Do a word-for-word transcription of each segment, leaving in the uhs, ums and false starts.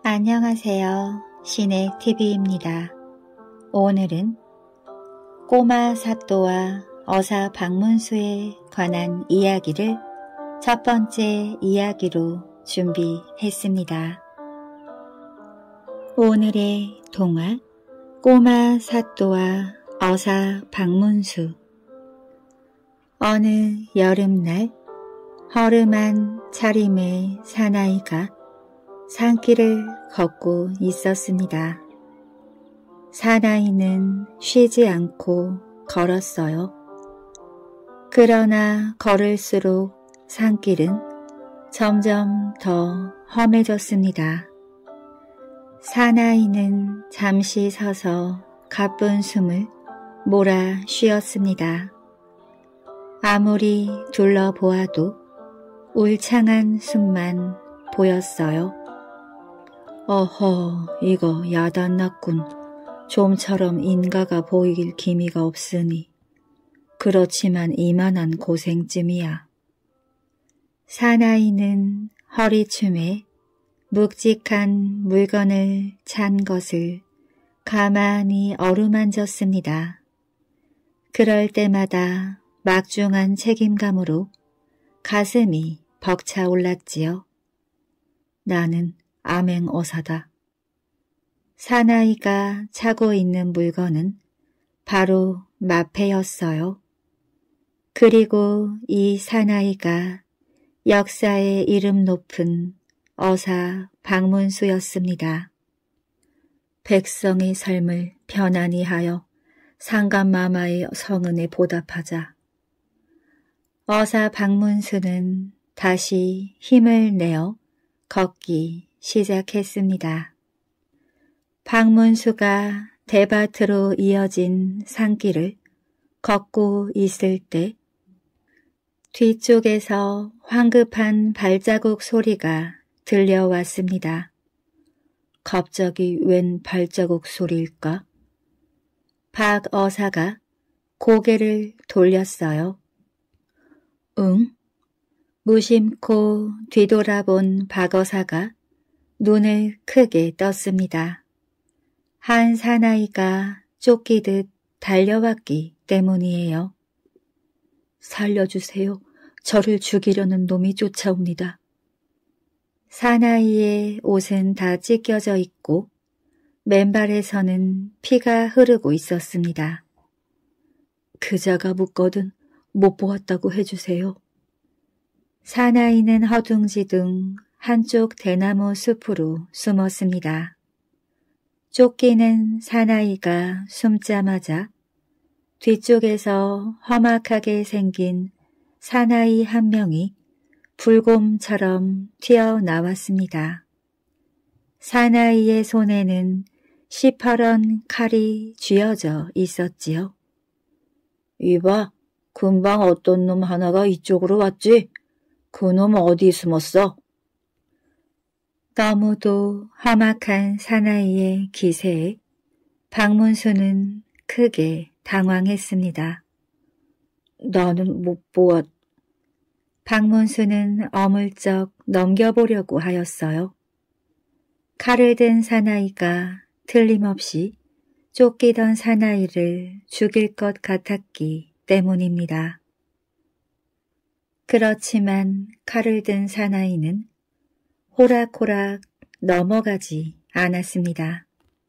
안녕하세요. 신의티비입니다. 오늘은 꼬마 사또와 어사 박문수에 관한 이야기를 첫 번째 이야기로 준비했습니다. 오늘의 동화 꼬마 사또와 어사 박문수. 어느 여름날 허름한 차림의 사나이가 산길을 걷고 있었습니다. 사나이는 쉬지 않고 걸었어요. 그러나 걸을수록 산길은 점점 더 험해졌습니다. 사나이는 잠시 서서 가쁜 숨을 몰아 쉬었습니다. 아무리 둘러보아도 울창한 숲만 보였어요. 어허, 이거 야단났군. 좀처럼 인가가 보이길 기미가 없으니. 그렇지만 이만한 고생쯤이야. 사나이는 허리춤에 묵직한 물건을 찬 것을 가만히 어루만졌습니다. 그럴 때마다 막중한 책임감으로 가슴이 벅차올랐지요. 나는 암행어사다. 사나이가 차고 있는 물건은 바로 마패였어요. 그리고 이 사나이가 역사의 이름 높은 어사 박문수였습니다. 백성의 삶을 편안히 하여 상감마마의 성은에 보답하자. 어사 박문수는 다시 힘을 내어 걷기 시작했습니다. 박문수가 대밭으로 이어진 산길을 걷고 있을 때 뒤쪽에서 황급한 발자국 소리가 들려왔습니다. 갑자기 웬 발자국 소리일까? 박 어사가 고개를 돌렸어요. 응? 무심코 뒤돌아본 박 어사가 눈을 크게 떴습니다. 한 사나이가 쫓기듯 달려왔기 때문이에요. 살려주세요. 저를 죽이려는 놈이 쫓아옵니다. 사나이의 옷은 다 찢겨져 있고 맨발에서는 피가 흐르고 있었습니다. 그자가 묻거든 못 보았다고 해주세요. 사나이는 허둥지둥 한쪽 대나무 숲으로 숨었습니다. 쫓기는 사나이가 숨자마자 뒤쪽에서 험악하게 생긴 사나이 한 명이 불곰처럼 튀어나왔습니다. 사나이의 손에는 시퍼런 칼이 쥐어져 있었지요. 이봐, 금방 어떤 놈 하나가 이쪽으로 왔지? 그놈 어디 숨었어? 너무도 험악한 사나이의 기세에 박문수는 크게 당황했습니다. 나는 못 보았... 박문수는 어물쩍 넘겨보려고 하였어요. 칼을 든 사나이가 틀림없이 쫓기던 사나이를 죽일 것 같았기 때문입니다. 그렇지만 칼을 든 사나이는 호락호락 넘어가지 않았습니다.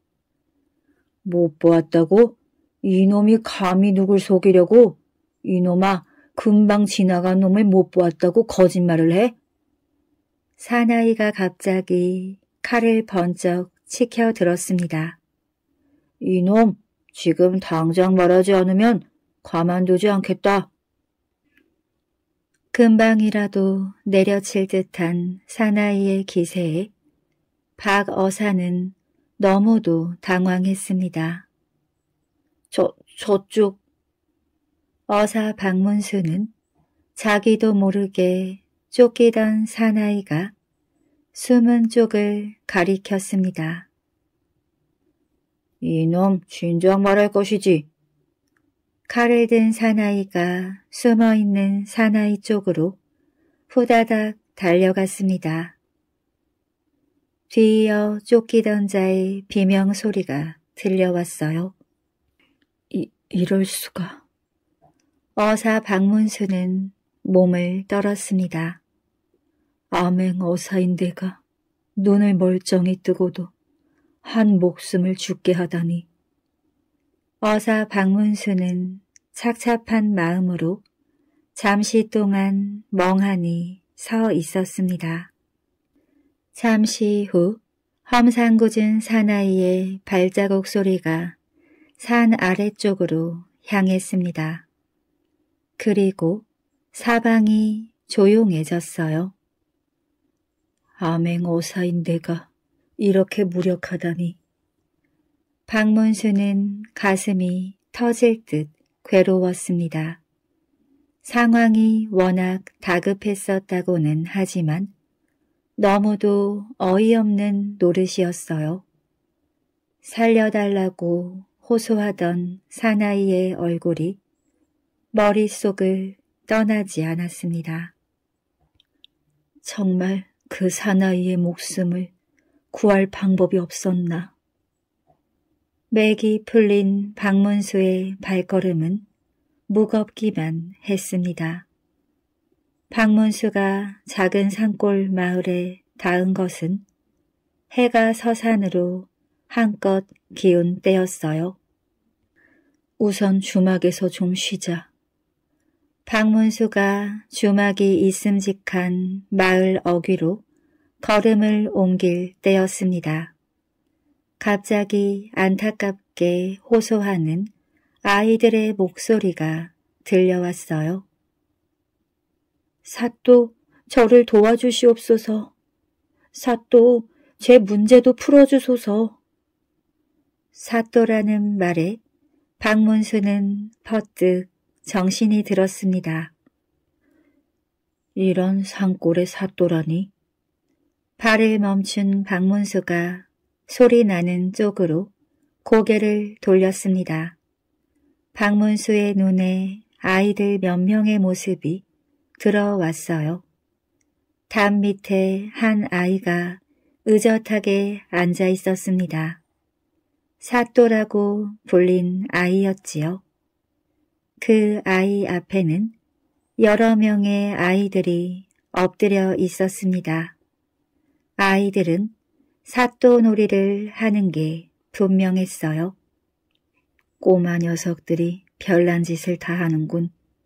못 보았다고? 이놈이 감히 누굴 속이려고? 이놈아, 금방 지나간 놈을 못 보았다고 거짓말을 해? 사나이가 갑자기 칼을 번쩍 치켜들었습니다. 이놈, 지금 당장 말하지 않으면 가만두지 않겠다. 금방이라도 내려칠 듯한 사나이의 기세에 박 어사는 너무도 당황했습니다. 저, 저쪽. 어사 박문수는 자기도 모르게 쫓기던 사나이가 숨은 쪽을 가리켰습니다. 이놈 진작 말할 것이지. 칼을 든 사나이가 숨어있는 사나이 쪽으로 후다닥 달려갔습니다. 뒤이어 쫓기던 자의 비명소리가 들려왔어요. 이, 이럴 수가. 어사 박문수는 몸을 떨었습니다. 암행 어사인데가 눈을 멀쩡히 뜨고도 한 목숨을 죽게 하다니. 어사 박문수는 착잡한 마음으로 잠시 동안 멍하니 서 있었습니다. 잠시 후 험상궂은 사나이의 발자국 소리가 산 아래쪽으로 향했습니다. 그리고 사방이 조용해졌어요. 암행어사인데가 이렇게 무력하다니. 박문수는 가슴이 터질 듯 괴로웠습니다. 상황이 워낙 다급했었다고는 하지만 너무도 어이없는 노릇이었어요. 살려달라고 호소하던 사나이의 얼굴이 머릿속을 떠나지 않았습니다. 정말 그 사나이의 목숨을 구할 방법이 없었나. 맥이 풀린 박문수의 발걸음은 무겁기만 했습니다. 박문수가 작은 산골 마을에 닿은 것은 해가 서산으로 한껏 기운 때였어요. 우선 주막에서 좀 쉬자. 박문수가 주막이 있음직한 마을 어귀로 걸음을 옮길 때였습니다. 갑자기 안타깝게 호소하는 아이들의 목소리가 들려왔어요. 사또, 저를 도와주시옵소서. 사또, 제 문제도 풀어주소서. 사또라는 말에 박문수는 퍼뜩 정신이 들었습니다. 이런 산골의 사또라니. 발을 멈춘 박문수가 소리 나는 쪽으로 고개를 돌렸습니다. 박문수의 눈에 아이들 몇 명의 모습이 들어왔어요. 담 밑에 한 아이가 의젓하게 앉아 있었습니다. 사또라고 불린 아이였지요. 그 아이 앞에는 여러 명의 아이들이 엎드려 있었습니다. 아이들은 사또 놀이를 하는 게 분명했어요. 꼬마 녀석들이 별난 짓을 다 하는군.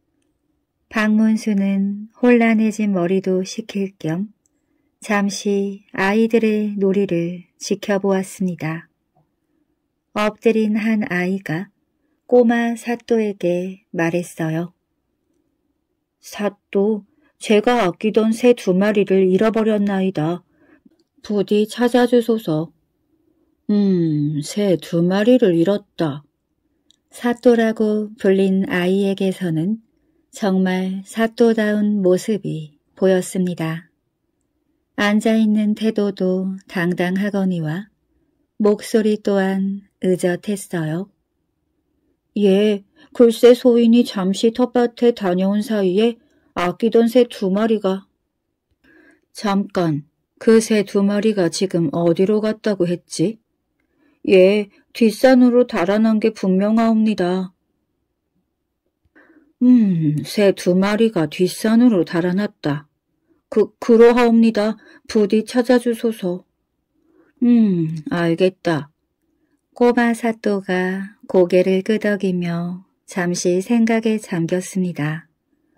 박문수는 혼란해진 머리도 식힐 겸 잠시 아이들의 놀이를 지켜보았습니다. 엎드린 한 아이가 꼬마 사또에게 말했어요. 사또, 제가 아끼던 새 두 마리를 잃어버렸나이다. 부디 찾아주소서. 음, 새 두 마리를 잃었다. 사또라고 불린 아이에게서는 정말 사또다운 모습이 보였습니다. 앉아있는 태도도 당당하거니와 목소리 또한 의젓했어요. 예, 글쎄 소인이 잠시 텃밭에 다녀온 사이에 아끼던 새 두 마리가. 잠깐, 그 새 두 마리가 지금 어디로 갔다고 했지? 예, 뒷산으로 달아난 게 분명하옵니다. 음, 새 두 마리가 뒷산으로 달아났다. 그, 그러하옵니다. 부디 찾아주소서. 음, 알겠다. 꼬마 사또가 고개를 끄덕이며 잠시 생각에 잠겼습니다.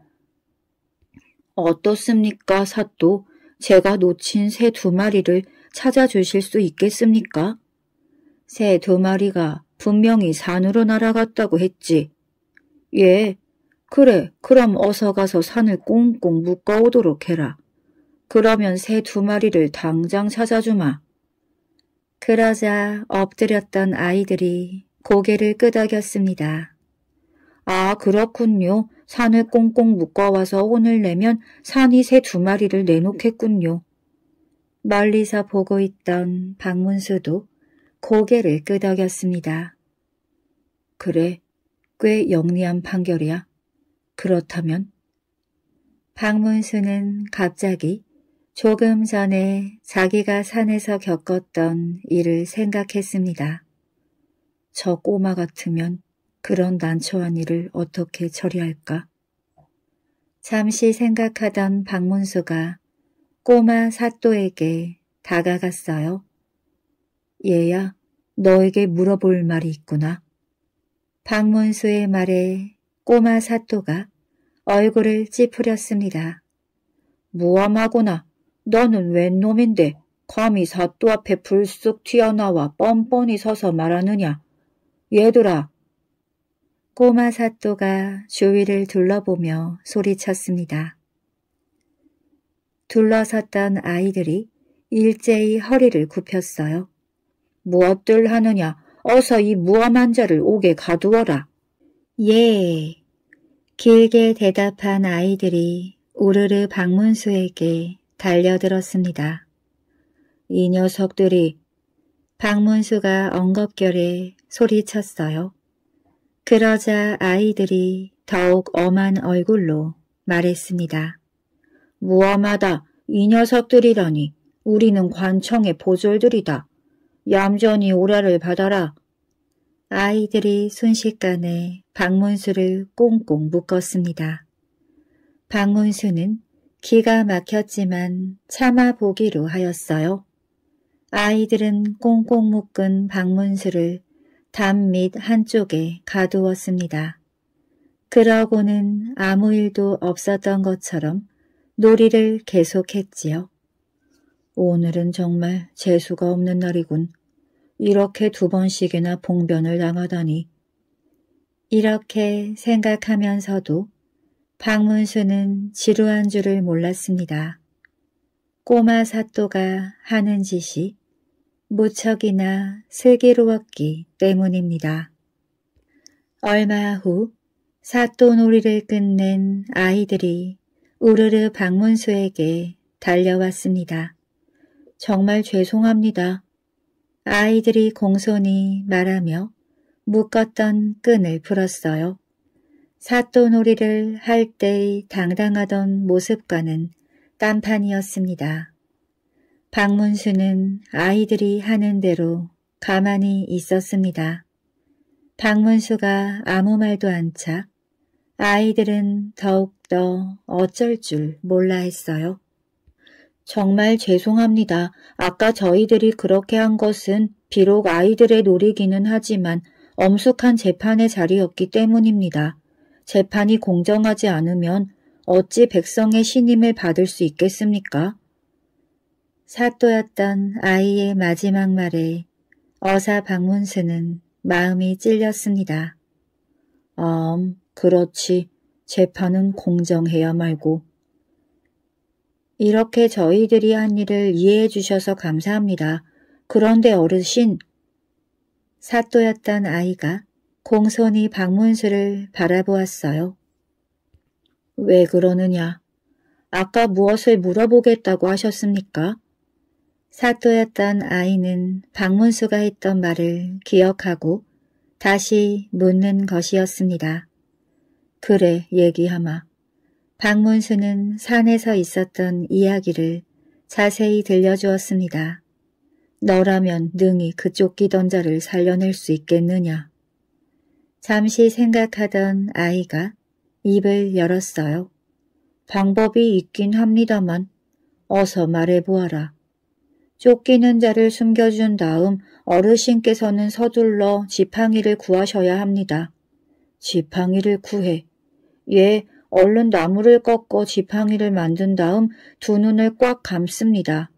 어떻습니까, 사또? 제가 놓친 새 두 마리를 찾아주실 수 있겠습니까? 새 두 마리가 분명히 산으로 날아갔다고 했지. 예, 그래, 그럼 어서 가서 산을 꽁꽁 묶어오도록 해라. 그러면 새 두 마리를 당장 찾아주마. 그러자 엎드렸던 아이들이 고개를 끄덕였습니다. 아, 그렇군요. 산을 꽁꽁 묶어와서 오늘 내면 산이 새 두 마리를 내놓겠군요. 멀리서 보고 있던 박문수도 고개를 끄덕였습니다. 그래, 꽤 영리한 판결이야. 그렇다면? 박문수는 갑자기 조금 전에 자기가 산에서 겪었던 일을 생각했습니다. 저 꼬마 같으면 그런 난처한 일을 어떻게 처리할까? 잠시 생각하던 박문수가 꼬마 사또에게 다가갔어요. 얘야, 너에게 물어볼 말이 있구나. 박문수의 말에 꼬마 사또가 얼굴을 찌푸렸습니다. 무엄하구나. 너는 웬 놈인데 감히 사또 앞에 불쑥 튀어나와 뻔뻔히 서서 말하느냐. 얘들아. 꼬마 사또가 주위를 둘러보며 소리쳤습니다. 둘러섰던 아이들이 일제히 허리를 굽혔어요. 무엇들 하느냐. 어서 이 무엄한 자를 옥에 가두어라. 예. 길게 대답한 아이들이 우르르 박문수에게 달려들었습니다. 이 녀석들이 박문수가 엉겁결에 소리쳤어요. 그러자 아이들이 더욱 엄한 얼굴로 말했습니다. 무엄하다. 이 녀석들이라니. 우리는 관청의 보졸들이다. 얌전히 오라를 받아라. 아이들이 순식간에 박문수를 꽁꽁 묶었습니다. 박문수는 기가 막혔지만 참아보기로 하였어요. 아이들은 꽁꽁 묶은 박문수를 담 밑 한쪽에 가두었습니다. 그러고는 아무 일도 없었던 것처럼 놀이를 계속했지요. 오늘은 정말 재수가 없는 날이군. 이렇게 두 번씩이나 봉변을 당하다니. 이렇게 생각하면서도 박문수는 지루한 줄을 몰랐습니다. 꼬마 사또가 하는 짓이 무척이나 슬기로웠기 때문입니다. 얼마 후 사또 놀이를 끝낸 아이들이 우르르 박문수에게 달려왔습니다. 정말 죄송합니다. 아이들이 공손히 말하며 묶었던 끈을 풀었어요. 사또놀이를 할 때의 당당하던 모습과는 딴판이었습니다. 박문수는 아이들이 하는 대로 가만히 있었습니다. 박문수가 아무 말도 않자 아이들은 더욱더 어쩔 줄 몰라 했어요. 정말 죄송합니다. 아까 저희들이 그렇게 한 것은 비록 아이들의 놀이기는 하지만 엄숙한 재판의 자리였기 때문입니다. 재판이 공정하지 않으면 어찌 백성의 신임을 받을 수 있겠습니까? 사또였던 아이의 마지막 말에 어사 박문수는 마음이 찔렸습니다. 음, 그렇지. 재판은 공정해야 말고. 이렇게 저희들이 한 일을 이해해 주셔서 감사합니다. 그런데 어르신, 사또였던 아이가 공손히 박문수를 바라보았어요. 왜 그러느냐? 아까 무엇을 물어보겠다고 하셨습니까? 사또였던 아이는 박문수가 했던 말을 기억하고 다시 묻는 것이었습니다. 그래, 얘기하마. 박문수는 산에서 있었던 이야기를 자세히 들려주었습니다. 너라면 능히 그 쫓기던 자를 살려낼 수 있겠느냐. 잠시 생각하던 아이가 입을 열었어요. 방법이 있긴 합니다만 어서 말해보아라. 쫓기는 자를 숨겨준 다음 어르신께서는 서둘러 지팡이를 구하셔야 합니다. 지팡이를 구해. 예, 얼른 나무를 꺾어 지팡이를 만든 다음 두 눈을 꽉 감습니다.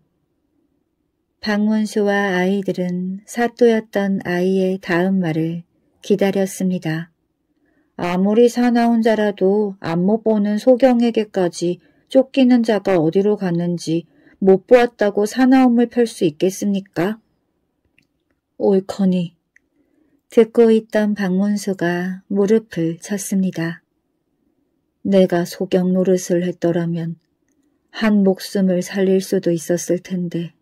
박문수와 아이들은 사또였던 아이의 다음 말을 기다렸습니다. 아무리 사나운 자라도 안못 보는 소경에게까지 쫓기는 자가 어디로 갔는지 못 보았다고 사나움을 펼 수 있겠습니까? 옳거니. 듣고 있던 박문수가 무릎을 쳤습니다. 내가 소경 노릇을 했더라면 한 목숨을 살릴 수도 있었을 텐데.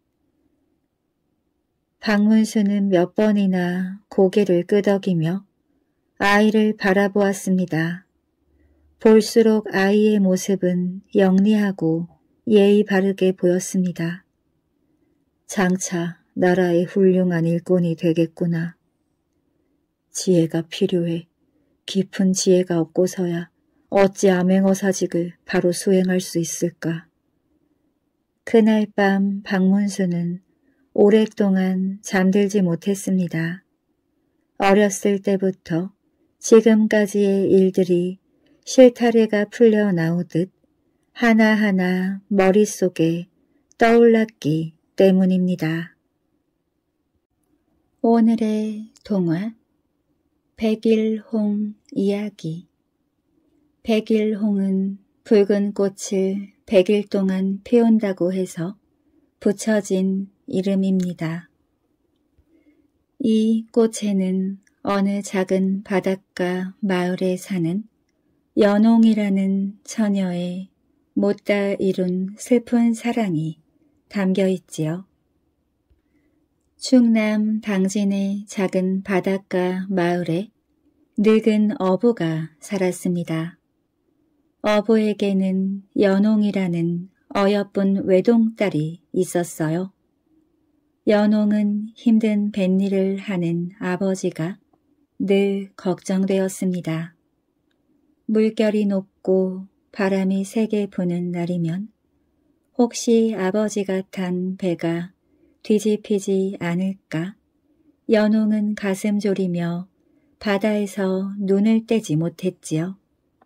박문수는 몇 번이나 고개를 끄덕이며 아이를 바라보았습니다. 볼수록 아이의 모습은 영리하고 예의 바르게 보였습니다. 장차 나라의 훌륭한 일꾼이 되겠구나. 지혜가 필요해. 깊은 지혜가 없고서야 어찌 암행어사직을 바로 수행할 수 있을까. 그날 밤 박문수는 오랫동안 잠들지 못했습니다. 어렸을 때부터 지금까지의 일들이 실타래가 풀려 나오듯 하나하나 머릿속에 떠올랐기 때문입니다. 오늘의 동화 백일홍 이야기. 백일홍은 붉은 꽃을 백일 동안 피운다고 해서 붙여진 이름입니다. 이 꽃에는 어느 작은 바닷가 마을에 사는 연홍이라는 처녀의 못다 이룬 슬픈 사랑이 담겨 있지요. 충남 당진의 작은 바닷가 마을에 늙은 어부가 살았습니다. 어부에게는 연홍이라는 어여쁜 외동딸이 있었어요. 연홍은 힘든 뱃일을 하는 아버지가 늘 걱정되었습니다. 물결이 높고 바람이 세게 부는 날이면 혹시 아버지가 탄 배가 뒤집히지 않을까? 연홍은 가슴 졸이며 바다에서 눈을 떼지 못했지요.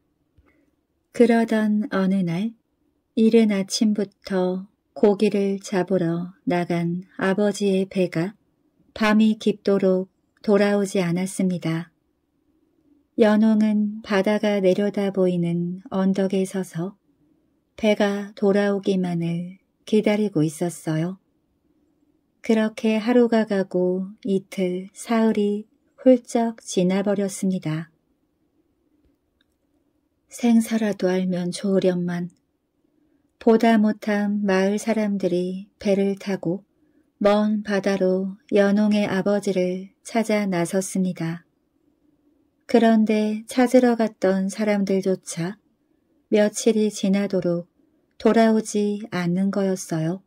그러던 어느 날 이른 아침부터 고기를 잡으러 나간 아버지의 배가 밤이 깊도록 돌아오지 않았습니다. 연홍은 바다가 내려다 보이는 언덕에 서서 배가 돌아오기만을 기다리고 있었어요. 그렇게 하루가 가고 이틀, 사흘이 훌쩍 지나버렸습니다. 생사라도 알면 좋으련만. 보다 못한 마을 사람들이 배를 타고 먼 바다로 연홍의 아버지를 찾아 나섰습니다. 그런데 찾으러 갔던 사람들조차 며칠이 지나도록 돌아오지 않는 거였어요.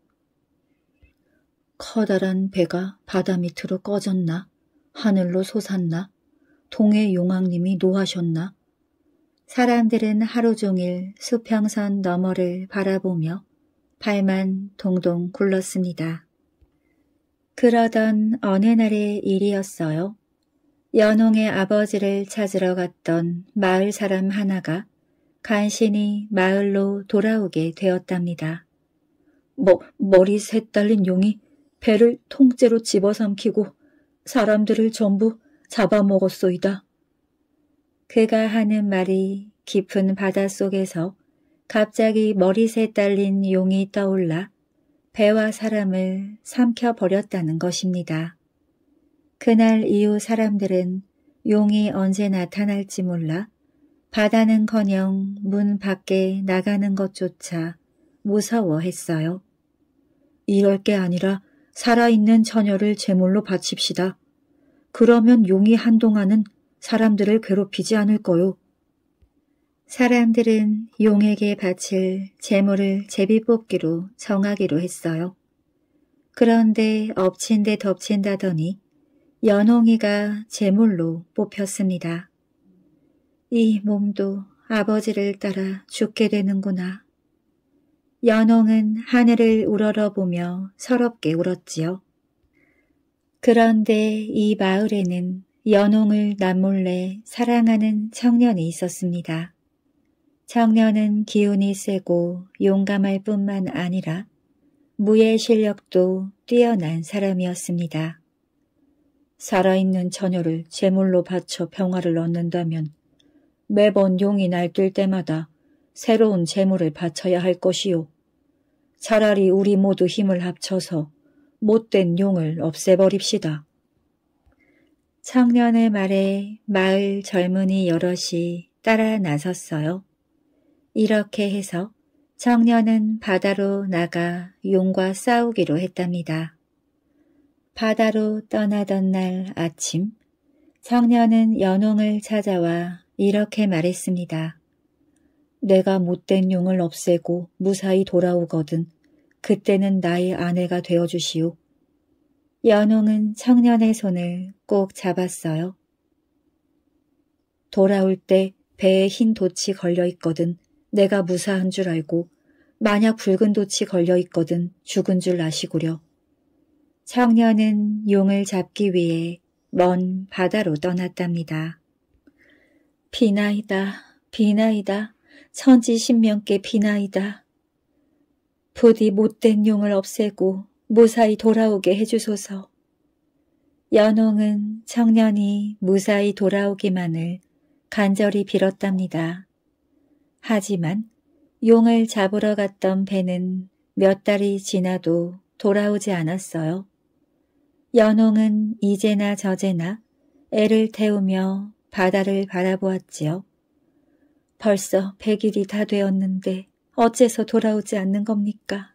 커다란 배가 바다 밑으로 꺼졌나? 하늘로 솟았나? 동해 용왕님이 노하셨나? 사람들은 하루 종일 수평선 너머를 바라보며 발만 동동 굴렀습니다. 그러던 어느 날의 일이었어요. 연홍의 아버지를 찾으러 갔던 마을 사람 하나가 간신히 마을로 돌아오게 되었답니다. 뭐, 머리 셋 달린 용이 배를 통째로 집어삼키고 사람들을 전부 잡아먹었소이다. 그가 하는 말이 깊은 바닷속에서 갑자기 머리새 딸린 용이 떠올라 배와 사람을 삼켜버렸다는 것입니다. 그날 이후 사람들은 용이 언제 나타날지 몰라 바다는커녕 문 밖에 나가는 것조차 무서워했어요. 이럴 게 아니라 살아있는 처녀를 제물로 바칩시다. 그러면 용이 한동안은 사람들을 괴롭히지 않을 거요. 사람들은 용에게 바칠 제물을 제비뽑기로 정하기로 했어요. 그런데 엎친 데 덮친다더니 연홍이가 제물로 뽑혔습니다. 이 몸도 아버지를 따라 죽게 되는구나. 연홍은 하늘을 우러러보며 서럽게 울었지요. 그런데 이 마을에는 연홍을 남몰래 사랑하는 청년이 있었습니다. 청년은 기운이 세고 용감할 뿐만 아니라 무예 실력도 뛰어난 사람이었습니다. 살아있는 처녀를 제물로 바쳐 평화를 얻는다면 매번 용이 날뛸 때마다 새로운 제물을 바쳐야 할 것이요. 차라리 우리 모두 힘을 합쳐서 못된 용을 없애버립시다. 청년의 말에 마을 젊은이 여럿이 따라 나섰어요. 이렇게 해서 청년은 바다로 나가 용과 싸우기로 했답니다. 바다로 떠나던 날 아침, 청년은 연홍을 찾아와 이렇게 말했습니다. 내가 못된 용을 없애고 무사히 돌아오거든 그때는 나의 아내가 되어주시오. 연홍은 청년의 손을 꼭 잡았어요. 돌아올 때 배에 흰 돛이 걸려있거든 내가 무사한 줄 알고 만약 붉은 돛이 걸려있거든 죽은 줄 아시구려. 청년은 용을 잡기 위해 먼 바다로 떠났답니다. 비나이다, 비나이다, 천지신명께 비나이다. 부디 못된 용을 없애고 무사히 돌아오게 해주소서. 연홍은 청년이 무사히 돌아오기만을 간절히 빌었답니다. 하지만 용을 잡으러 갔던 배는 몇 달이 지나도 돌아오지 않았어요. 연홍은 이제나 저제나 애를 태우며 바다를 바라보았지요. 벌써 백일이 다 되었는데 어째서 돌아오지 않는 겁니까?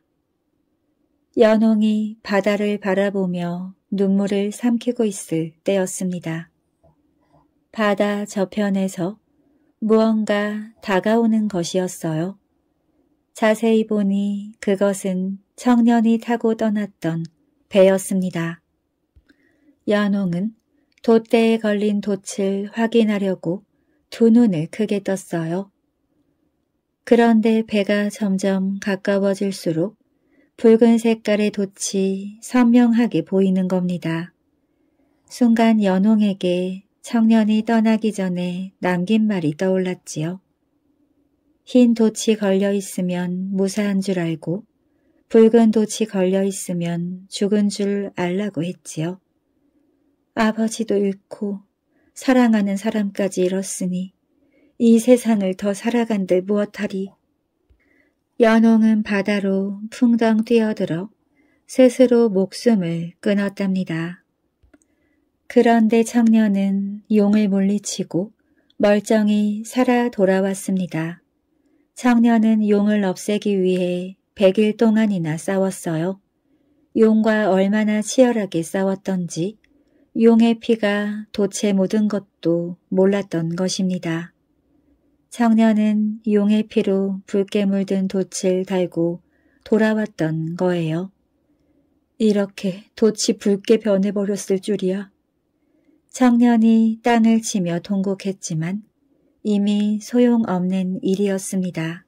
연홍이 바다를 바라보며 눈물을 삼키고 있을 때였습니다. 바다 저편에서 무언가 다가오는 것이었어요. 자세히 보니 그것은 청년이 타고 떠났던 배였습니다. 연홍은 돛대에 걸린 돛을 확인하려고 두 눈을 크게 떴어요. 그런데 배가 점점 가까워질수록 붉은 색깔의 돛이 선명하게 보이는 겁니다. 순간 연홍에게 청년이 떠나기 전에 남긴 말이 떠올랐지요. 흰 돛이 걸려있으면 무사한 줄 알고 붉은 돛이 걸려있으면 죽은 줄 알라고 했지요. 아버지도 잃고 사랑하는 사람까지 잃었으니 이 세상을 더 살아간들 무엇하리. 연홍은 바다로 풍덩 뛰어들어 스스로 목숨을 끊었답니다. 그런데 청년은 용을 물리치고 멀쩡히 살아 돌아왔습니다. 청년은 용을 없애기 위해 백일 동안이나 싸웠어요. 용과 얼마나 치열하게 싸웠던지 용의 피가 돛에 묻은 것도 몰랐던 것입니다. 청년은 용의 피로 붉게 물든 돛을 달고 돌아왔던 거예요. 이렇게 돛이 붉게 변해버렸을 줄이야. 청년이 땅을 치며 통곡했지만 이미 소용없는 일이었습니다.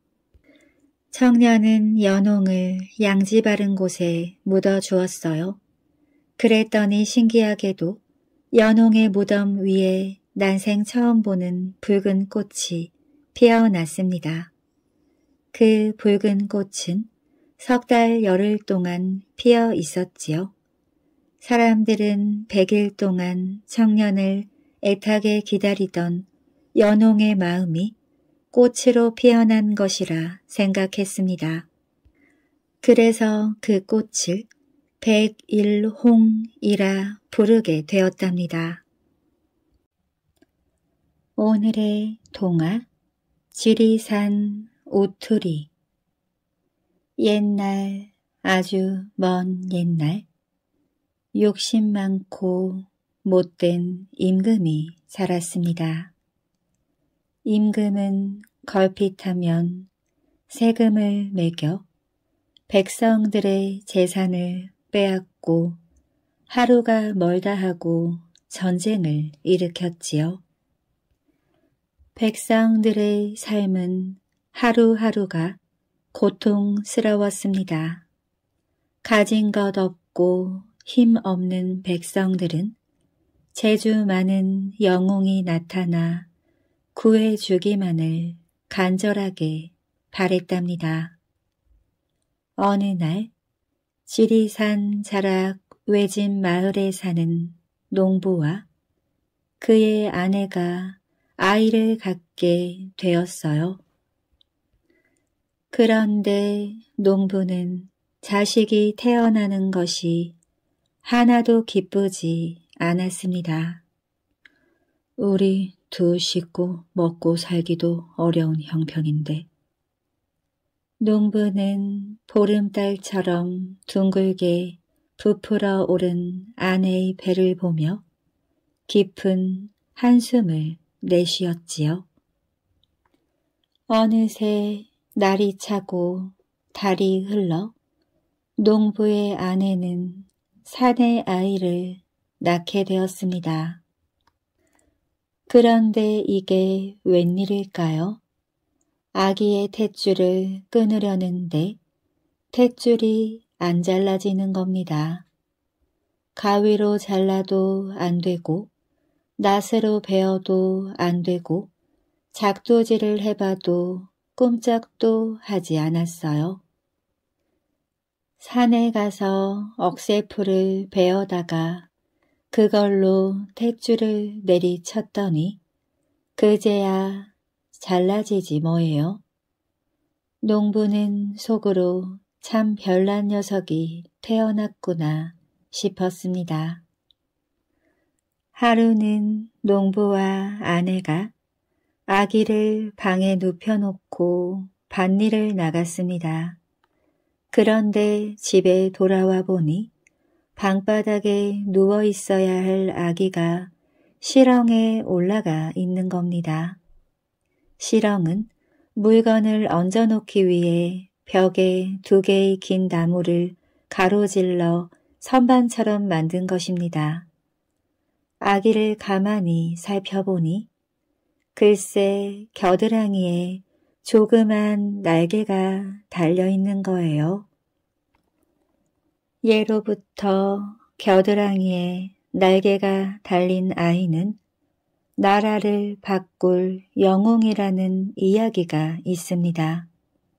청년은 연홍을 양지 바른 곳에 묻어주었어요. 그랬더니 신기하게도 연홍의 무덤 위에 난생 처음 보는 붉은 꽃이 피어났습니다. 그 붉은 꽃은 석 달 열흘 동안 피어 있었지요. 사람들은 백일 동안 청년을 애타게 기다리던 연홍의 마음이 꽃으로 피어난 것이라 생각했습니다. 그래서 그 꽃을 백일홍이라 부르게 되었답니다. 오늘의 동화 지리산 오투리. 옛날, 아주 먼 옛날, 욕심 많고 못된 임금이 살았습니다. 임금은 걸핏하면 세금을 매겨 백성들의 재산을 빼앗고 하루가 멀다 하고 전쟁을 일으켰지요. 백성들의 삶은 하루하루가 고통스러웠습니다. 가진 것 없고 힘 없는 백성들은 재주 많은 영웅이 나타나 구해주기만을 간절하게 바랬답니다. 어느 날 지리산 자락 외진 마을에 사는 농부와 그의 아내가 아이를 갖게 되었어요. 그런데 농부는 자식이 태어나는 것이 하나도 기쁘지 않았습니다. 우리 두 식구 먹고 살기도 어려운 형편인데 농부는 보름달처럼 둥글게 부풀어 오른 아내의 배를 보며 깊은 한숨을 내쉬었지요. 어느새 날이 차고 달이 흘러 농부의 아내는 사내 아이를 낳게 되었습니다. 그런데 이게 웬일일까요? 아기의 탯줄을 끊으려는데 탯줄이 안 잘라지는 겁니다. 가위로 잘라도 안 되고 낫으로 베어도 안 되고 작두질을 해봐도 꼼짝도 하지 않았어요. 산에 가서 억새풀을 베어다가 그걸로 탯줄을 내리쳤더니 그제야 잘라지지 뭐예요. 농부는 속으로 참 별난 녀석이 태어났구나 싶었습니다. 하루는 농부와 아내가 아기를 방에 눕혀놓고 밭일을 나갔습니다. 그런데 집에 돌아와 보니 방바닥에 누워 있어야 할 아기가 시렁에 올라가 있는 겁니다. 시렁은 물건을 얹어놓기 위해 벽에 두 개의 긴 나무를 가로질러 선반처럼 만든 것입니다. 아기를 가만히 살펴보니 글쎄 겨드랑이에 조그만 날개가 달려있는 거예요. 예로부터 겨드랑이에 날개가 달린 아이는 나라를 바꿀 영웅이라는 이야기가 있습니다.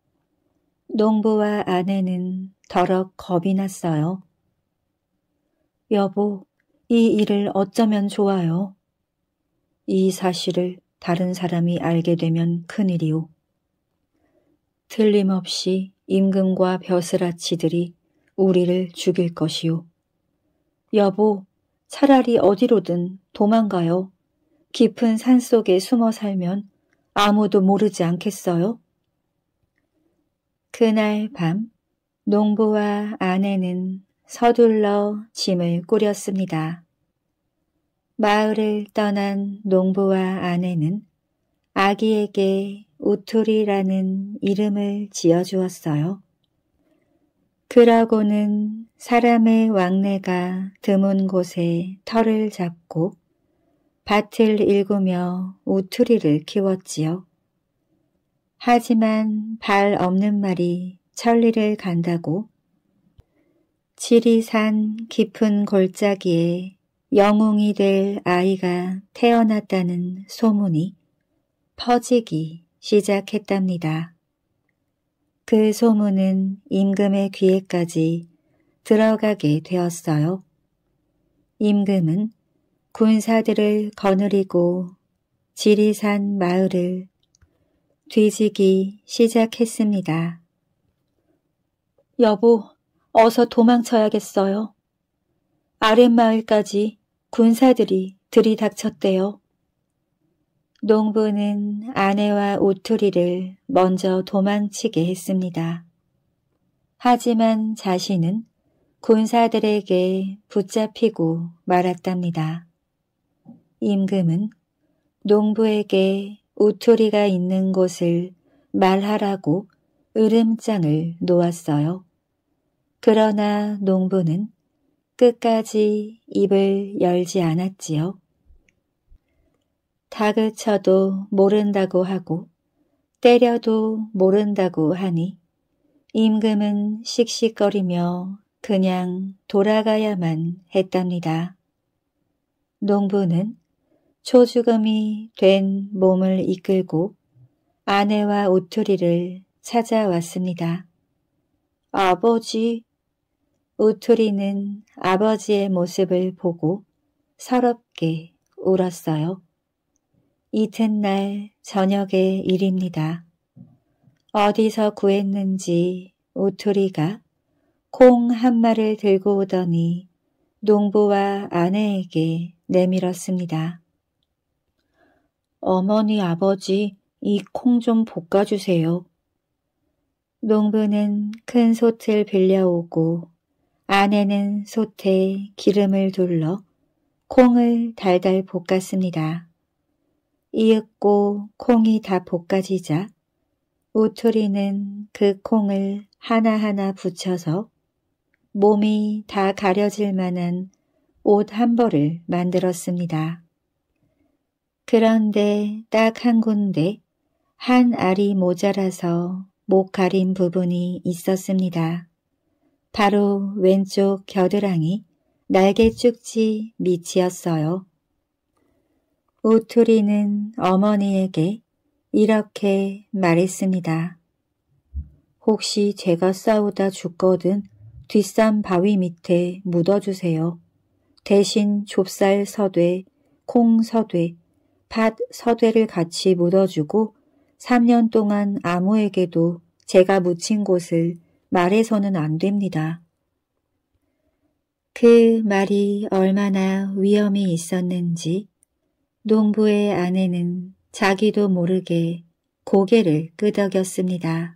농부와 아내는 더럭 겁이 났어요. 여보, 이 일을 어쩌면 좋아요. 이 사실을 다른 사람이 알게 되면 큰일이오. 틀림없이 임금과 벼슬아치들이 우리를 죽일 것이오. 여보, 차라리 어디로든 도망가요. 깊은 산속에 숨어 살면 아무도 모르지 않겠어요? 그날 밤 농부와 아내는 서둘러 짐을 꾸렸습니다. 마을을 떠난 농부와 아내는 아기에게 우투리라는 이름을 지어주었어요. 그러고는 사람의 왕래가 드문 곳에 터를 잡고 밭을 일구며 우투리를 키웠지요. 하지만 발 없는 말이 천리를 간다고 지리산 깊은 골짜기에 영웅이 될 아이가 태어났다는 소문이 퍼지기 시작했답니다. 그 소문은 임금의 귀에까지 들어가게 되었어요. 임금은 군사들을 거느리고 지리산 마을을 뒤지기 시작했습니다. 여보, 어서 도망쳐야겠어요. 아랫마을까지 군사들이 들이닥쳤대요. 농부는 아내와 우투리를 먼저 도망치게 했습니다. 하지만 자신은 군사들에게 붙잡히고 말았답니다. 임금은 농부에게 우투리가 있는 곳을 말하라고 으름장을 놓았어요. 그러나 농부는 끝까지 입을 열지 않았지요. 다그쳐도 모른다고 하고 때려도 모른다고 하니 임금은 씩씩거리며 그냥 돌아가야만 했답니다. 농부는 초죽음이 된 몸을 이끌고 아내와 우투리를 찾아왔습니다. 아버지. 우투리는 아버지의 모습을 보고 서럽게 울었어요. 이튿날 저녁의 일입니다. 어디서 구했는지 우투리가 콩 한 마를 들고 오더니 농부와 아내에게 내밀었습니다. 어머니, 아버지, 이 콩 좀 볶아주세요. 농부는 큰 솥을 빌려오고 아내는 솥에 기름을 둘러 콩을 달달 볶았습니다. 이윽고 콩이 다 볶아지자 우투리는 그 콩을 하나하나 붙여서 몸이 다 가려질 만한 옷 한 벌을 만들었습니다. 그런데 딱 한 군데 한 알이 모자라서 목 가린 부분이 있었습니다. 바로 왼쪽 겨드랑이 날개 쭉지 밑이었어요. 우투리는 어머니에게 이렇게 말했습니다. 혹시 제가 싸우다 죽거든 뒷산 바위 밑에 묻어주세요. 대신 좁쌀 서되, 콩 서되, 팥 서되를 같이 묻어주고 삼 년 동안 아무에게도 제가 묻힌 곳을 말해서는 안 됩니다. 그 말이 얼마나 위험이 있었는지 농부의 아내는 자기도 모르게 고개를 끄덕였습니다.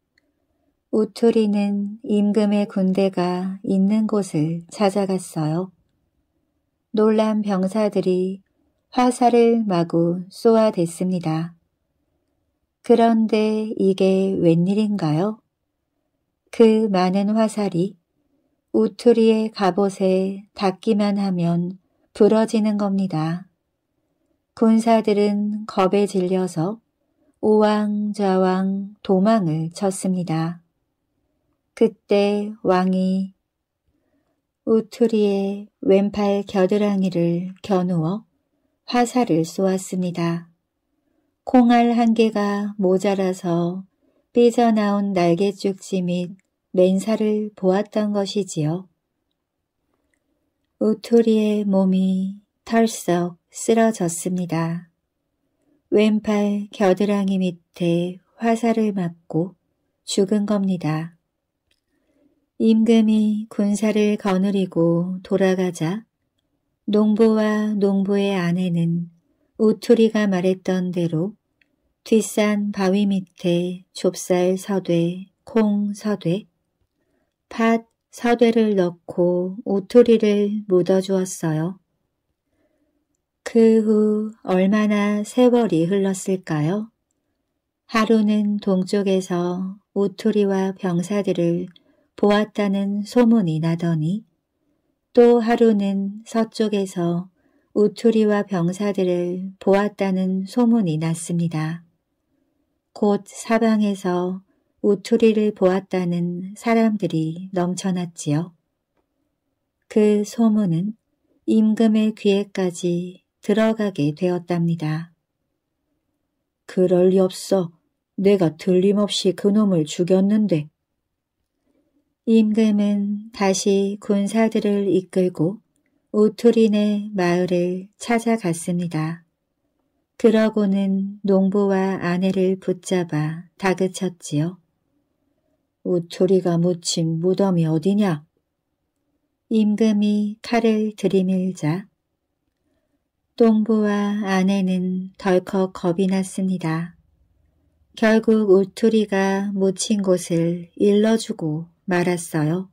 우투리는 임금의 군대가 있는 곳을 찾아갔어요. 놀란 병사들이 화살을 마구 쏘아댔습니다. 그런데 이게 웬일인가요? 그 많은 화살이 우투리의 갑옷에 닿기만 하면 부러지는 겁니다. 군사들은 겁에 질려서 우왕좌왕 도망을 쳤습니다. 그때 왕이 우투리의 왼팔 겨드랑이를 겨누어 화살을 쏘았습니다. 콩알 한 개가 모자라서 삐져나온 날개쭉지 및 맨살을 보았던 것이지요. 우투리의 몸이 털썩 쓰러졌습니다. 왼팔 겨드랑이 밑에 화살을 맞고 죽은 겁니다. 임금이 군사를 거느리고 돌아가자 농부와 농부의 아내는 우투리가 말했던 대로 뒷산 바위 밑에 좁쌀 서되, 콩 서되, 팥 서되를 넣고 우투리를 묻어주었어요. 그 후 얼마나 세월이 흘렀을까요? 하루는 동쪽에서 우투리와 병사들을 보았다는 소문이 나더니 또 하루는 서쪽에서 우투리와 병사들을 보았다는 소문이 났습니다. 곧 사방에서 우투리를 보았다는 사람들이 넘쳐났지요. 그 소문은 임금의 귀에까지 들어가게 되었답니다. 그럴 리 없어. 내가 틀림없이 그놈을 죽였는데. 임금은 다시 군사들을 이끌고 우투리네 마을을 찾아갔습니다. 그러고는 농부와 아내를 붙잡아 다그쳤지요. 우투리가 묻힌 무덤이 어디냐? 임금이 칼을 들이밀자 농부와 아내는 덜컥 겁이 났습니다. 결국 우투리가 묻힌 곳을 일러주고 말았어요.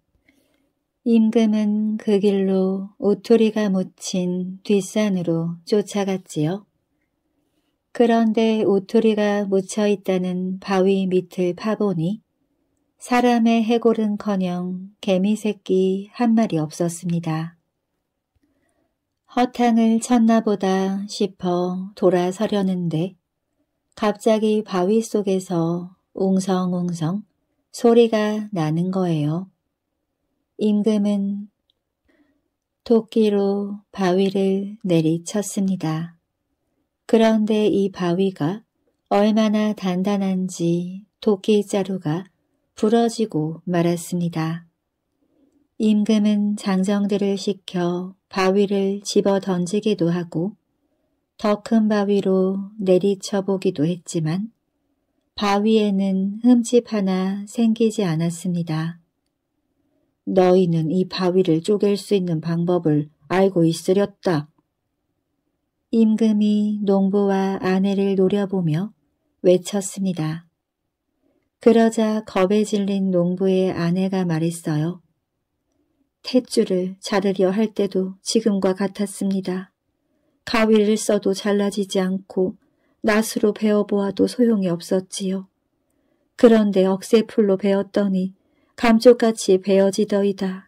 임금은 그 길로 우투리가 묻힌 뒷산으로 쫓아갔지요. 그런데 우투리가 묻혀 있다는 바위 밑을 파보니 사람의 해골은커녕 개미 새끼 한 마리 없었습니다. 허탕을 쳤나 보다 싶어 돌아서려는데 갑자기 바위 속에서 웅성웅성 소리가 나는 거예요. 임금은 도끼로 바위를 내리쳤습니다. 그런데 이 바위가 얼마나 단단한지 도끼자루가 부러지고 말았습니다. 임금은 장정들을 시켜 바위를 집어 던지기도 하고 더 큰 바위로 내리쳐보기도 했지만 바위에는 흠집 하나 생기지 않았습니다. 너희는 이 바위를 쪼갤 수 있는 방법을 알고 있으렸다. 임금이 농부와 아내를 노려보며 외쳤습니다. 그러자 겁에 질린 농부의 아내가 말했어요. 탯줄을 자르려 할 때도 지금과 같았습니다. 가위를 써도 잘라지지 않고 낫으로 베어보아도 소용이 없었지요. 그런데 억새풀로 베었더니 감쪽같이 베어지더이다.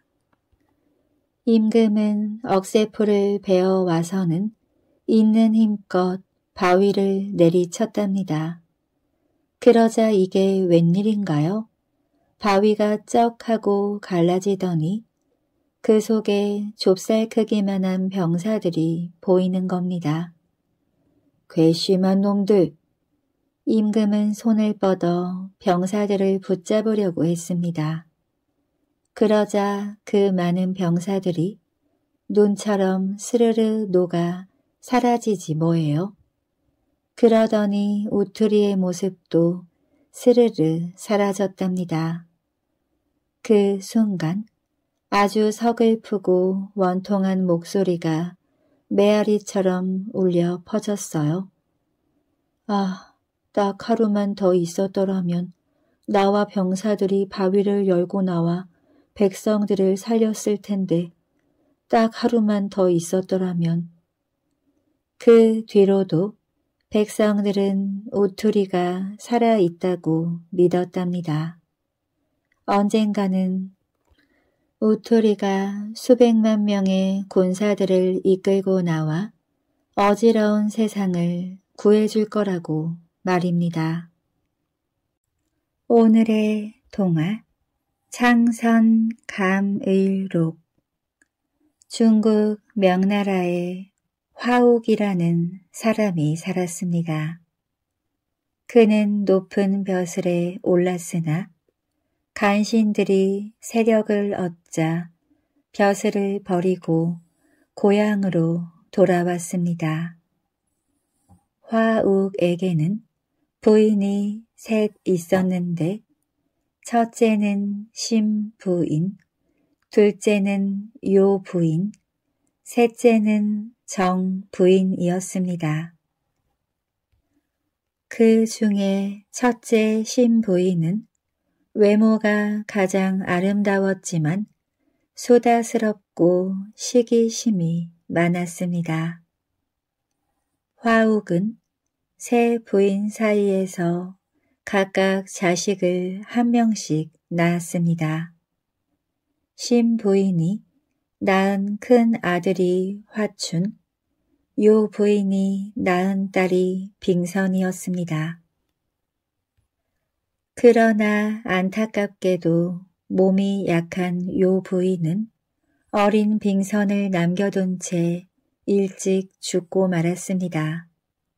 임금은 억새풀을 베어 와서는 있는 힘껏 바위를 내리쳤답니다. 그러자 이게 웬일인가요? 바위가 쩍 하고 갈라지더니 그 속에 좁쌀 크기만한 병사들이 보이는 겁니다. 괘씸한 놈들! 임금은 손을 뻗어 병사들을 붙잡으려고 했습니다. 그러자 그 많은 병사들이 눈처럼 스르르 녹아 사라지지 뭐예요. 그러더니 우투리의 모습도 스르르 사라졌답니다. 그 순간 아주 서글프고 원통한 목소리가 메아리처럼 울려 퍼졌어요. 아, 딱 하루만 더 있었더라면 나와 병사들이 바위를 열고 나와 백성들을 살렸을 텐데 딱 하루만 더 있었더라면. 그 뒤로도 백성들은 우투리가 살아있다고 믿었답니다. 언젠가는 우투리가 수백만 명의 군사들을 이끌고 나와 어지러운 세상을 구해줄 거라고 말입니다. 오늘의 동화 창선감의록. 중국 명나라에 화욱이라는 사람이 살았습니다. 그는 높은 벼슬에 올랐으나 간신들이 세력을 얻자 벼슬을 버리고 고향으로 돌아왔습니다. 화욱에게는 부인이 셋 있었는데 첫째는 심부인, 둘째는 요부인, 셋째는 정부인이었습니다. 그 중에 첫째 심부인은 외모가 가장 아름다웠지만 수다스럽고 시기심이 많았습니다. 화욱은 세 부인 사이에서 각각 자식을 한 명씩 낳았습니다. 심부인이 낳은 큰 아들이 화춘, 요 부인이 낳은 딸이 빙선이었습니다. 그러나 안타깝게도 몸이 약한 요 부인은 어린 빙선을 남겨둔 채 일찍 죽고 말았습니다.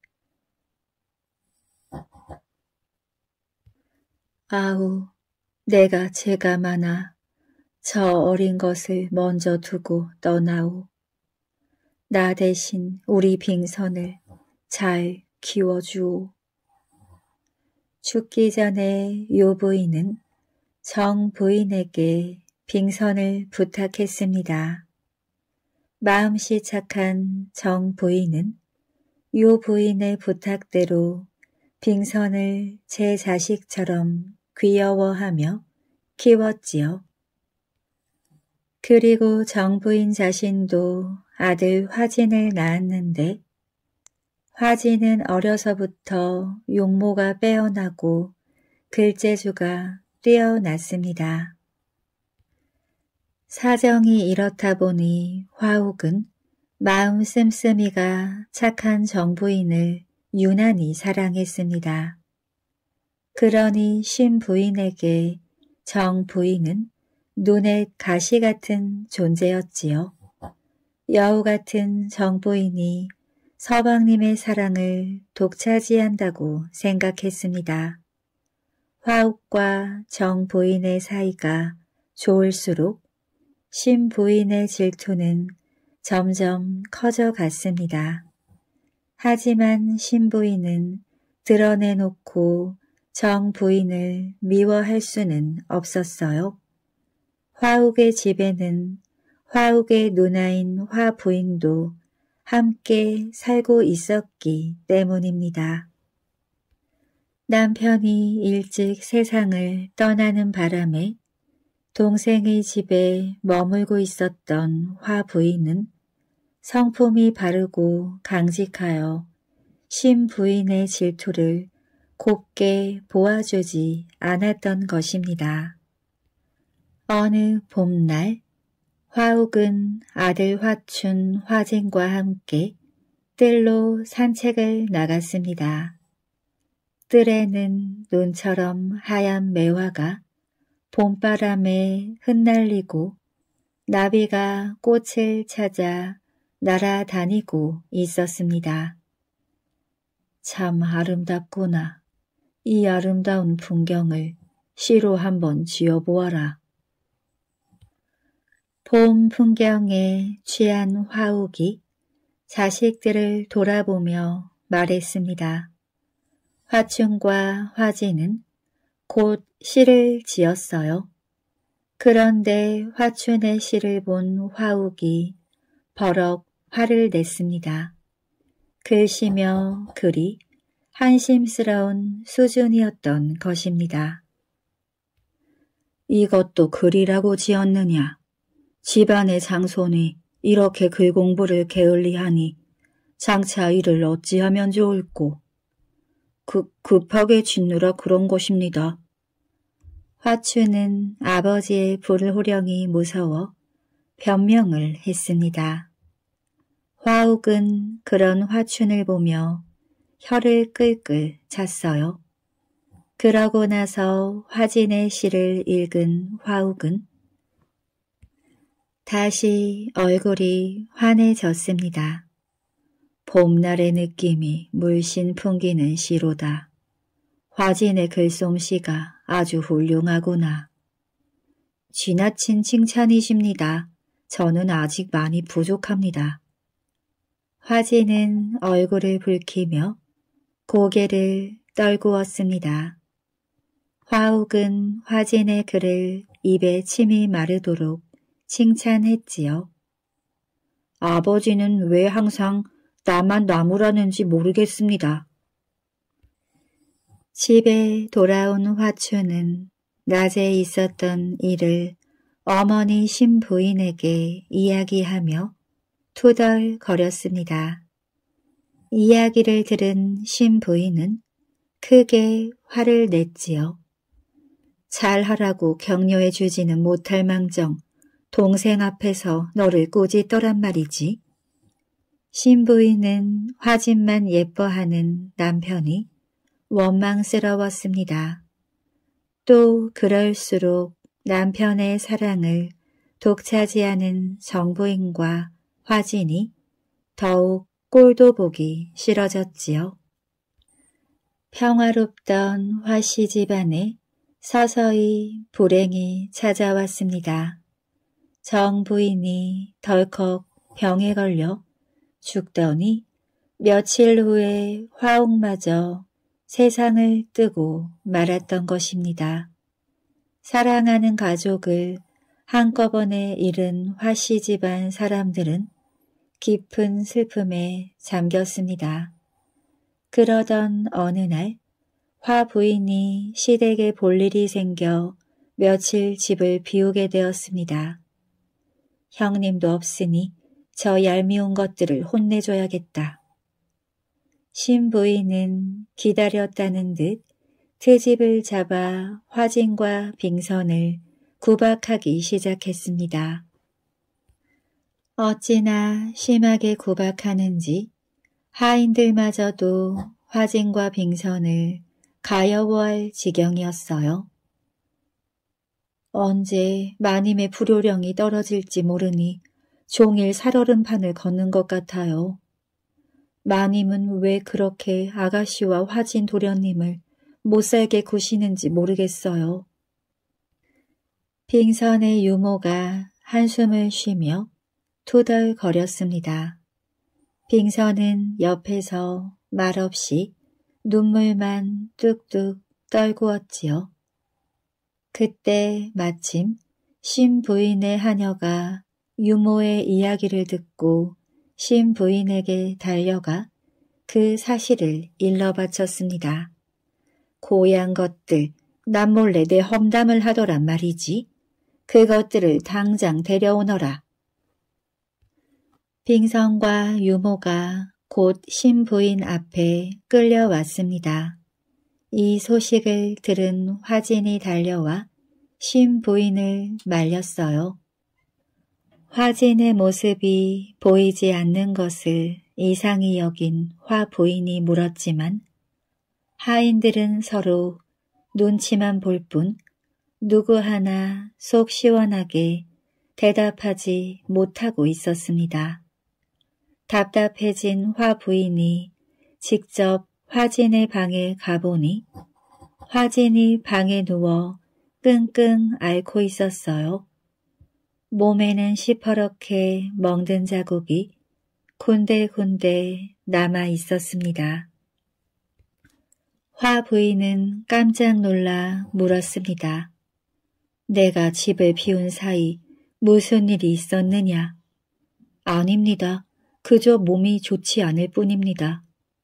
아우, 내가 죄가 많아 저 어린 것을 먼저 두고 떠나오. 나 대신 우리 빙선을 잘 키워주오. 죽기 전에 요 부인은 정 부인에게 빙선을 부탁했습니다. 마음씨 착한 정 부인은 요 부인의 부탁대로 빙선을 제 자식처럼 귀여워하며 키웠지요. 그리고 정 부인 자신도 아들 화진을 낳았는데 화진은 어려서부터 용모가 빼어나고 글재주가 뛰어났습니다. 사정이 이렇다 보니 화욱은 마음 씀씀이가 착한 정부인을 유난히 사랑했습니다. 그러니 신부인에게 정부인은 눈에 가시 같은 존재였지요. 여우 같은 정부인이 서방님의 사랑을 독차지한다고 생각했습니다. 화욱과 정부인의 사이가 좋을수록 신부인의 질투는 점점 커져갔습니다. 하지만 신부인은 드러내놓고 정부인을 미워할 수는 없었어요. 화욱의 집에는 화욱의 누나인 화부인도 함께 살고 있었기 때문입니다. 남편이 일찍 세상을 떠나는 바람에 동생의 집에 머물고 있었던 화부인은 성품이 바르고 강직하여 신부인의 질투를 곱게 보아주지 않았던 것입니다. 어느 봄날 화욱은 아들 화춘, 화진과 함께 뜰로 산책을 나갔습니다. 뜰에는 눈처럼 하얀 매화가 봄바람에 흩날리고 나비가 꽃을 찾아 날아다니고 있었습니다. 참 아름답구나. 이 아름다운 풍경을 시로 한번 지어보아라. 봄 풍경에 취한 화욱이 자식들을 돌아보며 말했습니다. 화춘과 화진은 곧 시를 지었어요. 그런데 화춘의 시를 본 화욱이 버럭 화를 냈습니다. 글씨며 글이 한심스러운 수준이었던 것입니다. 이것도 글이라고 지었느냐? 집안의 장손이 이렇게 글 공부를 게을리하니 장차 이를 어찌하면 좋을꼬. 그, 급하게 짓느라 그런 것입니다. 화춘은 아버지의 불호령이 무서워 변명을 했습니다. 화욱은 그런 화춘을 보며 혀를 끌끌 찼어요. 그러고 나서 화진의 시를 읽은 화욱은 다시 얼굴이 환해졌습니다. 봄날의 느낌이 물씬 풍기는 시로다. 화진의 글솜씨가 아주 훌륭하구나. 지나친 칭찬이십니다. 저는 아직 많이 부족합니다. 화진은 얼굴을 붉히며 고개를 떨구었습니다. 화욱은 화진의 글을 입에 침이 마르도록 칭찬했지요. 아버지는 왜 항상 나만 나무라는지 모르겠습니다. 집에 돌아온 화춘은 낮에 있었던 일을 어머니 신부인에게 이야기하며 투덜거렸습니다. 이야기를 들은 신부인은 크게 화를 냈지요. 잘하라고 격려해 주지는 못할 망정 동생 앞에서 너를 꾸짖더란 말이지. 신부인은 화진만 예뻐하는 남편이 원망스러웠습니다. 또 그럴수록 남편의 사랑을 독차지하는 정부인과 화진이 더욱 꼴도 보기 싫어졌지요. 평화롭던 화씨 집안에 서서히 불행이 찾아왔습니다. 정부인이 덜컥 병에 걸려 죽더니 며칠 후에 화욱마저 세상을 뜨고 말았던 것입니다. 사랑하는 가족을 한꺼번에 잃은 화씨 집안 사람들은 깊은 슬픔에 잠겼습니다. 그러던 어느 날 화 부인이 시댁에 볼 일이 생겨 며칠 집을 비우게 되었습니다. 형님도 없으니 저 얄미운 것들을 혼내줘야겠다. 신부인은 기다렸다는 듯 트집을 잡아 화진과 빙선을 구박하기 시작했습니다. 어찌나 심하게 구박하는지 하인들마저도 화진과 빙선을 가여워할 지경이었어요. 언제 마님의 불효령이 떨어질지 모르니 종일 살얼음판을 걷는 것 같아요. 마님은 왜 그렇게 아가씨와 화진 도련님을 못살게 구시는지 모르겠어요. 빙선의 유모가 한숨을 쉬며 투덜거렸습니다. 빙선은 옆에서 말없이 눈물만 뚝뚝 떨구었지요. 그때 마침 신부인의 하녀가 유모의 이야기를 듣고 신부인에게 달려가 그 사실을 일러 바쳤습니다. 고얀 것들, 남몰래 내 험담을 하더란 말이지. 그것들을 당장 데려오너라. 빙선과 유모가 곧 신부인 앞에 끌려왔습니다. 이 소식을 들은 화진이 달려와 신 부인을 말렸어요. 화진의 모습이 보이지 않는 것을 이상히 여긴 화 부인이 물었지만 하인들은 서로 눈치만 볼 뿐 누구 하나 속 시원하게 대답하지 못하고 있었습니다. 답답해진 화 부인이 직접 화진의 방에 가보니 화진이 방에 누워 끙끙 앓고 있었어요. 몸에는 시퍼렇게 멍든 자국이 군데군데 남아 있었습니다. 화 부인은 깜짝 놀라 물었습니다. 내가 집을 비운 사이 무슨 일이 있었느냐? 아닙니다. 그저 몸이 좋지 않을 뿐입니다.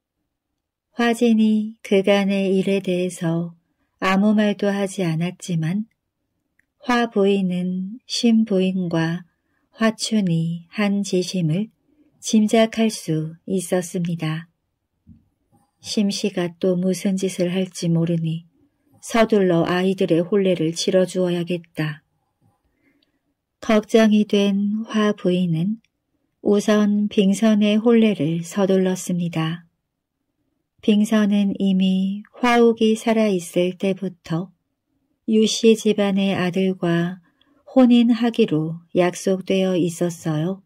화진이 그간의 일에 대해서 아무 말도 하지 않았지만 화 부인은 신 부인과 화춘이 한 지심을 짐작할 수 있었습니다. 심씨가 또 무슨 짓을 할지 모르니 서둘러 아이들의 혼례를 치러주어야겠다. 걱정이 된 화 부인은 우선 빙선의 혼례를 서둘렀습니다. 빙선은 이미 화욱이 살아있을 때부터 유씨 집안의 아들과 혼인하기로 약속되어 있었어요.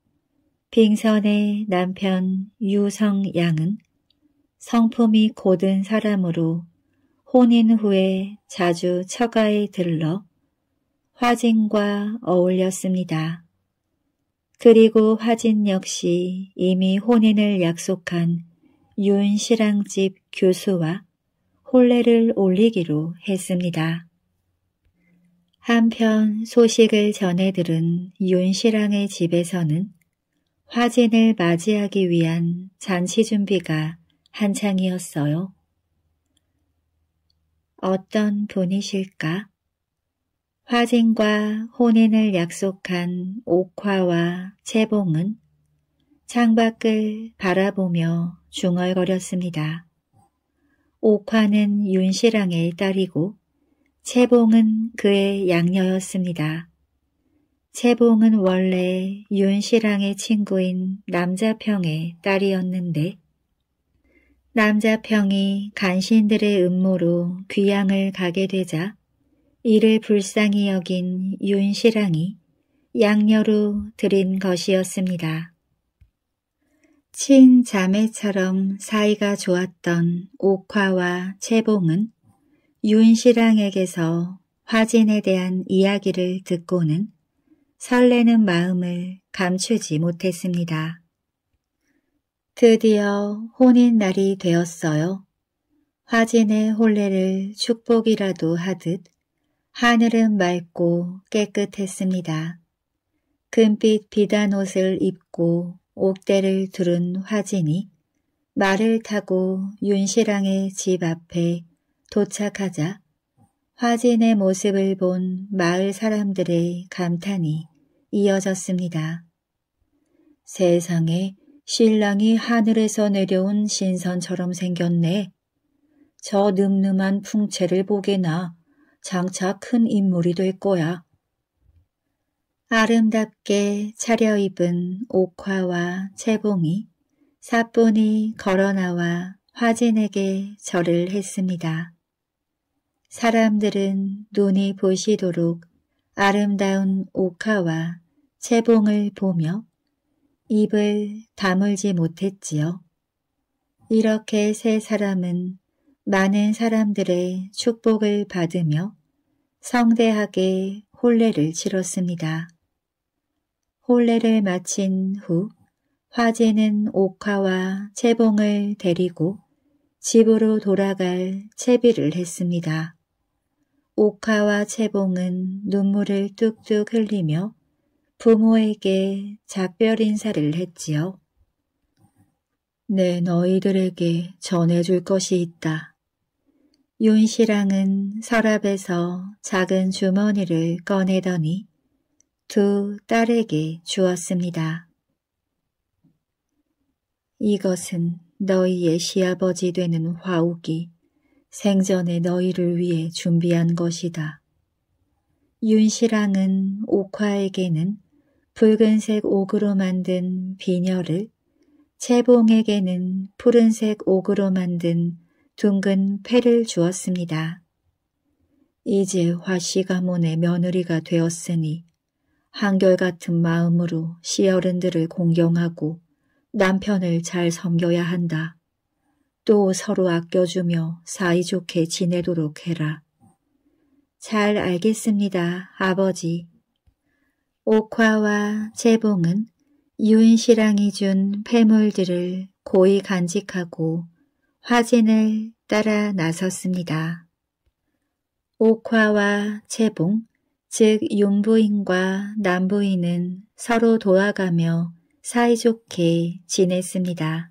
빙선의 남편 유성양은 성품이 고든 사람으로 혼인 후에 자주 처가에 들러 화진과 어울렸습니다. 그리고 화진 역시 이미 혼인을 약속한 윤씨랑집 교수와 혼례를 올리기로 했습니다. 한편 소식을 전해 들은 윤씨랑의 집에서는 화진을 맞이하기 위한 잔치 준비가 한창이었어요. 어떤 분이실까? 화진과 혼인을 약속한 옥화와 채봉은 창밖을 바라보며 중얼거렸습니다. 옥화는 윤씨랑의 딸이고 채봉은 그의 양녀였습니다. 채봉은 원래 윤씨랑의 친구인 남자평의 딸이었는데 남자평이 간신들의 음모로 귀양을 가게 되자 이를 불쌍히 여긴 윤씨랑이 양녀로 들인 것이었습니다. 친자매처럼 사이가 좋았던 옥화와 채봉은 윤씨랑에게서 화진에 대한 이야기를 듣고는 설레는 마음을 감추지 못했습니다. 드디어 혼인날이 되었어요. 화진의 혼례를 축복이라도 하듯 하늘은 맑고 깨끗했습니다. 금빛 비단 옷을 입고 옥대를 두른 화진이 말을 타고 윤씨랑의 집 앞에 도착하자 화진의 모습을 본 마을 사람들의 감탄이 이어졌습니다. 세상에 신랑이 하늘에서 내려온 신선처럼 생겼네. 저 늠름한 풍채를 보게나 장차 큰 인물이 될 거야. 아름답게 차려입은 옥화와 채봉이 사뿐히 걸어나와 화진에게 절을 했습니다. 사람들은 눈이 부시도록 아름다운 옥화와 채봉을 보며 입을 다물지 못했지요. 이렇게 세 사람은 많은 사람들의 축복을 받으며 성대하게 혼례를 치렀습니다. 혼례를 마친 후 화진은 옥화와 채봉을 데리고 집으로 돌아갈 채비를 했습니다. 옥화와 채봉은 눈물을 뚝뚝 흘리며 부모에게 작별 인사를 했지요. 네, 너희들에게 전해줄 것이 있다. 윤씨랑은 서랍에서 작은 주머니를 꺼내더니 두 딸에게 주었습니다. 이것은 너희의 시아버지 되는 화욱이 생전에 너희를 위해 준비한 것이다. 윤시랑은 옥화에게는 붉은색 옥으로 만든 비녀를, 채봉에게는 푸른색 옥으로 만든 둥근 패를 주었습니다. 이제 화씨 가문의 며느리가 되었으니 한결같은 마음으로 시어른들을 공경하고 남편을 잘 섬겨야 한다. 또 서로 아껴주며 사이좋게 지내도록 해라. 잘 알겠습니다, 아버지. 옥화와 채봉은 윤시랑이 준 폐물들을 고이 간직하고 화진을 따라 나섰습니다. 옥화와 채봉, 즉 윤부인과 남부인은 서로 도와가며 사이좋게 지냈습니다.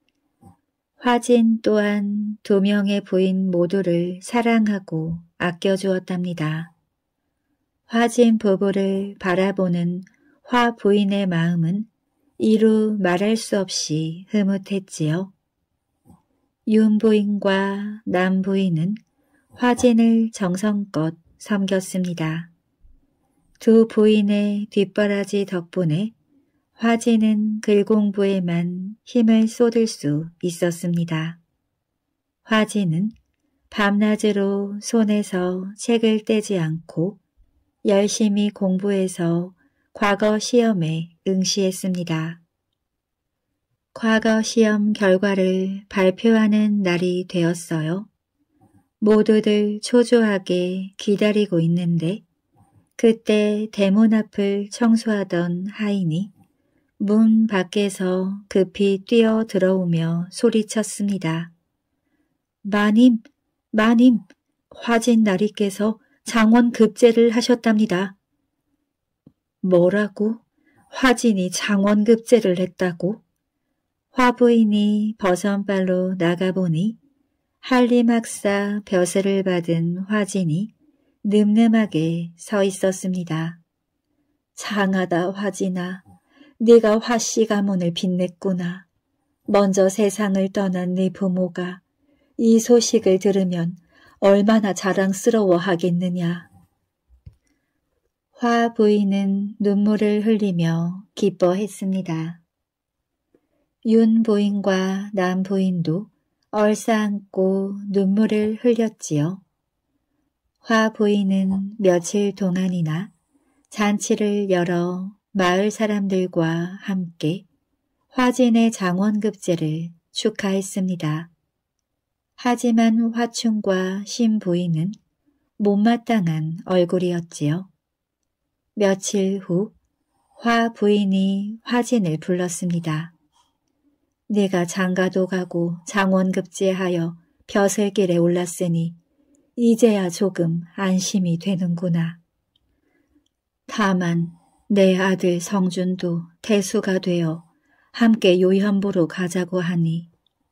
화진 또한 두 명의 부인 모두를 사랑하고 아껴주었답니다. 화진 부부를 바라보는 화 부인의 마음은 이루 말할 수 없이 흐뭇했지요. 윤 부인과 남 부인은 화진을 정성껏 섬겼습니다. 두 부인의 뒷바라지 덕분에 화진은 글 공부에만 힘을 쏟을 수 있었습니다. 화진은 밤낮으로 손에서 책을 떼지 않고 열심히 공부해서 과거 시험에 응시했습니다. 과거 시험 결과를 발표하는 날이 되었어요. 모두들 초조하게 기다리고 있는데 그때 대문 앞을 청소하던 하인이 문 밖에서 급히 뛰어 들어오며 소리쳤습니다. 마님, 마님, 화진 나리께서 장원급제를 하셨답니다. 뭐라고? 화진이 장원급제를 했다고? 화부인이 버선발로 나가보니 한림학사 벼슬을 받은 화진이 늠름하게 서 있었습니다. 장하다 화진아, 네가 화씨 가문을 빛냈구나. 먼저 세상을 떠난 네 부모가 이 소식을 들으면 얼마나 자랑스러워 하겠느냐. 화 부인은 눈물을 흘리며 기뻐했습니다. 윤 부인과 남 부인도 얼싸안고 눈물을 흘렸지요. 화 부인은 며칠 동안이나 잔치를 열어 마을 사람들과 함께 화진의 장원급제를 축하했습니다. 하지만 화춘과 신 부인은 못마땅한 얼굴이었지요. 며칠 후 화 부인이 화진을 불렀습니다. 네가 장가도 가고 장원급제하여 벼슬길에 올랐으니 이제야 조금 안심이 되는구나. 다만 내 아들 성준도 태수가 되어 함께 요현부로 가자고 하니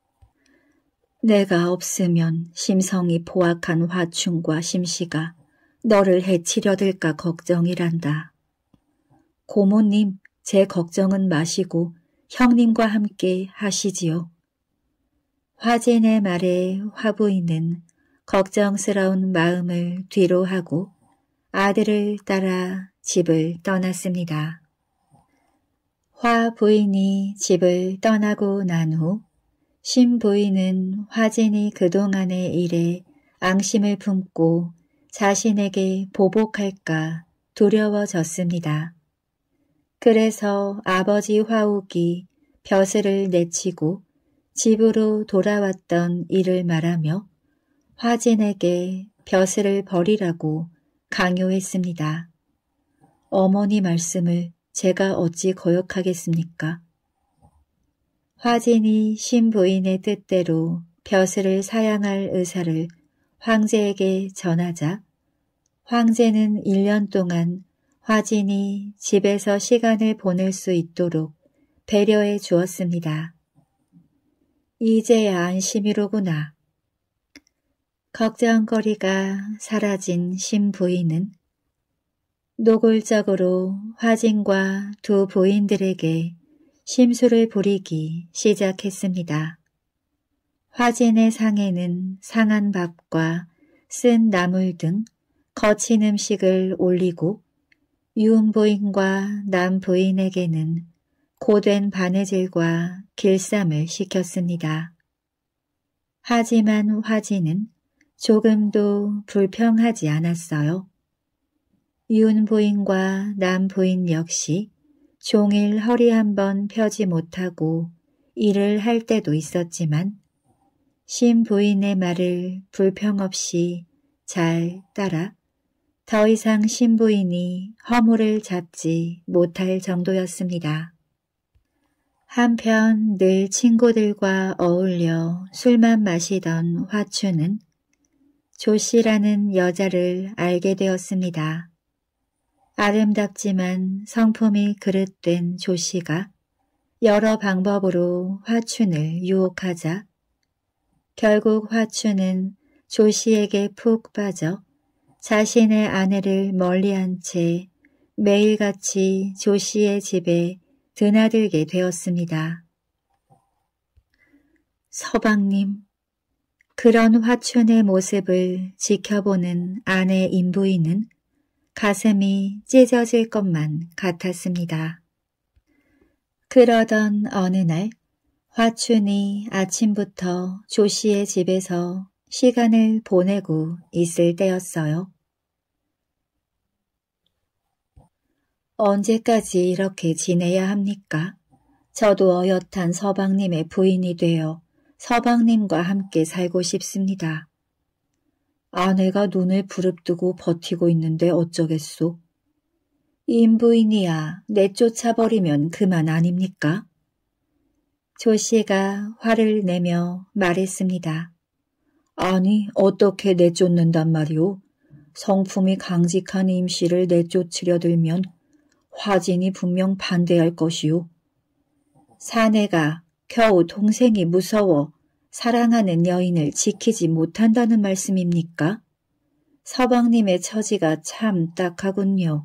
내가 없으면 심성이 포악한 화춘과 심씨가 너를 해치려 들까 걱정이란다. 고모님, 제 걱정은 마시고 형님과 함께 하시지요. 화진의 말에 화부인은 걱정스러운 마음을 뒤로 하고 아들을 따라 집을 떠났습니다. 화 부인이 집을 떠나고 난 후 신부인은 화진이 그동안의 일에 앙심을 품고 자신에게 보복할까 두려워졌습니다. 그래서 아버지 화욱이 벼슬을 내치고 집으로 돌아왔던 일을 말하며 화진에게 벼슬을 버리라고 강요했습니다. 어머니 말씀을 제가 어찌 거역하겠습니까? 화진이 신부인의 뜻대로 벼슬을 사양할 의사를 황제에게 전하자 황제는 일 년 동안 화진이 집에서 시간을 보낼 수 있도록 배려해 주었습니다. 이제야 안심이로구나. 걱정거리가 사라진 신부인은 노골적으로 화진과 두 부인들에게 심술을 부리기 시작했습니다. 화진의 상에는 상한 밥과 쓴 나물 등 거친 음식을 올리고 윤 부인과 남 부인에게는 고된 바느질과 길쌈을 시켰습니다. 하지만 화진은 조금도 불평하지 않았어요. 윤 부인과 남 부인 역시 종일 허리 한번 펴지 못하고 일을 할 때도 있었지만 신 부인의 말을 불평 없이 잘 따라 더 이상 신 부인이 허물을 잡지 못할 정도였습니다. 한편 늘 친구들과 어울려 술만 마시던 화춘은 조씨라는 여자를 알게 되었습니다. 아름답지만 성품이 그릇된 조씨가 여러 방법으로 화춘을 유혹하자 결국 화춘은 조씨에게 푹 빠져 자신의 아내를 멀리한 채 매일같이 조씨의 집에 드나들게 되었습니다. 서방님, 그런 화춘의 모습을 지켜보는 아내 임부인은 가슴이 찢어질 것만 같았습니다. 그러던 어느 날 화춘이 아침부터 조씨의 집에서 시간을 보내고 있을 때였어요. 언제까지 이렇게 지내야 합니까? 저도 어엿한 서방님의 부인이 되어 서방님과 함께 살고 싶습니다. 아내가 눈을 부릅뜨고 버티고 있는데 어쩌겠소? 임부인이야 내쫓아버리면 그만 아닙니까? 조씨가 화를 내며 말했습니다. 아니 어떻게 내쫓는단 말이오? 성품이 강직한 임씨를 내쫓으려 들면 화진이 분명 반대할 것이오. 사내가 겨우 동생이 무서워 사랑하는 여인을 지키지 못한다는 말씀입니까? 서방님의 처지가 참 딱하군요.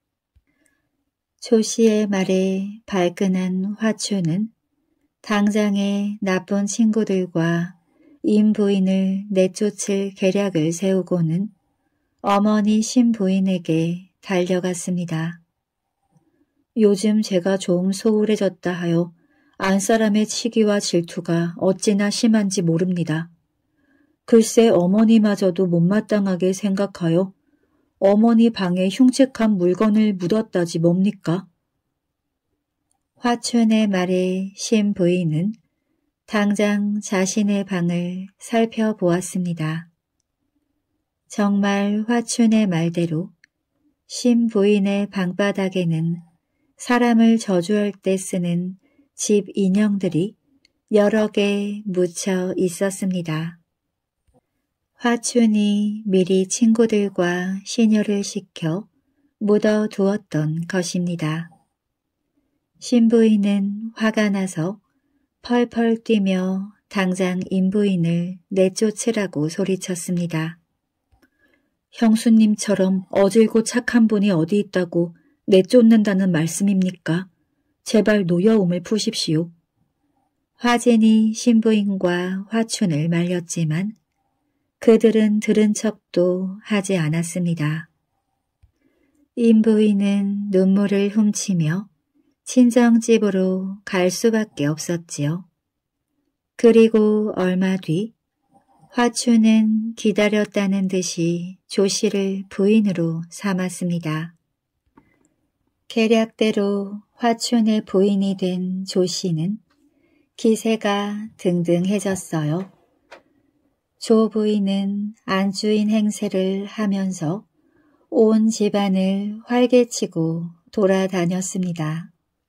조씨의 말에 발끈한 화춘은 당장에 나쁜 친구들과 임부인을 내쫓을 계략을 세우고는 어머니 신부인에게 달려갔습니다. 요즘 제가 좀 소홀해졌다 하여 안사람의 치기와 질투가 어찌나 심한지 모릅니다. 글쎄 어머니마저도 못마땅하게 생각하여 어머니 방에 흉측한 물건을 묻었다지 뭡니까? 화춘의 말에 신부인은 당장 자신의 방을 살펴보았습니다. 정말 화춘의 말대로 신부인의 방바닥에는 사람을 저주할 때 쓰는 집 인형들이 여러 개 묻혀 있었습니다. 화춘이 미리 친구들과 시녀를 시켜 묻어두었던 것입니다. 신부인은 화가 나서 펄펄 뛰며 당장 임부인을 내쫓으라고 소리쳤습니다. 형수님처럼 어질고 착한 분이 어디 있다고 내쫓는다는 말씀입니까? 제발 노여움을 푸십시오. 화진이 신부인과 화춘을 말렸지만 그들은 들은 척도 하지 않았습니다. 임부인은 눈물을 훔치며 친정집으로 갈 수밖에 없었지요. 그리고 얼마 뒤 화춘은 기다렸다는 듯이 조씨를 부인으로 삼았습니다. 계략대로 화춘의 부인이 된 조씨는 기세가 등등해졌어요. 조 부인은 안주인 행세를 하면서 온 집안을 활개치고 돌아다녔습니다.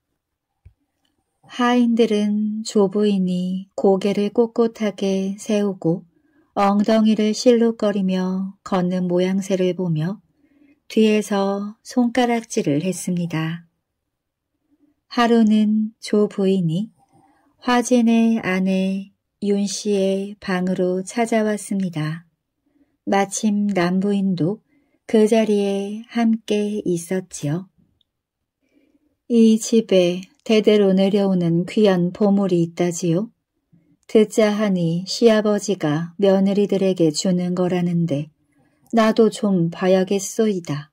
하인들은 조 부인이 고개를 꼿꼿하게 세우고 엉덩이를 실룩거리며 걷는 모양새를 보며 뒤에서 손가락질을 했습니다. 하루는 조 부인이 화진의 아내 윤 씨의 방으로 찾아왔습니다. 마침 남부인도 그 자리에 함께 있었지요. 이 집에 대대로 내려오는 귀한 보물이 있다지요. 듣자 하니 시아버지가 며느리들에게 주는 거라는데 나도 좀 봐야겠소이다.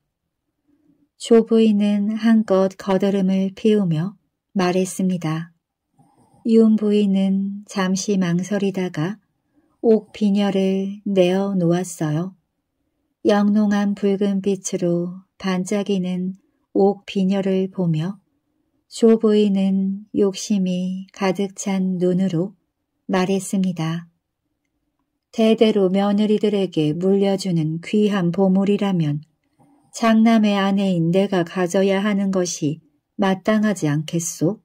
조부인은 한껏 거드름을 피우며 말했습니다. 윤 부인은 잠시 망설이다가 옥 비녀를 내어 놓았어요. 영롱한 붉은 빛으로 반짝이는 옥 비녀를 보며 조 부인은 욕심이 가득 찬 눈으로 말했습니다. 대대로 며느리들에게 물려주는 귀한 보물이라면 장남의 아내인 내가 가져야 하는 것이 마땅하지 않겠소?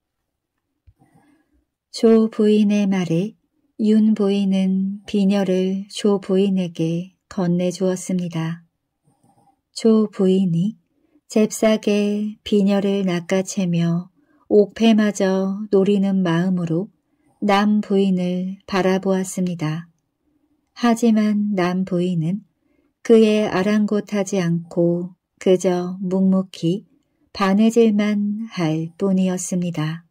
조 부인의 말에 윤 부인은 비녀를 조 부인에게 건네주었습니다. 조 부인이 잽싸게 비녀를 낚아채며 옥패마저 노리는 마음으로 남 부인을 바라보았습니다. 하지만 남 부인은 그의 아랑곳하지 않고 그저 묵묵히 바느질만 할 뿐이었습니다.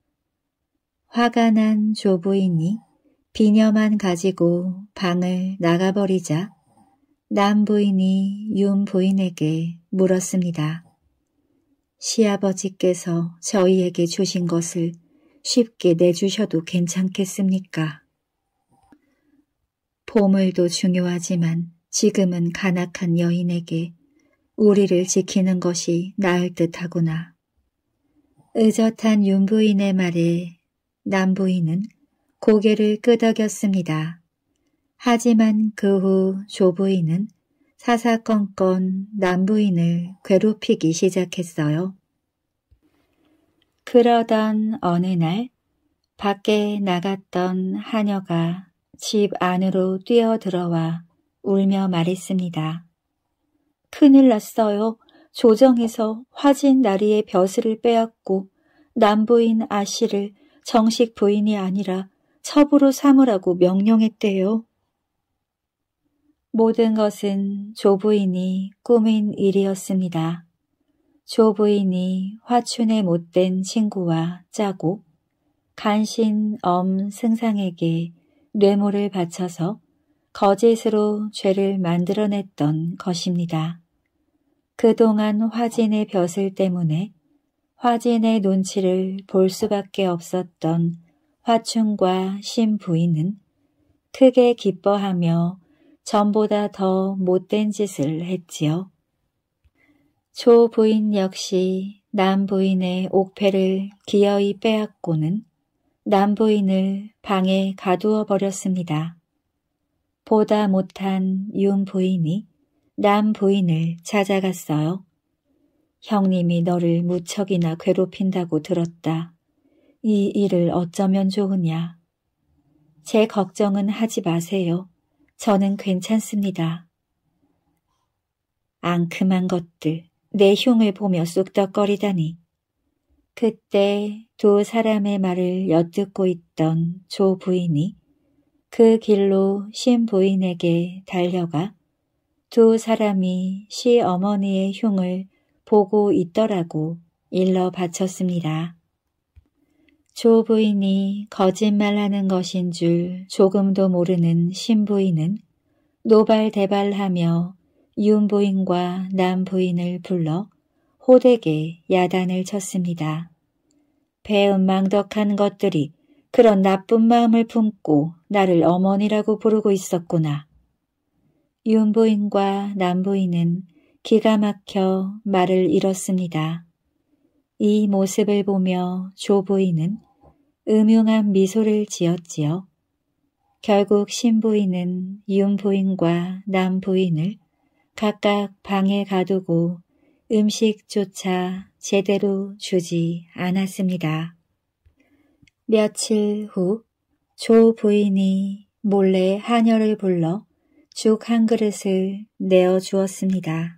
화가 난 조 부인이 비녀만 가지고 방을 나가버리자 남 부인이 윤 부인에게 물었습니다. 시아버지께서 저희에게 주신 것을 쉽게 내주셔도 괜찮겠습니까? 보물도 중요하지만 지금은 간악한 여인에게 우리를 지키는 것이 나을 듯하구나. 의젓한 윤 부인의 말에 남 부인은 고개를 끄덕였습니다. 하지만 그 후 조 부인은 사사건건 남 부인을 괴롭히기 시작했어요. 그러던 어느 날 밖에 나갔던 하녀가 집 안으로 뛰어들어와 울며 말했습니다. 큰일 났어요. 조정에서 화진 나리의 벼슬을 빼앗고 남부인 아씨를 정식 부인이 아니라 첩으로 삼으라고 명령했대요. 모든 것은 조 부인이 꾸민 일이었습니다. 조 부인이 화춘의 못된 친구와 짜고 간신 엄 승상에게 뇌물을 바쳐서 거짓으로 죄를 만들어냈던 것입니다. 그동안 화진의 벼슬 때문에 화진의 눈치를 볼 수밖에 없었던 화춘과 신 부인은 크게 기뻐하며 전보다 더 못된 짓을 했지요. 조 부인 역시 남 부인의 옥패를 기어이 빼앗고는 남 부인을 방에 가두어 버렸습니다. 보다 못한 윤 부인이 남 부인을 찾아갔어요. 형님이 너를 무척이나 괴롭힌다고 들었다. 이 일을 어쩌면 좋으냐. 제 걱정은 하지 마세요. 저는 괜찮습니다. 앙큼한 것들, 내 흉을 보며 쑥덕거리다니. 그때 두 사람의 말을 엿듣고 있던 조 부인이 그 길로 신 부인에게 달려가 두 사람이 시어머니의 흉을 보고 있더라고 일러 바쳤습니다. 조 부인이 거짓말하는 것인 줄 조금도 모르는 신 부인은 노발대발하며 윤 부인과 남 부인을 불러 호되게 야단을 쳤습니다. 배은망덕한 것들이 그런 나쁜 마음을 품고 나를 어머니라고 부르고 있었구나. 윤 부인과 남 부인은 기가 막혀 말을 잃었습니다. 이 모습을 보며 조 부인은 음흉한 미소를 지었지요. 결국 신 부인은 윤 부인과 남 부인을 각각 방에 가두고 음식조차 제대로 주지 않았습니다. 며칠 후 조 부인이 몰래 하녀를 불러 죽 한 그릇을 내어 주었습니다.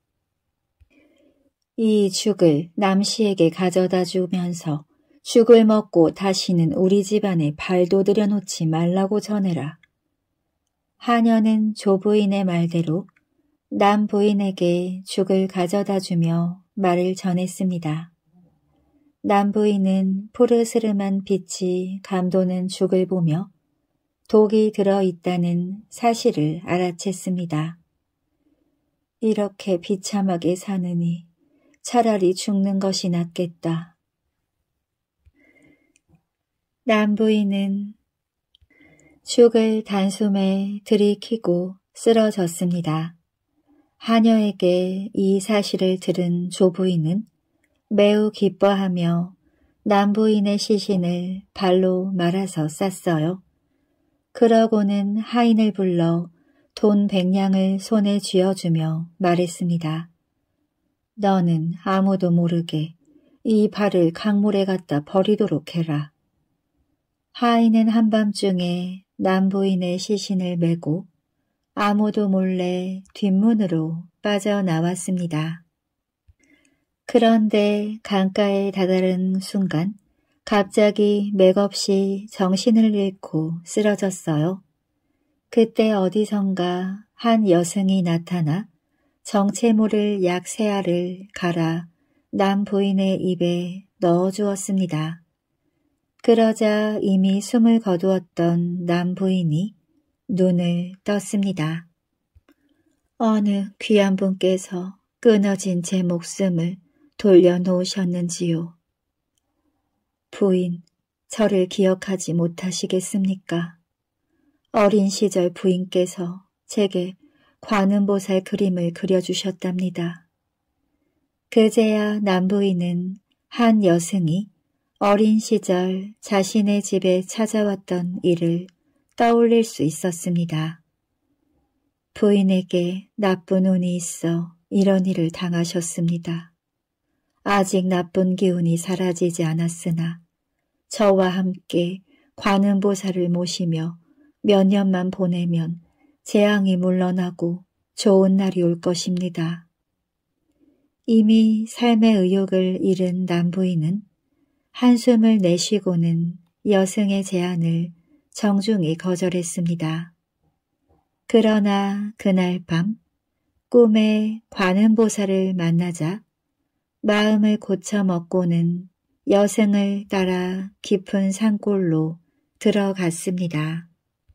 이 죽을 남씨에게 가져다 주면서 죽을 먹고 다시는 우리 집안에 발도 들여놓지 말라고 전해라. 하녀는 조 부인의 말대로 남 부인에게 죽을 가져다 주며 말을 전했습니다. 남부인은 푸르스름한 빛이 감도는 죽을 보며 독이 들어있다는 사실을 알아챘습니다. 이렇게 비참하게 사느니 차라리 죽는 것이 낫겠다. 남부인은 죽을 단숨에 들이키고 쓰러졌습니다. 하녀에게 이 사실을 들은 조부인은 매우 기뻐하며 남부인의 시신을 발로 말아서 쌌어요. 그러고는 하인을 불러 돈 백냥을 손에 쥐어주며 말했습니다. 너는 아무도 모르게 이 발을 강물에 갖다 버리도록 해라. 하인은 한밤중에 남부인의 시신을 메고 아무도 몰래 뒷문으로 빠져나왔습니다. 그런데 강가에 다다른 순간 갑자기 맥없이 정신을 잃고 쓰러졌어요. 그때 어디선가 한 여승이 나타나 정체모를 약 세 알을 갈아 남부인의 입에 넣어주었습니다. 그러자 이미 숨을 거두었던 남부인이 눈을 떴습니다. 어느 귀한 분께서 끊어진 제 목숨을 돌려놓으셨는지요. 부인, 저를 기억하지 못하시겠습니까? 어린 시절 부인께서 제게 관음보살 그림을 그려주셨답니다. 그제야 남부인은 한 여승이 어린 시절 자신의 집에 찾아왔던 일을 떠올릴 수 있었습니다. 부인에게 나쁜 운이 있어 이런 일을 당하셨습니다. 아직 나쁜 기운이 사라지지 않았으나 저와 함께 관음보살을 모시며 몇 년만 보내면 재앙이 물러나고 좋은 날이 올 것입니다. 이미 삶의 의욕을 잃은 남부인은 한숨을 내쉬고는 여승의 제안을 정중히 거절했습니다. 그러나 그날 밤 꿈에 관음보살을 만나자 마음을 고쳐먹고는 여승을 따라 깊은 산골로 들어갔습니다.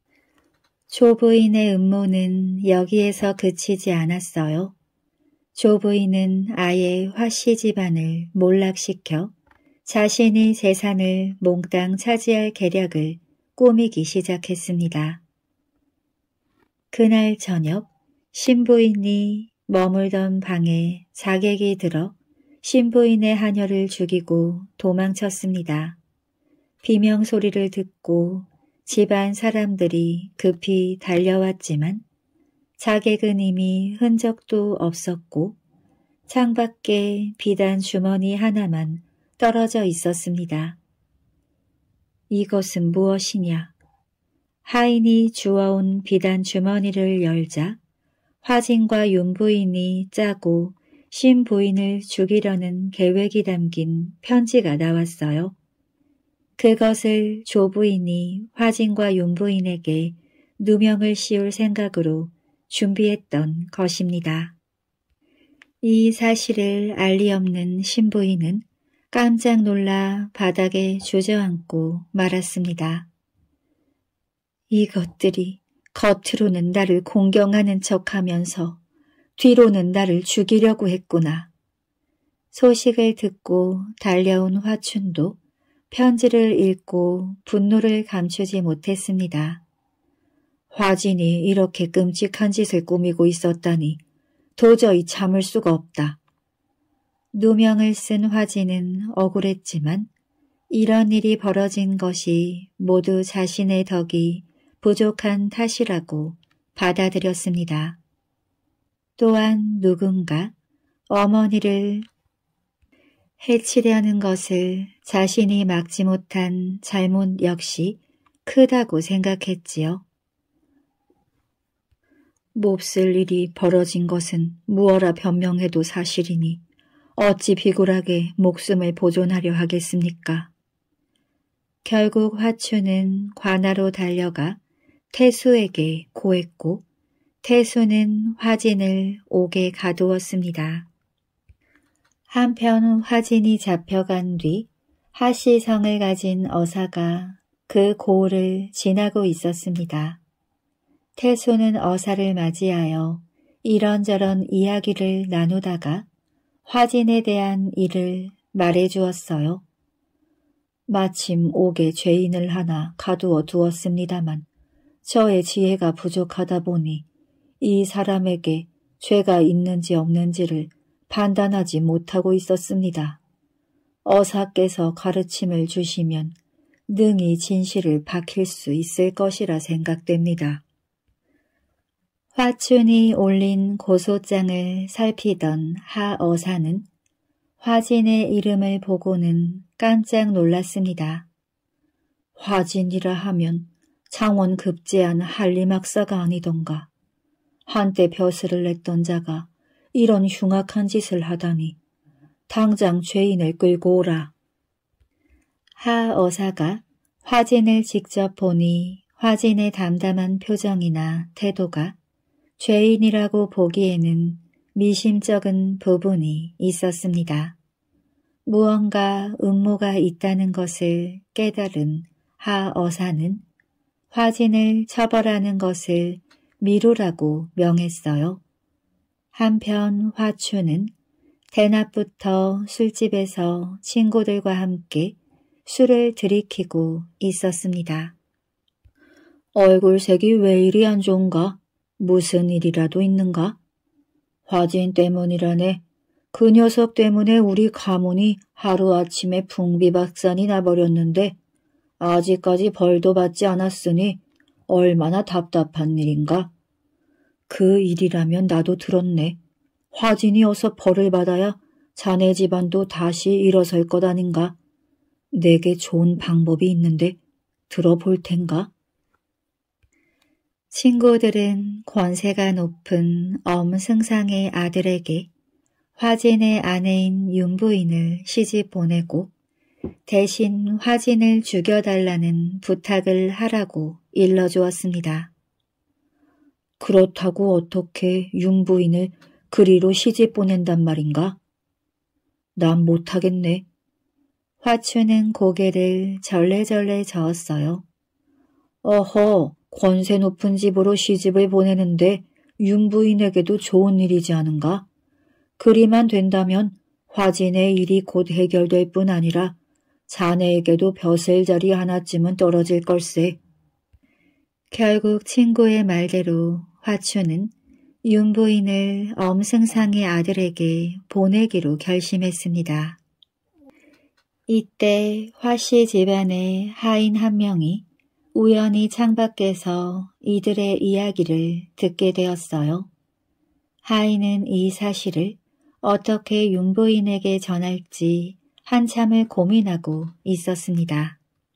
조부인의 음모는 여기에서 그치지 않았어요. 조부인은 아예 화씨 집안을 몰락시켜 자신이 재산을 몽땅 차지할 계략을 꾸미기 시작했습니다. 그날 저녁 신부인이 머물던 방에 자객이 들어 신부인의 하녀를 죽이고 도망쳤습니다. 비명소리를 듣고 집안 사람들이 급히 달려왔지만 자객은 이미 흔적도 없었고 창밖에 비단 주머니 하나만 떨어져 있었습니다. 이것은 무엇이냐? 하인이 주워온 비단 주머니를 열자 화진과 윤부인이 짜고 신부인을 죽이려는 계획이 담긴 편지가 나왔어요. 그것을 조부인이 화진과 윤부인에게 누명을 씌울 생각으로 준비했던 것입니다. 이 사실을 알리 없는 신부인은 깜짝 놀라 바닥에 주저앉고 말았습니다. 이것들이 겉으로는 나를 공경하는 척하면서 뒤로는 나를 죽이려고 했구나. 소식을 듣고 달려온 화춘도 편지를 읽고 분노를 감추지 못했습니다. 화진이 이렇게 끔찍한 짓을 꾸미고 있었다니 도저히 참을 수가 없다. 누명을 쓴 화진은 억울했지만 이런 일이 벌어진 것이 모두 자신의 덕이 부족한 탓이라고 받아들였습니다. 또한 누군가 어머니를 해치려는 것을 자신이 막지 못한 잘못 역시 크다고 생각했지요. 몹쓸 일이 벌어진 것은 무어라 변명해도 사실이니 어찌 비굴하게 목숨을 보존하려 하겠습니까? 결국 화추는 관하로 달려가 태수에게 고했고 태수는 화진을 옥에 가두었습니다. 한편 화진이 잡혀간 뒤 하씨성을 가진 어사가 그 고을을 지나고 있었습니다. 태소는 어사를 맞이하여 이런저런 이야기를 나누다가 화진에 대한 일을 말해 주었어요. 마침 옥에 죄인을 하나 가두어 두었습니다만 저의 지혜가 부족하다 보니 이 사람에게 죄가 있는지 없는지를 판단하지 못하고 있었습니다. 어사께서 가르침을 주시면 능히 진실을 밝힐 수 있을 것이라 생각됩니다. 화춘이 올린 고소장을 살피던 하어사는 화진의 이름을 보고는 깜짝 놀랐습니다. 화진이라 하면 창원 급제한 한림학사가 아니던가. 한때 벼슬을 냈던 자가 이런 흉악한 짓을 하다니 당장 죄인을 끌고 오라. 하어사가 화진을 직접 보니 화진의 담담한 표정이나 태도가 죄인이라고 보기에는 미심쩍은 부분이 있었습니다. 무언가 음모가 있다는 것을 깨달은 하어사는 화진을 처벌하는 것을 미루라고 명했어요. 한편 화춘은 대낮부터 술집에서 친구들과 함께 술을 들이키고 있었습니다. 얼굴색이 왜 이리 안 좋은가? 무슨 일이라도 있는가? 화진 때문이라네. 그 녀석 때문에 우리 가문이 하루아침에 풍비박산이 나버렸는데 아직까지 벌도 받지 않았으니 얼마나 답답한 일인가? 그 일이라면 나도 들었네. 화진이 어서 벌을 받아야 자네 집안도 다시 일어설 것 아닌가? 내게 좋은 방법이 있는데 들어볼 텐가? 친구들은 권세가 높은 엄승상의 아들에게 화진의 아내인 윤부인을 시집 보내고 대신 화진을 죽여달라는 부탁을 하라고 일러주었습니다. 그렇다고 어떻게 윤부인을 그리로 시집 보낸단 말인가? 난 못하겠네. 화춘은 고개를 절레절레 저었어요. 어허, 권세 높은 집으로 시집을 보내는데 윤부인에게도 좋은 일이지 않은가? 그리만 된다면 화진의 일이 곧 해결될 뿐 아니라 자네에게도 벼슬자리 하나쯤은 떨어질 걸세. 결국 친구의 말대로 화춘은 윤부인을 엄승상의 아들에게 보내기로 결심했습니다. 이때 화씨 집안의 하인 한 명이 우연히 창밖에서 이들의 이야기를 듣게 되었어요. 하인은 이 사실을 어떻게 윤부인에게 전할지 한참을 고민하고 있었습니다.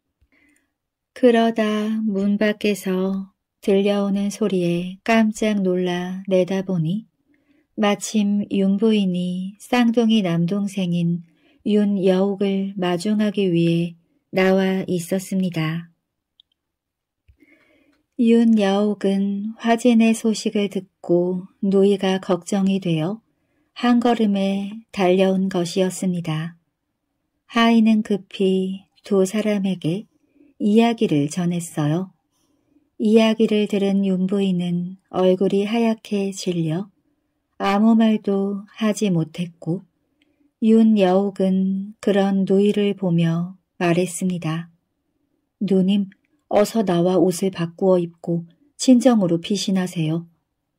그러다 문 밖에서 들려오는 소리에 깜짝 놀라 내다보니 마침 윤부인이 쌍둥이 남동생인 윤여옥을 마중하기 위해 나와 있었습니다. 윤여옥은 화진의 소식을 듣고 누이가 걱정이 되어 한 걸음에 달려온 것이었습니다. 하인은 급히 두 사람에게 이야기를 전했어요. 이야기를 들은 윤부인은 얼굴이 하얗게 질려 아무 말도 하지 못했고 윤여옥은 그런 누이를 보며 말했습니다. 누님, 어서 나와 옷을 바꾸어 입고 친정으로 피신하세요.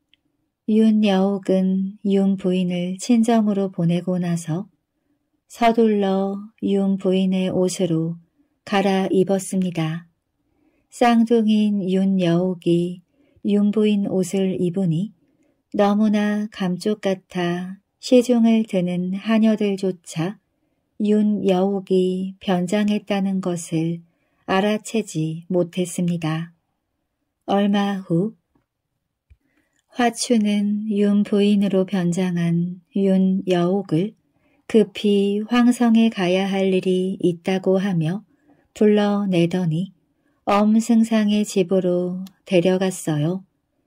윤여옥은 윤 부인을 친정으로 보내고 나서 서둘러 윤 부인의 옷으로 갈아입었습니다. 쌍둥이인 윤여옥이 윤 부인 옷을 입으니 너무나 감쪽 같아 시중을 드는 하녀들조차 윤여옥이 변장했다는 것을 알아채지 못했습니다. 얼마 후 화춘은 윤 부인으로 변장한 윤여옥을 급히 황성에 가야 할 일이 있다고 하며 불러내더니 엄승상의 집으로 데려갔어요.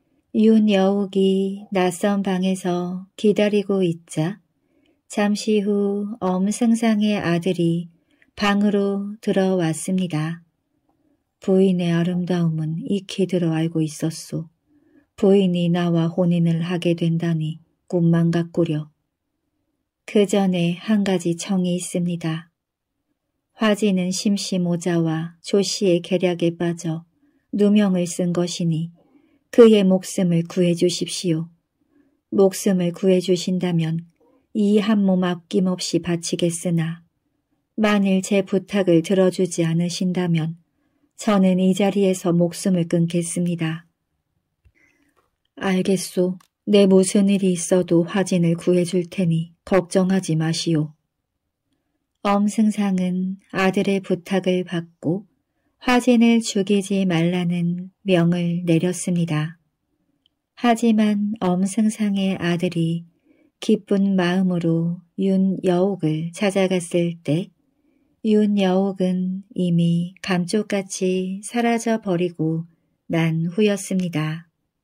윤여옥이 낯선 방에서 기다리고 있자 잠시 후 엄승상의 아들이 방으로 들어왔습니다. 부인의 아름다움은 익히 들어 알고 있었소. 부인이 나와 혼인을 하게 된다니 꿈만 같구려. 그 전에 한 가지 청이 있습니다. 화진은 심씨 모자와 조씨의 계략에 빠져 누명을 쓴 것이니 그의 목숨을 구해주십시오. 목숨을 구해주신다면 이 한 몸 아낌없이 바치겠으나 만일 제 부탁을 들어주지 않으신다면 저는 이 자리에서 목숨을 끊겠습니다. 알겠소. 내 무슨 일이 있어도 화진을 구해줄 테니 걱정하지 마시오. 엄승상은 아들의 부탁을 받고 화진을 죽이지 말라는 명을 내렸습니다. 하지만 엄승상의 아들이 기쁜 마음으로 윤여옥을 찾아갔을 때 윤여옥은 이미 감쪽같이 사라져버리고 난 후였습니다.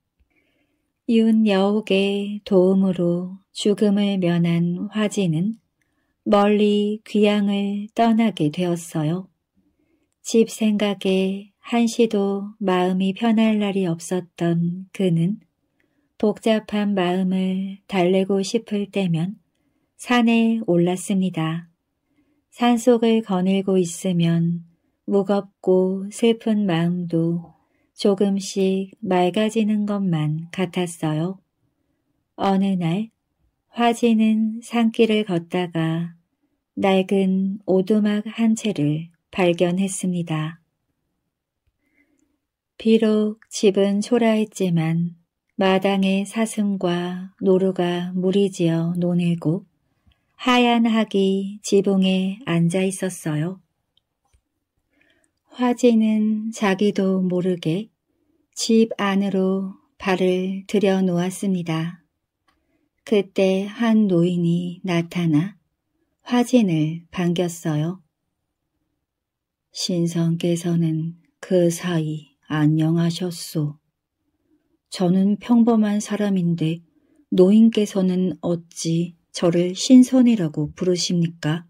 윤여옥의 도움으로 죽음을 면한 화진은 멀리 귀양을 떠나게 되었어요. 집 생각에 한시도 마음이 편할 날이 없었던 그는 복잡한 마음을 달래고 싶을 때면 산에 올랐습니다. 산속을 거닐고 있으면 무겁고 슬픈 마음도 조금씩 맑아지는 것만 같았어요. 어느 날 화진은 산길을 걷다가 낡은 오두막 한 채를 발견했습니다. 비록 집은 초라했지만 마당에 사슴과 노루가 무리지어 노늘고 하얀 학이 지붕에 앉아 있었어요. 화진은 자기도 모르게 집 안으로 발을 들여놓았습니다. 그때 한 노인이 나타나 화진을 반겼어요. 신성께서는 그 사이 안녕하셨소. 저는 평범한 사람인데 노인께서는 어찌 저를 신선이라고 부르십니까?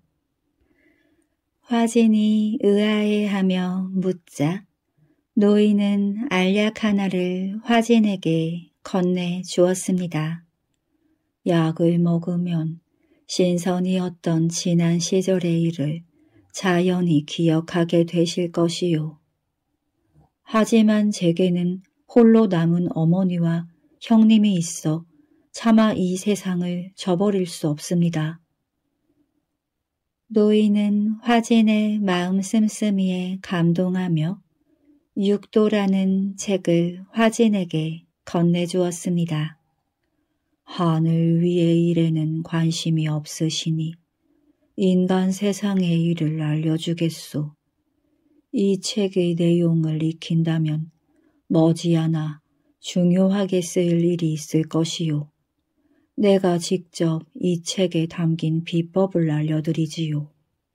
화진이 의아해하며 묻자 노인은 알약 하나를 화진에게 건네 주었습니다. 약을 먹으면 신선이었던 지난 시절의 일을 자연히 기억하게 되실 것이요. 하지만 제게는 홀로 남은 어머니와 형님이 있어 차마 이 세상을 저버릴 수 없습니다. 노인은 화진의 마음 씀씀이에 감동하며 육도라는 책을 화진에게 건네주었습니다. 하늘 위의 일에는 관심이 없으시니 인간 세상의 일을 알려주겠소. 이 책의 내용을 익힌다면 머지않아 중요하게 쓰일 일이 있을 것이요. 내가 직접 이 책에 담긴 비법을 알려드리지요.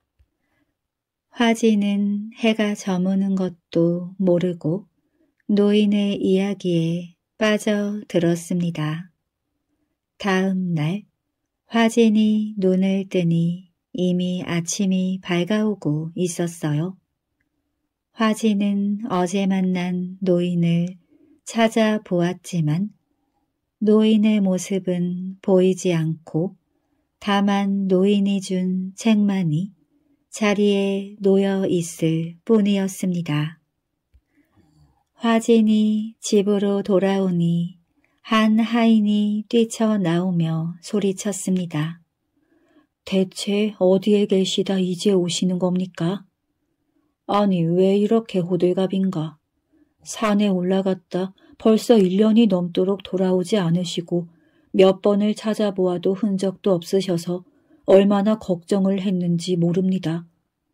화진은 해가 저무는 것도 모르고 노인의 이야기에 빠져들었습니다. 다음 날 화진이 눈을 뜨니 이미 아침이 밝아오고 있었어요. 화진은 어제 만난 노인을 찾아보았지만 노인의 모습은 보이지 않고 다만 노인이 준 책만이 자리에 놓여 있을 뿐이었습니다. 화진이 집으로 돌아오니 한 하인이 뛰쳐나오며 소리쳤습니다. 대체 어디에 계시다 이제 오시는 겁니까? 아니 왜 이렇게 호들갑인가? 산에 올라갔다 벌써 일 년이 넘도록 돌아오지 않으시고 몇 번을 찾아보아도 흔적도 없으셔서 얼마나 걱정을 했는지 모릅니다.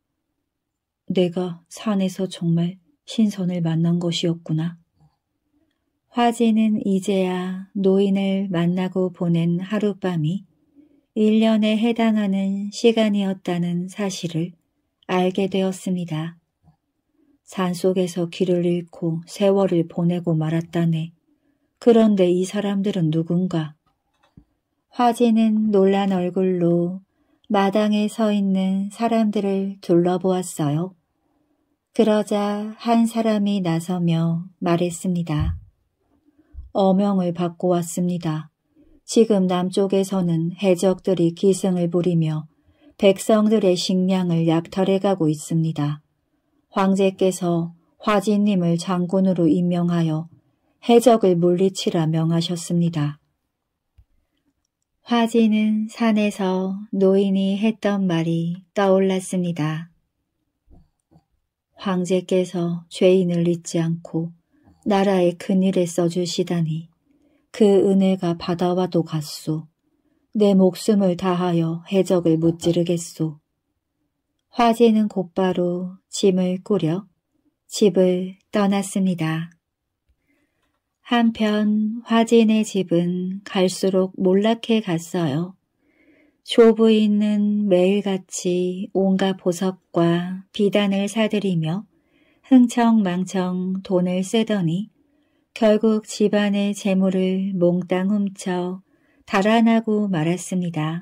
내가 산에서 정말 신선을 만난 것이었구나. 화진은 이제야 노인을 만나고 보낸 하룻밤이 일 년에 해당하는 시간이었다는 사실을 알게 되었습니다. 산속에서 길을 잃고 세월을 보내고 말았다네. 그런데 이 사람들은 누군가? 화진은 놀란 얼굴로 마당에 서 있는 사람들을 둘러보았어요. 그러자 한 사람이 나서며 말했습니다. 어명을 받고 왔습니다. 지금 남쪽에서는 해적들이 기승을 부리며 백성들의 식량을 약탈해가고 있습니다. 황제께서 화진님을 장군으로 임명하여 해적을 물리치라 명하셨습니다. 화진은 산에서 노인이 했던 말이 떠올랐습니다. 황제께서 죄인을 잊지 않고 나라의 큰일에 써주시다니 그 은혜가 바다와도 같소. 내 목숨을 다하여 해적을 무찌르겠소. 화진은 곧바로 짐을 꾸려 집을 떠났습니다. 한편 화진의 집은 갈수록 몰락해 갔어요. 조부인은 매일같이 온갖 보석과 비단을 사들이며 흥청망청 돈을 쓰더니 결국 집안의 재물을 몽땅 훔쳐 달아나고 말았습니다.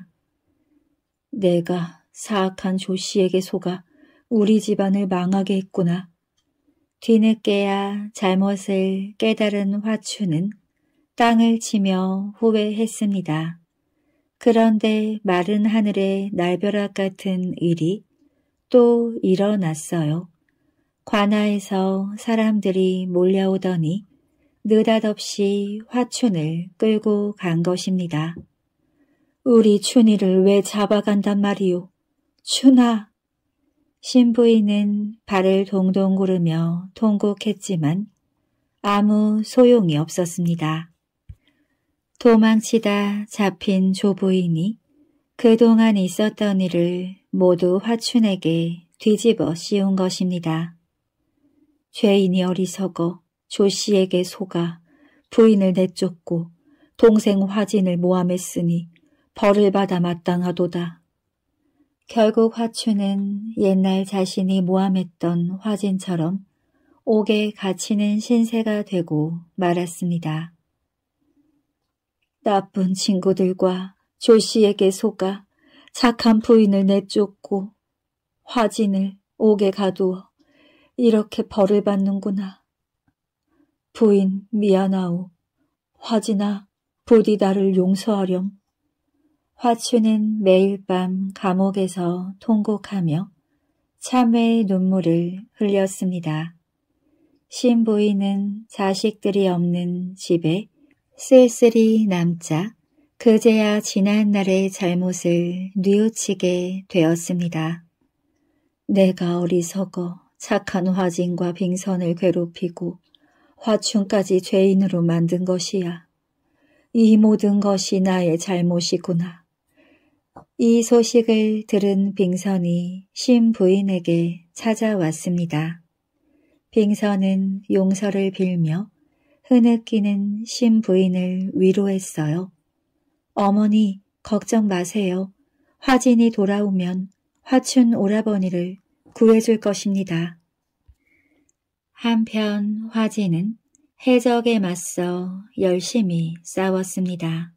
내가 사악한 조씨에게 속아 우리 집안을 망하게 했구나. 뒤늦게야 잘못을 깨달은 화추는 땅을 치며 후회했습니다. 그런데 마른 하늘의 날벼락 같은 일이 또 일어났어요. 관아에서 사람들이 몰려오더니 느닷없이 화춘을 끌고 간 것입니다. 우리 춘이를 왜 잡아간단 말이오? 춘아! 신부인은 발을 동동 구르며 통곡했지만 아무 소용이 없었습니다. 도망치다 잡힌 조부인이 그동안 있었던 일을 모두 화춘에게 뒤집어 씌운 것입니다. 죄인이 어리석어 조씨에게 속아 부인을 내쫓고 동생 화진을 모함했으니 벌을 받아 마땅하도다. 결국 화추는 옛날 자신이 모함했던 화진처럼 옥에 갇히는 신세가 되고 말았습니다. 나쁜 친구들과 조씨에게 속아 착한 부인을 내쫓고 화진을 옥에 가두어 이렇게 벌을 받는구나. 부인 미안하오. 화진아, 부디 나를 용서하렴. 화추는 매일 밤 감옥에서 통곡하며 참회의 눈물을 흘렸습니다. 신부인은 자식들이 없는 집에 쓸쓸히 남자 그제야 지난 날의 잘못을 뉘우치게 되었습니다. 내가 어리석어 착한 화진과 빙선을 괴롭히고 화춘까지 죄인으로 만든 것이야. 이 모든 것이 나의 잘못이구나. 이 소식을 들은 빙선이 신부인에게 찾아왔습니다. 빙선은 용서를 빌며 흐느끼는 신부인을 위로했어요. 어머니, 걱정 마세요. 화진이 돌아오면 화춘 오라버니를 구해줄 것입니다. 한편 화진은 해적에 맞서 열심히 싸웠습니다.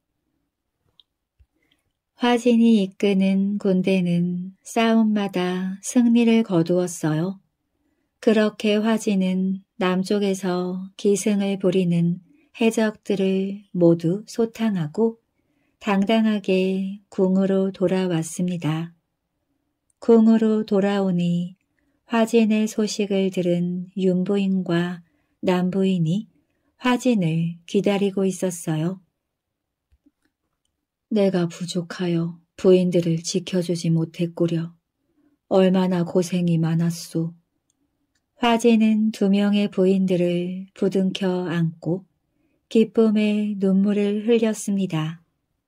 화진이 이끄는 군대는 싸움마다 승리를 거두었어요. 그렇게 화진은 남쪽에서 기승을 부리는 해적들을 모두 소탕하고 당당하게 궁으로 돌아왔습니다. 궁으로 돌아오니 화진의 소식을 들은 윤부인과 남부인이 화진을 기다리고 있었어요. 내가 부족하여 부인들을 지켜주지 못했구려. 얼마나 고생이 많았소. 화진은 두 명의 부인들을 부둥켜 안고 기쁨의 눈물을 흘렸습니다.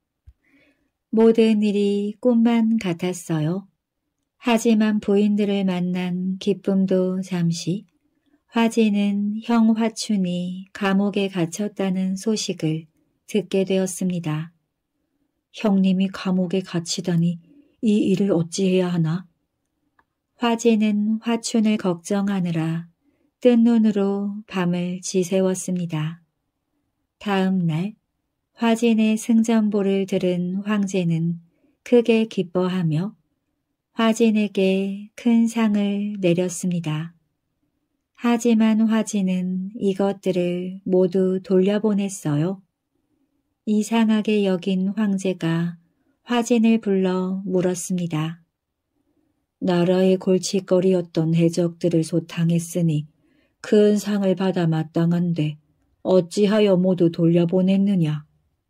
모든 일이 꿈만 같았어요. 하지만 부인들을 만난 기쁨도 잠시 화진은 형 화춘이 감옥에 갇혔다는 소식을 듣게 되었습니다. 형님이 감옥에 갇히다니 이 일을 어찌해야 하나? 화진은 화춘을 걱정하느라 뜬 눈으로 밤을 지새웠습니다. 다음 날 화진의 승전보를 들은 황제는 크게 기뻐하며 화진에게 큰 상을 내렸습니다. 하지만 화진은 이것들을 모두 돌려보냈어요. 이상하게 여긴 황제가 화진을 불러 물었습니다. 나라의 골칫거리였던 해적들을 소탕했으니 큰 상을 받아 마땅한데 어찌하여 모두 돌려보냈느냐.